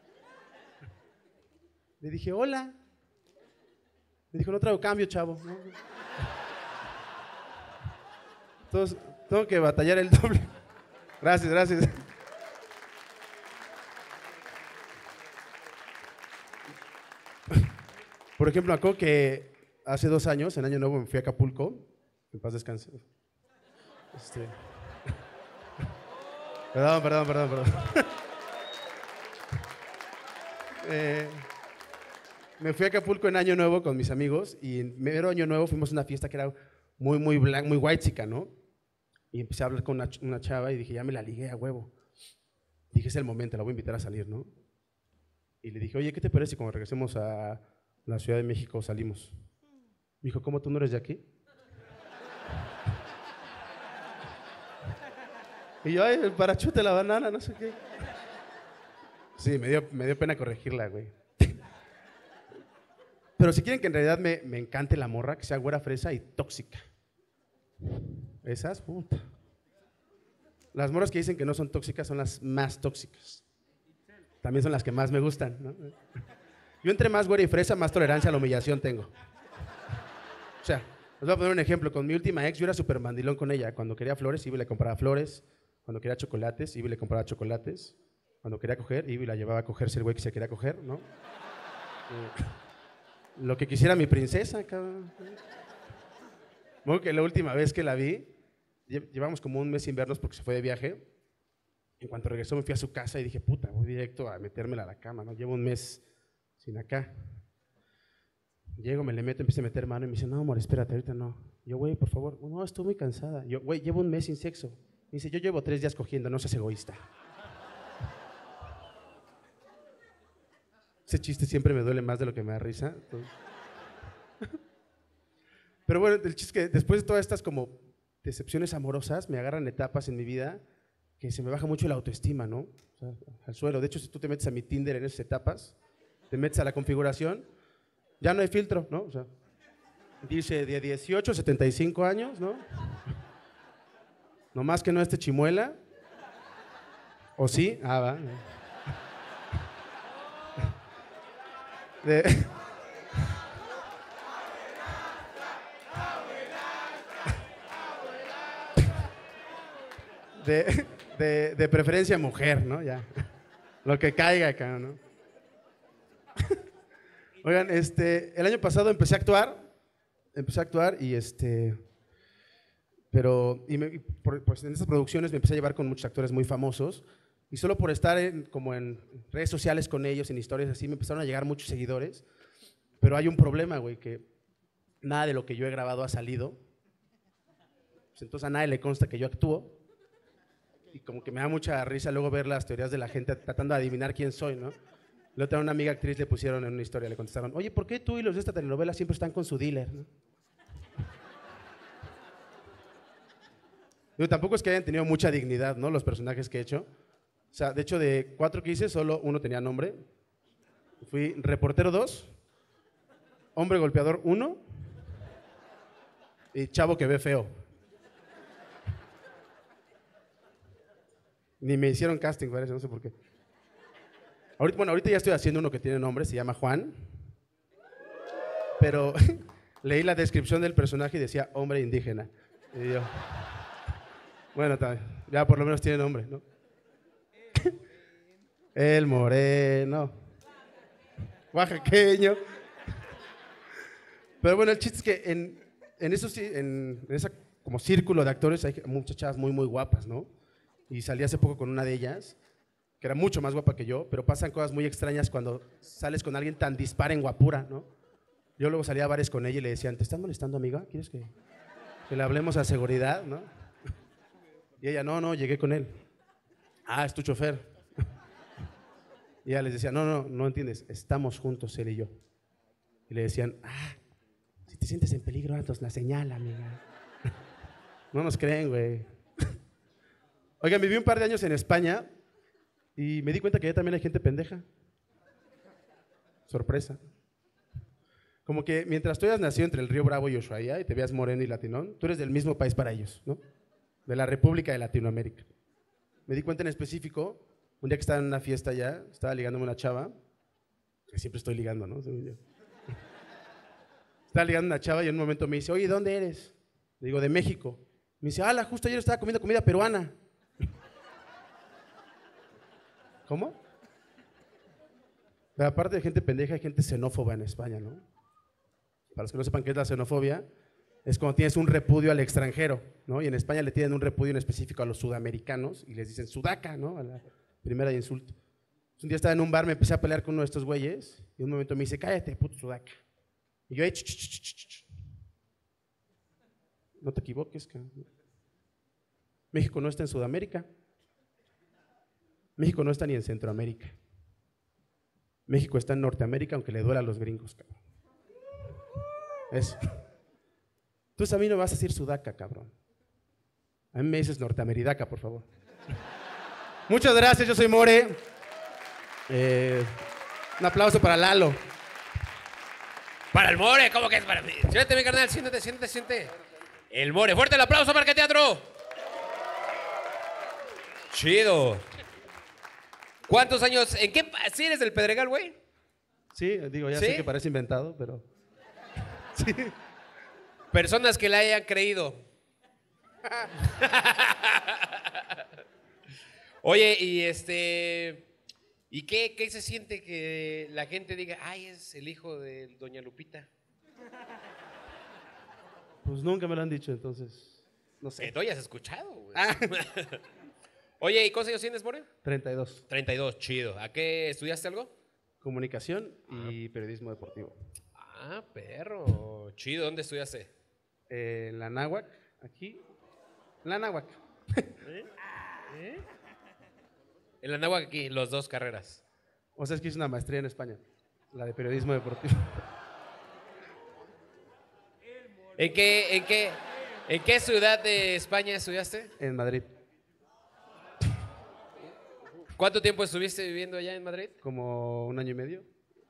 Le dije, hola. Me dijo, no traigo cambio, chavo. ¿No? Entonces, tengo que batallar el doble. Gracias, gracias. Por ejemplo, acuerdo que hace 2 años, en Año Nuevo, me fui a Acapulco. En paz descanse. Perdón. Me fui a Acapulco en Año Nuevo con mis amigos y en mero Año Nuevo fuimos a una fiesta que era muy blanca, muy whitezica, ¿no? Y empecé a hablar con una chava y dije, ya me la ligué a huevo. Dije, es el momento, la voy a invitar a salir, ¿no? Y le dije, oye, ¿qué te parece si cuando regresemos a la Ciudad de México salimos? Me dijo, ¿cómo tú no eres de aquí? Y yo, ay, el parachute, la banana, no sé qué. Sí, me dio pena corregirla, güey. Pero si quieren que en realidad me encante la morra, que sea güera fresa y tóxica. Esas, puta. Las morras que dicen que no son tóxicas son las más tóxicas. También son las que más me gustan, ¿no? Yo entre más güera y fresa, más tolerancia a la humillación tengo. O sea, les voy a poner un ejemplo. Con mi última ex, yo era súper mandilón con ella. Cuando quería flores, iba y le compraba flores. Cuando quería chocolates, iba y le compraba chocolates. Cuando quería coger, iba y la llevaba a cogerse el güey que se quería coger, ¿no? Lo que quisiera mi princesa, cabrón. Bueno, que la última vez que la vi, llevamos como un mes sin vernos porque se fue de viaje. En cuanto regresó me fui a su casa y dije, puta, voy directo a metérmela a la cama, ¿no? Llevo un mes sin acá. Llego, me le meto, empiezo a meter mano y me dice, no, amor, espérate, ahorita no. Yo, güey, por favor, no, estoy muy cansada. Yo, güey, llevo un mes sin sexo. Me dice, yo llevo 3 días cogiendo, no seas egoísta. Ese chiste siempre me duele más de lo que me da risa. Entonces... Pero bueno, el chiste es que después de todas estas como decepciones amorosas, me agarran etapas en mi vida que se me baja mucho la autoestima, ¿no? O sea, al suelo. De hecho, si tú te metes a mi Tinder en esas etapas, te metes a la configuración, ya no hay filtro, ¿no? O sea, dice de 18 a 75 años, ¿no? No más que no esté chimuela. ¿O sí? Ah, va. De preferencia mujer, ¿no? Ya. Lo que caiga acá, ¿no? Oigan, el año pasado empecé a actuar y pues en estas producciones me empecé a llevar con muchos actores muy famosos y solo por estar como en redes sociales con ellos, en historias así, me empezaron a llegar muchos seguidores, pero hay un problema, güey, que nada de lo que yo he grabado ha salido, pues entonces a nadie le consta que yo actúo y como que me da mucha risa luego ver las teorías de la gente tratando de adivinar quién soy, ¿no? La otra, una amiga actriz le pusieron en una historia, le contestaron, oye, ¿por qué tú y los de esta telenovela siempre están con su dealer? ¿No? Digo, tampoco es que hayan tenido mucha dignidad, ¿no? Los personajes que he hecho. O sea, de hecho, de 4 que hice, solo uno tenía nombre. Fui reportero 2, hombre golpeador 1 y chavo que ve feo. Ni me hicieron casting, parece, no sé por qué. Ahorita ya estoy haciendo uno que tiene nombre, se llama Juan. Pero leí la descripción del personaje y decía hombre indígena. Y yo, bueno, ya por lo menos tiene nombre, ¿no? El moreno, oaxaqueño. Pero bueno, el chiste es que en ese como círculo de actores hay muchas chavas muy, muy guapas, ¿no? Y salí hace poco con una de ellas, que era mucho más guapa que yo, pero pasan cosas muy extrañas cuando sales con alguien tan dispar en guapura, ¿no? Yo luego salía a bares con ella y le decían, ¿te están molestando, amiga? ¿Quieres que le hablemos a seguridad, no? Y ella, no, llegué con él. Ah, es tu chofer. Y ella les decía, no entiendes, estamos juntos él y yo. Y le decían, si te sientes en peligro, entonces la señala, amiga. No nos creen, güey. Oigan, viví un par de años en España y me di cuenta que allá también hay gente pendeja. Sorpresa. Como que mientras tú hayas nacido entre el Río Bravo y Ushuaia y te veas moreno y latinón, tú eres del mismo país para ellos, ¿no? De la República de Latinoamérica. Me di cuenta en específico, un día que estaba en una fiesta allá, estaba ligándome una chava, que siempre estoy ligando, ¿no? Estaba ligando una chava y en un momento me dice, oye, ¿dónde eres? Le digo, de México. Me dice, justo ayer estaba comiendo comida peruana. ¿Cómo? Pero aparte de gente pendeja, hay gente xenófoba en España, ¿no? Para los que no sepan qué es la xenofobia, es cuando tienes un repudio al extranjero, ¿no? Y en España le tienen un repudio en específico a los sudamericanos y les dicen sudaca, ¿no? A la primera de insulto. Un día estaba en un bar, me empecé a pelear con uno de estos güeyes y en un momento me dice, cállate, puto sudaca. Y yo, no te equivoques, México no está en Sudamérica. México no está ni en Centroamérica. México está en Norteamérica, aunque le duela a los gringos, cabrón. Eso. Entonces a mí no me vas a decir sudaca, cabrón. A mí me dices norteameridaca, por favor. Muchas gracias, yo soy More. Un aplauso para Lalo. Para el More, ¿cómo que es para mí? Siéntate, mi carnal, siéntate. El More, fuerte el aplauso para Marqueteatro. Chido. ¿Cuántos años? ¿En qué? ¿Sí eres del Pedregal, güey? Sí, digo, ya ¿Sí? sé que parece inventado, pero... Sí. Personas que la hayan creído. Oye, ¿y qué se siente que la gente diga, ay, es el hijo de doña Lupita? Pues nunca me lo han dicho, entonces, no sé. Tú ya has escuchado, güey. Oye, ¿y cuántos años tienes, More? 32. 32, chido. ¿A qué estudiaste algo? Comunicación y periodismo deportivo. Ah, perro. Chido, ¿dónde estudiaste? En la Náhuac, aquí. En la Náhuac. En la Náhuac aquí, los dos carreras. O sea, es que hice una maestría en España, la de periodismo deportivo. ¿En qué ciudad de España estudiaste? En Madrid. ¿Cuánto tiempo estuviste viviendo allá en Madrid? Como 1 año y medio.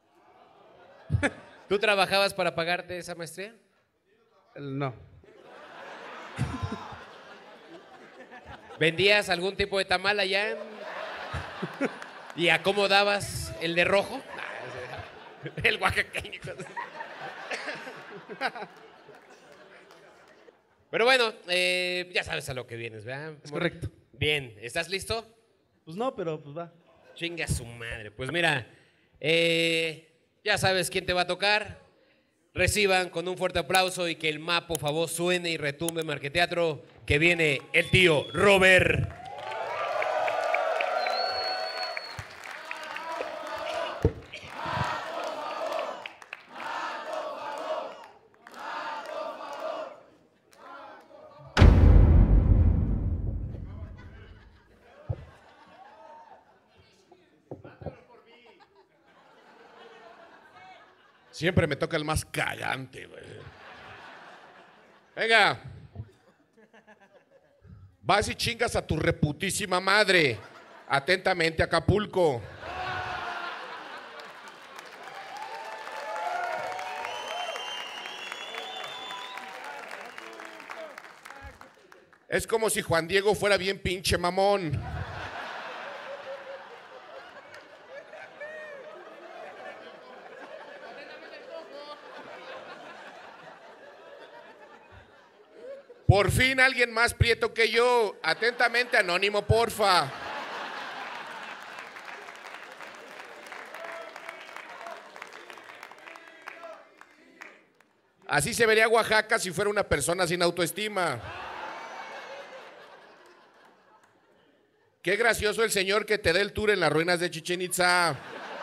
¿Tú trabajabas para pagarte esa maestría? No. ¿Vendías algún tipo de tamal allá? ¿Y acomodabas el de rojo? El oaxaqueño. Pero bueno, ya sabes a lo que vienes, ¿verdad? Es correcto. Bien, ¿estás listo? Pues no, pero pues va. Chinga su madre. Pues mira, ya sabes quién te va a tocar. Reciban con un fuerte aplauso y que el ma, por favor, suene y retumbe Marqueteatro, que viene el tío Robert. Siempre me toca el más cagante, güey. Venga. Vas y chingas a tu reputísima madre. Atentamente, Acapulco. Es como si Juan Diego fuera bien pinche mamón. Por fin alguien más prieto que yo. Atentamente, anónimo, porfa. Así se vería Oaxaca si fuera una persona sin autoestima. Qué gracioso el señor que te dé el tour en las ruinas de Chichén Itzá.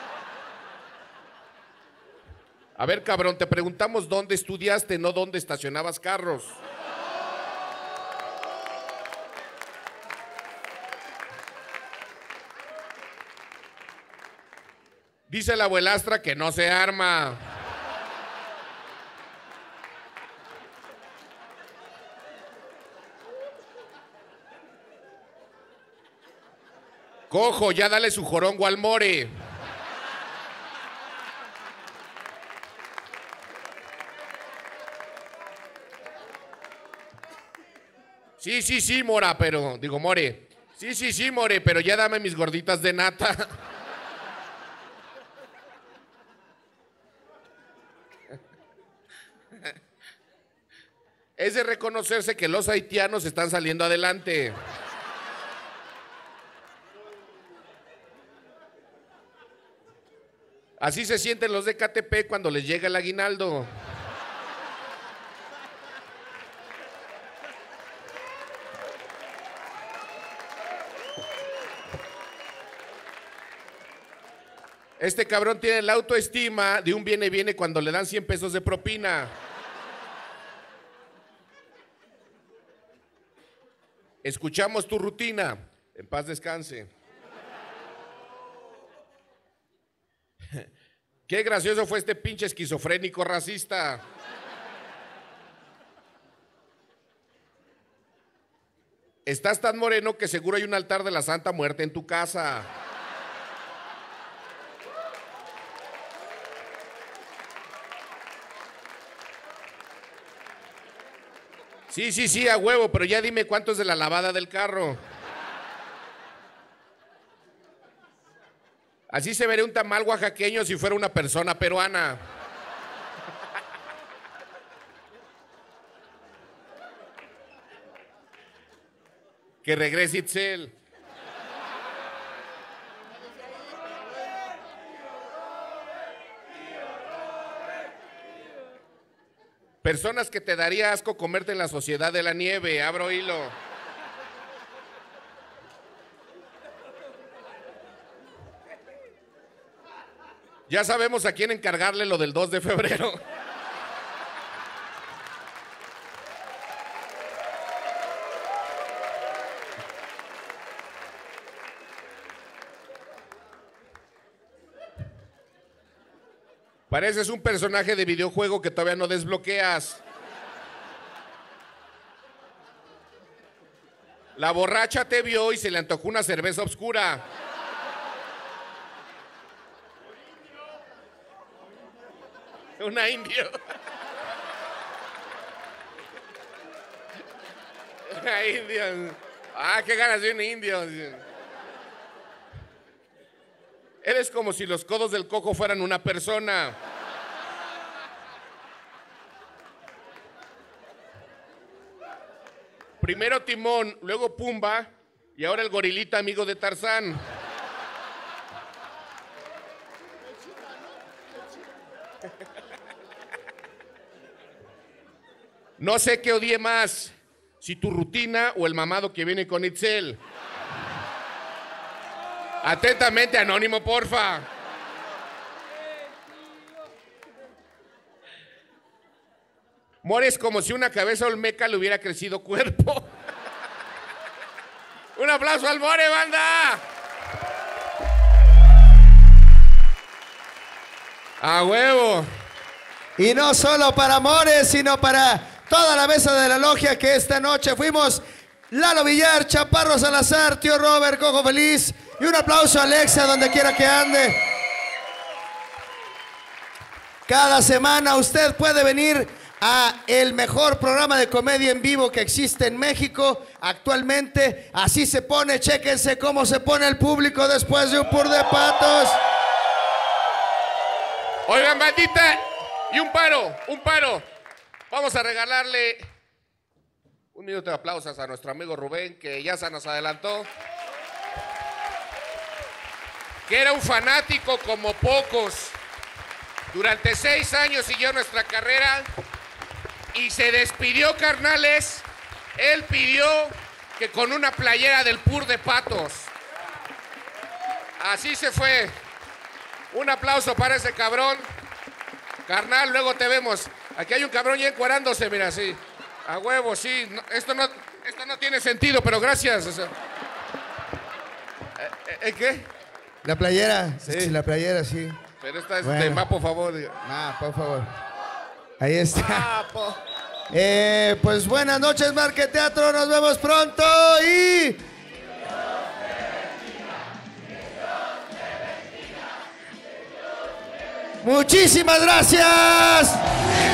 A ver, cabrón, te preguntamos dónde estudiaste, no dónde estacionabas carros. Dice la abuelastra que no se arma. Cojo, ya dale su jorongo al more. Sí, Mora, pero... Digo, More. Sí, More, pero ya dame mis gorditas de nata. Es de reconocerse que los haitianos están saliendo adelante. Así se sienten los de Catepec cuando les llega el aguinaldo. Este cabrón tiene la autoestima de un viene cuando le dan 100 pesos de propina. Escuchamos tu rutina. En paz descanse. Qué gracioso fue este pinche esquizofrénico racista. Estás tan moreno que seguro hay un altar de la Santa Muerte en tu casa. Sí, a huevo, pero ya dime cuánto es de la lavada del carro. Así se vería un tamal oaxaqueño si fuera una persona peruana. Que regrese Itzel. Personas que te daría asco comerte en la Sociedad de la Nieve. Abro hilo. Ya sabemos a quién encargarle lo del 2 de febrero. Pareces un personaje de videojuego que todavía no desbloqueas. La borracha te vio y se le antojó una cerveza oscura. Una indio. Una indio. Ah, qué ganas de un indio. Eres como si los codos del coco fueran una persona. Primero Timón, luego Pumba y ahora el gorilita amigo de Tarzán. No sé qué odie más, si tu rutina o el mamado que viene con Itzel. Atentamente, anónimo, porfa. Mores como si una cabeza olmeca le hubiera crecido cuerpo. Un aplauso al More, banda. A huevo. Y no solo para Mores, sino para toda la mesa de la logia que esta noche fuimos Lalo Villar, Chaparro Salazar, Tío Robert, Cojo Feliz. Y un aplauso a Alexa donde quiera que ande. Cada semana usted puede venir a el mejor programa de comedia en vivo que existe en México actualmente. Así se pone, chéquense cómo se pone el público después de un pur de patos. Oigan, bandita, y un paro. Vamos a regalarle un minuto de aplausos a nuestro amigo Rubén, que ya se nos adelantó. Que era un fanático como pocos. Durante 6 años siguió nuestra carrera Y se despidió, carnales. Él pidió que con una playera del Pur de Patos. Así se fue. Un aplauso para ese cabrón. Carnal, luego te vemos. Aquí hay un cabrón ya encuerándose, mira, sí. A huevo, sí. No, esto no tiene sentido, pero gracias. O sea. ¿Qué? La playera, sí, la playera, sí. Pero esta es Bueno. de más, por favor. Por favor. Ahí está. Pues buenas noches, Market Teatro. Nos vemos pronto y... Muchísimas gracias.